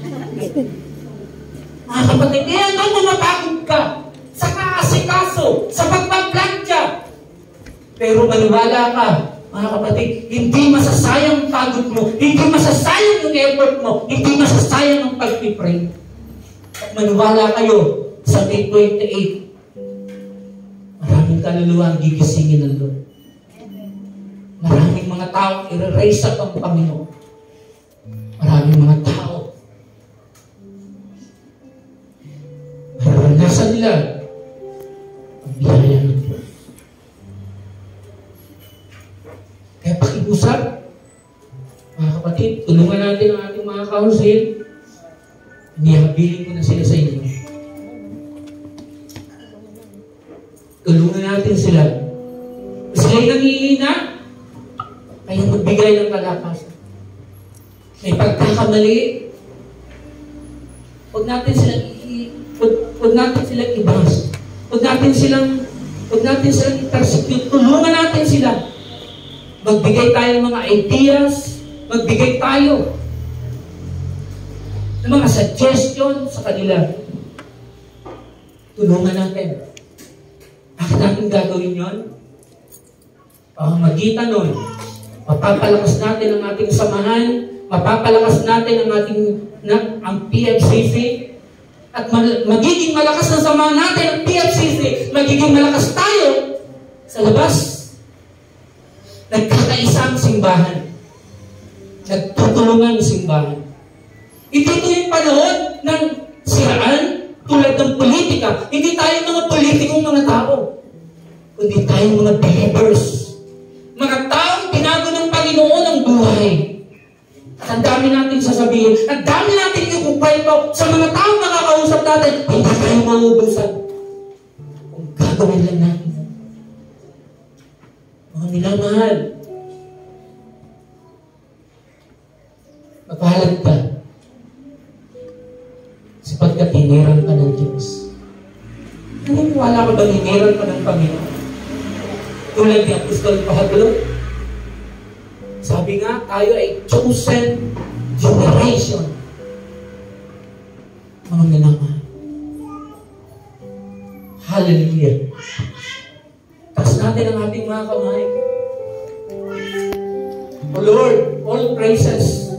Mga kapatid, ano kung mapagod ka sa kaasikaso, sa pagpaplantya? Pero maniwala ka, mga kapatid, hindi masasayang pagod mo, hindi masasayang yung effort mo, hindi masasayang ang pag-pray. At maniwala kayo, sa May 28, maraming kaluluwa ang gigisingin ng Lord. Maraming mga tao i-raise up ang Panginoon. Maraming mga tao maranasan nila ang biyaya ng Diyos. Kaya pakiusap, mga kapatid, tulungan natin ang ating mga council. Inihabilin ko na sila sa inyo. Tulungan natin sila. Sila'y nangihina, kaya magbigay ng kalakasan. May pagkakamali, huwag natin silang ibas. Huwag natin silang intersecute. Tulungan natin sila. Magbigay tayo ng mga ideas, magbigay tayo ng mga suggestion sa kanila. Tulungan natin. Bakit natin gagawin yun? Pamamagitan nun, mapapalakas natin ang ating samahan, mapapalakas natin ang PFCC, at magiging malakas na samahan natin ang PFCC, magiging malakas tayo sa labas. Nagkakaisa ang simbahan. Nagtutulungan ang simbahan. Hindi ito yung panahon ng siraan tulad ng politika. Hindi tayo mga politikong mga tao. Kundi tayo mga believers. Mga taong binago ng Panginoon ang buhay. At ang dami natin sasabihin, ang dami natin ikukwento sa mga taong makakausap natin, hindi tayo mauubusan. Kung gagawin lang natin. Mga minamahal, magpahalag ka sapagkat hiniran ka ng Diyos. Naniniwala ka ba hiniran ka ng Panginoon? Tulad ni Apostol Pablo, sabi nga, tayo ay chosen generation. Mga minamahal. Hallelujah. Taas natin ang ating mga kamay. O Lord, all praises,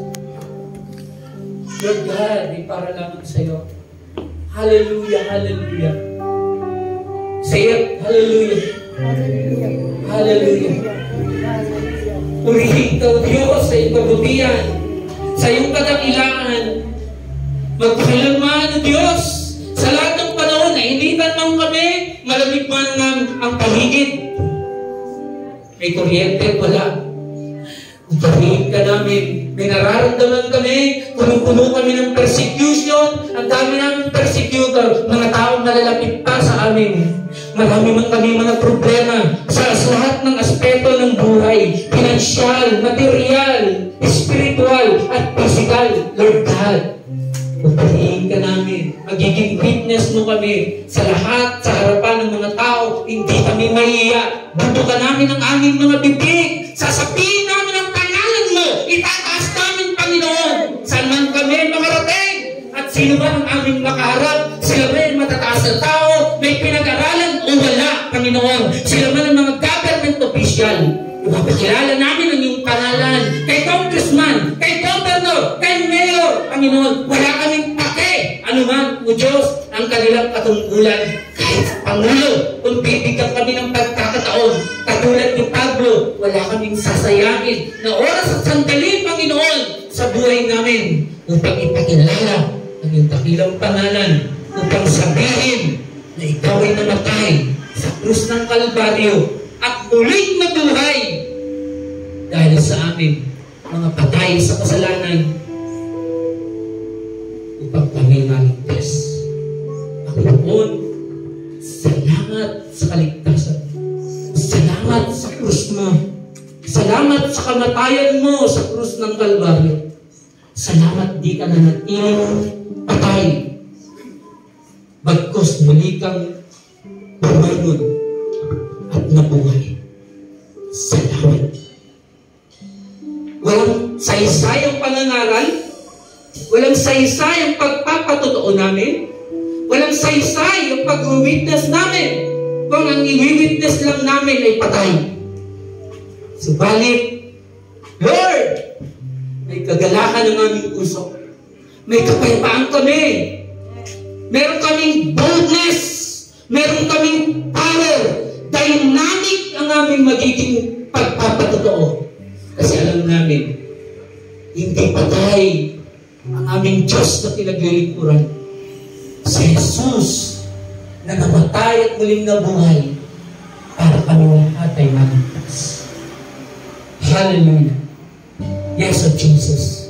Lord God, ay para lamang sa iyo. Hallelujah, hallelujah. Say it, hallelujah. Hallelujah. Hallelujah. Purihin ka, Diyos, sa iyong kabutihan, sa iyong kadakilaan. Magpakailanman, Diyos, sa lahat ng panahon na initan man kami, malamig man ang paligid. May kuryente, wala. Ibahin ka namin. May nararamdaman kami, punong-puno kami ng persecution, ang dami namin persecutor, mga taong nalalapit pa sa amin. Marami man kami mga problema sa lahat ng aspeto ng buhay, pinansyal, material, spiritual, at physical. Lord God, pagpahiin ka namin. Magiging witness mo kami sa lahat, sa harapan ng mga tao. Hindi kami mahiya. Butukan namin ang aming mga bibig. Sasabihin namin ang pangalan mo. Itataas namin, Panginoon. Saan man kami makarating. At sino man ang aming makaharap. Sila man matataas na tao. May pinag-aralan o wala, Panginoon. Sila man ang mga government official. Ipapakilala namin ang iyong pangalan. Kay congressman, kay governor, kay mayor, Panginoon, wala kaming pake. Ano man, o Diyos, ang kanilang katungkulan. Kahit Pangulo, kung bibigyan kami ng pagkakataon, katulad ni Pablo, wala kaming sasayangin na oras at sandali, Panginoon, sa buhay namin upang ipakilala ang iyong dakilang pangalan, upang sabihin na ikaw ay namatay sa krus ng Kalbaryo at muling mabuhay dahil sa amin mga patay sa kasalanan upang kami maligtas. Panginoon, salamat sa kaligtasan. Salamat sa krus mo. Salamat sa kamatayan mo sa krus ng Kalbaryo. Salamat di ka nanatiling patay. Bagkus muli kang bumangon at nabuhay. Salamat. Walang saysay ang pangangaral, walang saysay ang pagpapatotoo namin, walang saysay ang pag-witness namin, kung ang i-witness lang namin ay patay. Subalit, Lord, may kagalakan ng aming puso, may kapayapaan kami, meron kaming boldness, meron kaming power, dynamic ang aming magiging pagpapatotoo. Kasi alam namin, hindi patay ang aming Diyos na pinaglilingkuran. Si Jesus na namatay at muling nabuhay para kami lahat ay maligtas. Hallelujah. Yes, of Jesus.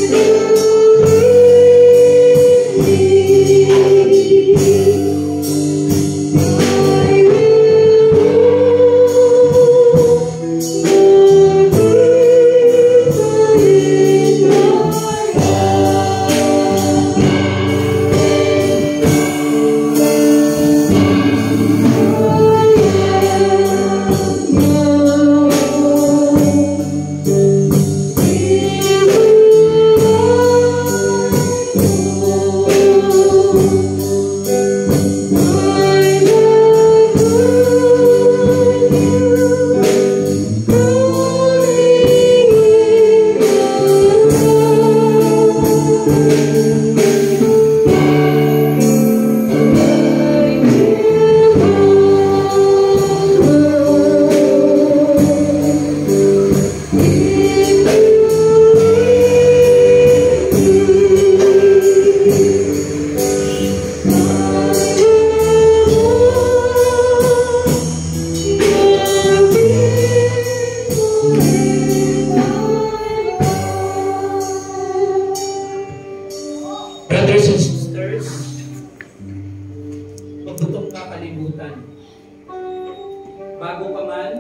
Bago ka man,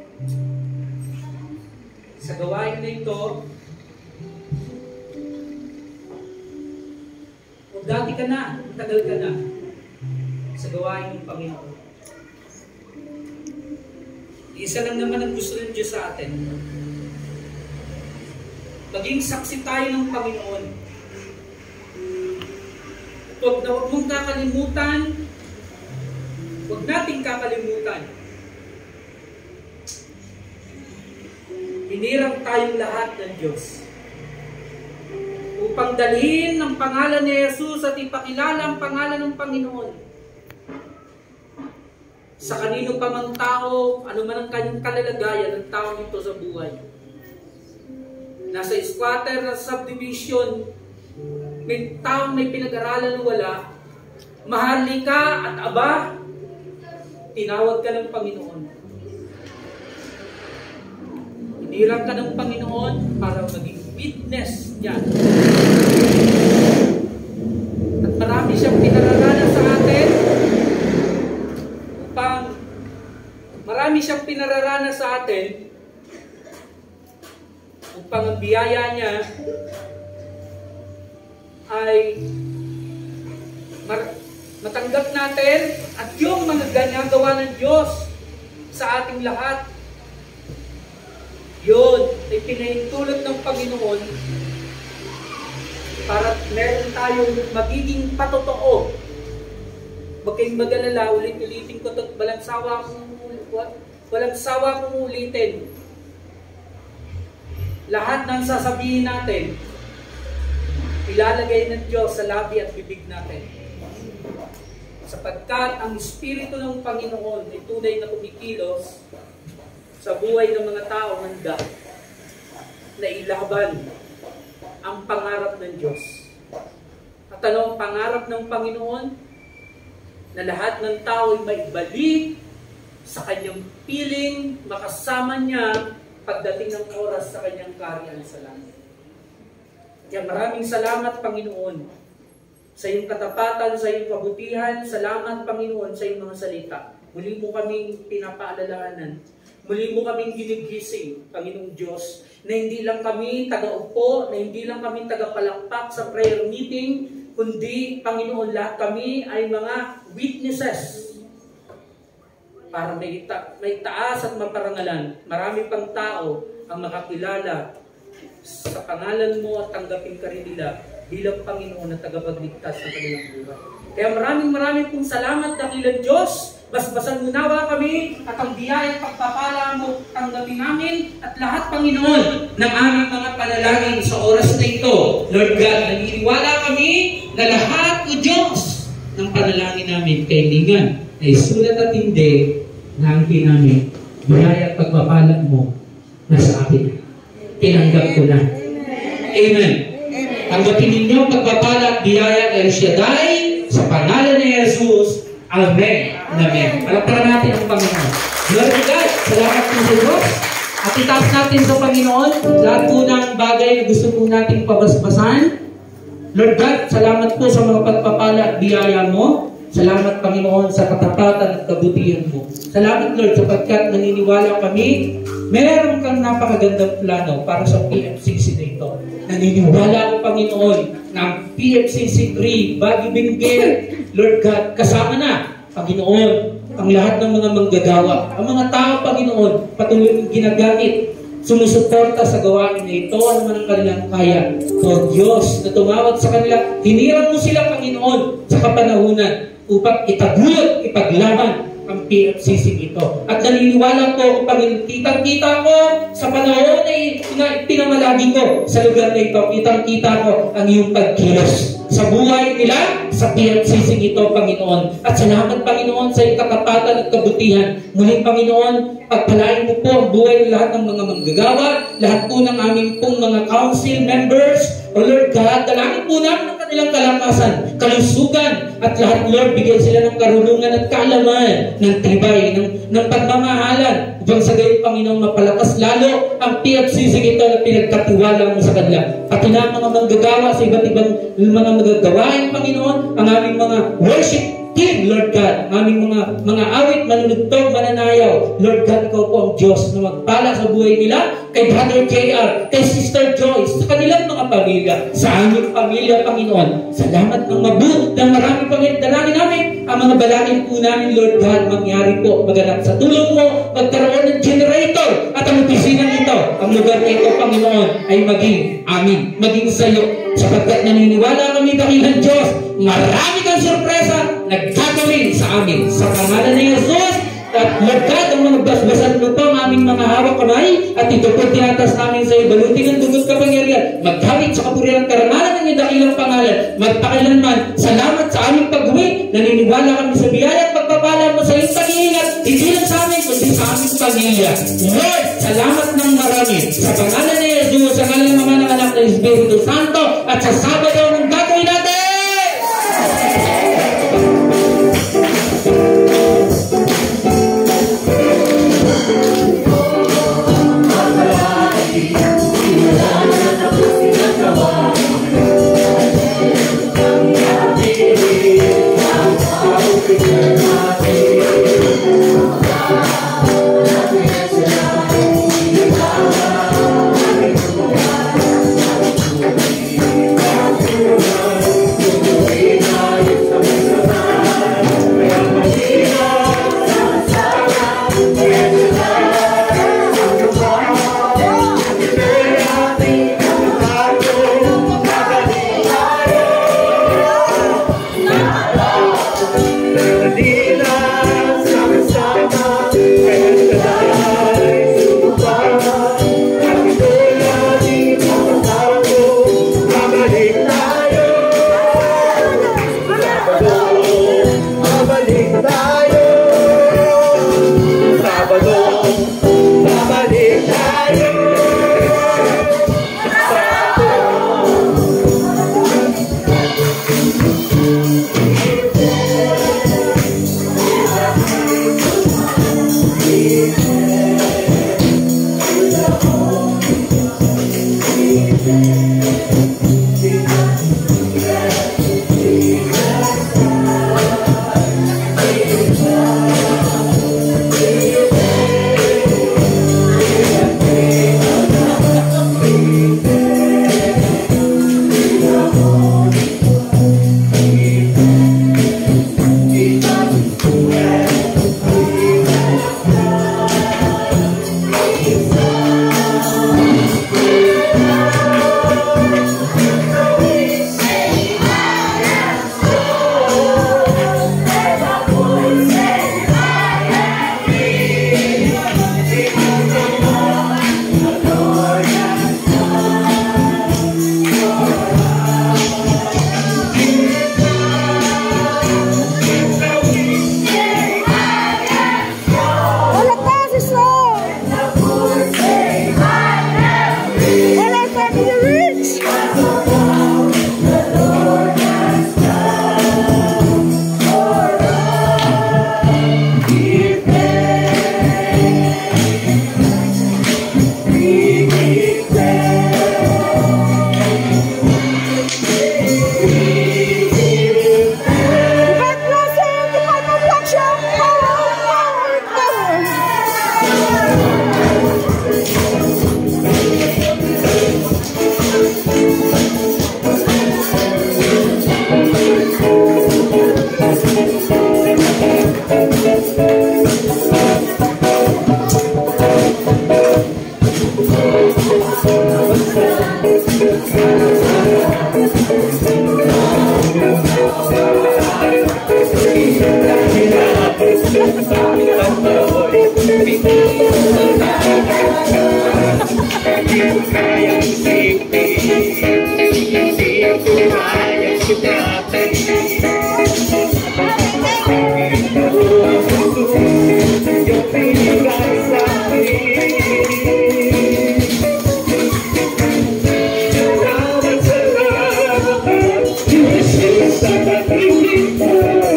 sa gawain na ito, kung dati ka na, tagal ka na, sa gawain ng Panginoon. Isa lang naman ang gusto ng Diyos sa atin. Maging saksi tayo ng Panginoon. Huwag mong kakalimutan, huwag nating kakalimutan. Hinirang tayong lahat ng Diyos upang dalhin ang pangalan ni Jesus at ipakilala ang pangalan ng Panginoon sa kanino pa mang tao, ano man ang kanyang kalalagayan ng tao nito sa buhay. Nasa squatter, nasa subdivision, may taong may pinag-aralan o wala, mahali ka at aba, tinawag ka ng Panginoon. Hinirang ka ng Panginoon para maging witness niya. At marami siyang pinararanas sa atin upang ang biyaya niya ay matanggap natin at yung mga ginagawa ng Diyos sa ating lahat. Yun ay pinahintulot ng Panginoon para meron tayong magiging patotoo. Huwag kayong mag-alala, ulit-ulitin ko ito, walang sawa kong ulitin. Lahat ng sasabihin natin, ilalagay ng Diyos sa labi at bibig natin. Sapagkat ang Espiritu ng Panginoon ay tunay na kumikilos sa buhay ng mga tao handa na ilaban ang pangarap ng Diyos. At ano ang pangarap ng Panginoon? Na lahat ng tao ay maibalik sa kanyang piling, makasama niya pagdating ng oras sa kanyang kaharian sa langit. Kaya maraming salamat, Panginoon, sa iyong katapatan, sa iyong kabutihan. Salamat, Panginoon, sa iyong mga salita. Muli mo kaming pinapaalalahanan. Muli mo kaming ginigising, Panginoong Diyos, na hindi lang kami taga-upo, na hindi lang kami taga-palakpak sa prayer meeting, kundi, Panginoon, lahat kami ay mga witnesses para may taas at maparangalan. Marami pang tao ang makakilala sa pangalan mo at tanggapin ka rin nila bilang Panginoon na tagapagligtas ng kanilang buhay. Kaya maraming pong salamat, dakilang Diyos. Basbasan mo nawa kami at ang biyaya at pagpapala mo tanggapin namin at lahat, Panginoon, ng aming mga panalangin sa oras na ito. Lord God, naniniwala kami na lahat, O Diyos, ng panalangin namin, kailangan ay sulat at hindi na ang namin biyaya at pagpapala mo na sa akin. Tinanggap ko na. Amen. Tanggapin ninyo ang pagpapala at biyaya ng El Shaddai sa pangalan ni Jesus. Amen. Amen. Palakpakan natin ang Panginoon. Lord God, salamat po sa Diyos At itaas natin sa Panginoon lahat po ng bagay na gusto po nating pabasbasan. Lord God, salamat po sa mga pagpapala at biyaya mo. Salamat, Panginoon, sa katapatan at kabutihan mo. Salamat, Lord, sapagkat naniniwala kami, meron kang napakagandang plano para sa PFCC na ito. Naniniwala ako, Panginoon, na ang PFCC 3, Baguio Benguet, Lord God, kasama na, Panginoon, ang lahat ng mga manggagawa. Ang mga tao, Panginoon, patuloy mong ginagamit, sumusuporta sa gawain na ito, ano man ang kanilang kaya. O Diyos, na tumawag sa kanila, hinirang mo sila, Panginoon, sa kapanahunan, upang itaguyod, ipaglaban ang PFCC ito. At naniniwala ko, Panginoon, kitang-kita ko sa panahon na pinamalagi ko sa lugar na ito, kitang-kita ko ang iyong pagkilos sa buhay nila, sa PFCC ito, Panginoon. At salamat, Panginoon, sa iyong katapatan at kabutihan. Muling, Panginoon, pagpalain mo po ang buhay ng lahat ng mga manggagawa, lahat po ng aming pong mga council members, O Lord God, dalangin po namin ang kanilang kalakasan, kalusugan, at lahat, Lord, bigyan sila ng karunungan at kaalaman, ng tibay, ng pagmamahalan, upang sa gayon, Panginoon, mapalakas lalo ang PFCC ito na pinagkatiwala mo sa kanila. Pati na mga manggagawa sa iba't ibang mga magagawain, Panginoon, ang aming mga worship team, Lord God, aming mga awit, manunugtog, mananayaw. Lord God, ikaw po ang Diyos na magpala sa buhay nila, kay Brother JR, kay Sister Joyce, sa kanilang mga pamilya, sa aming pamilya, Panginoon. Salamat ng mabuti, ng marami Panginoon. Dalangin namin ang mga balangin po namin, Lord God, mangyari po, maganap sa tulong mo, magkaroon ng generator, at ang opisina nito, ang lugar na ito, Panginoon, ay maging amin, maging sayo, sapagkat naniniwala kami dahilan Diyos, marami kang sorpresa na gagawin sa amin. Sa pangalan ni Jesus, at Lord God, ang mga basbasan mo po ang aming mga hawak kamay, at ito po tinatas namin sa iyo, balutin ng dugot kapangyarihan, magkamit sa kapurihan ng karamalan ng iyong dakilang pangalan, magpakailanman. Salamat sa aming pag-uwi, naniniwala kami sa biyaya at pagpapala mo sa iyong pag-iingat, hindi lang sa amin, kundi sa aming pamilya. Lord, salamat ng marami. Sa pangalan ni Jesus, sa pangalan ng Ama, ng Anak, ng Espiritu Santo, at sa Sabado ng gagawin natin! Hindi ko kayang isipin, hindi ko kayang sukatin. Yung pinigay sa akin. Salamat, salamat, Jesus sa pag-ibig mo.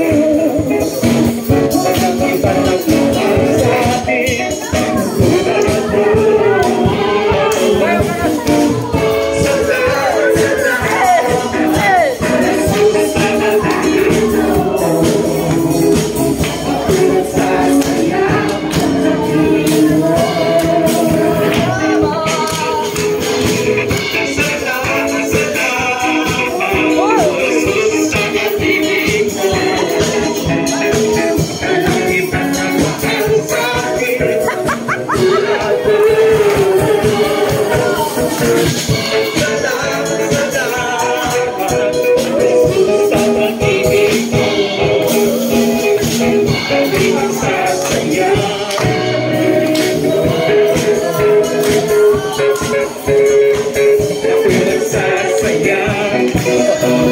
Iba na buwan sa akin. Salamat, Ako nagsasayang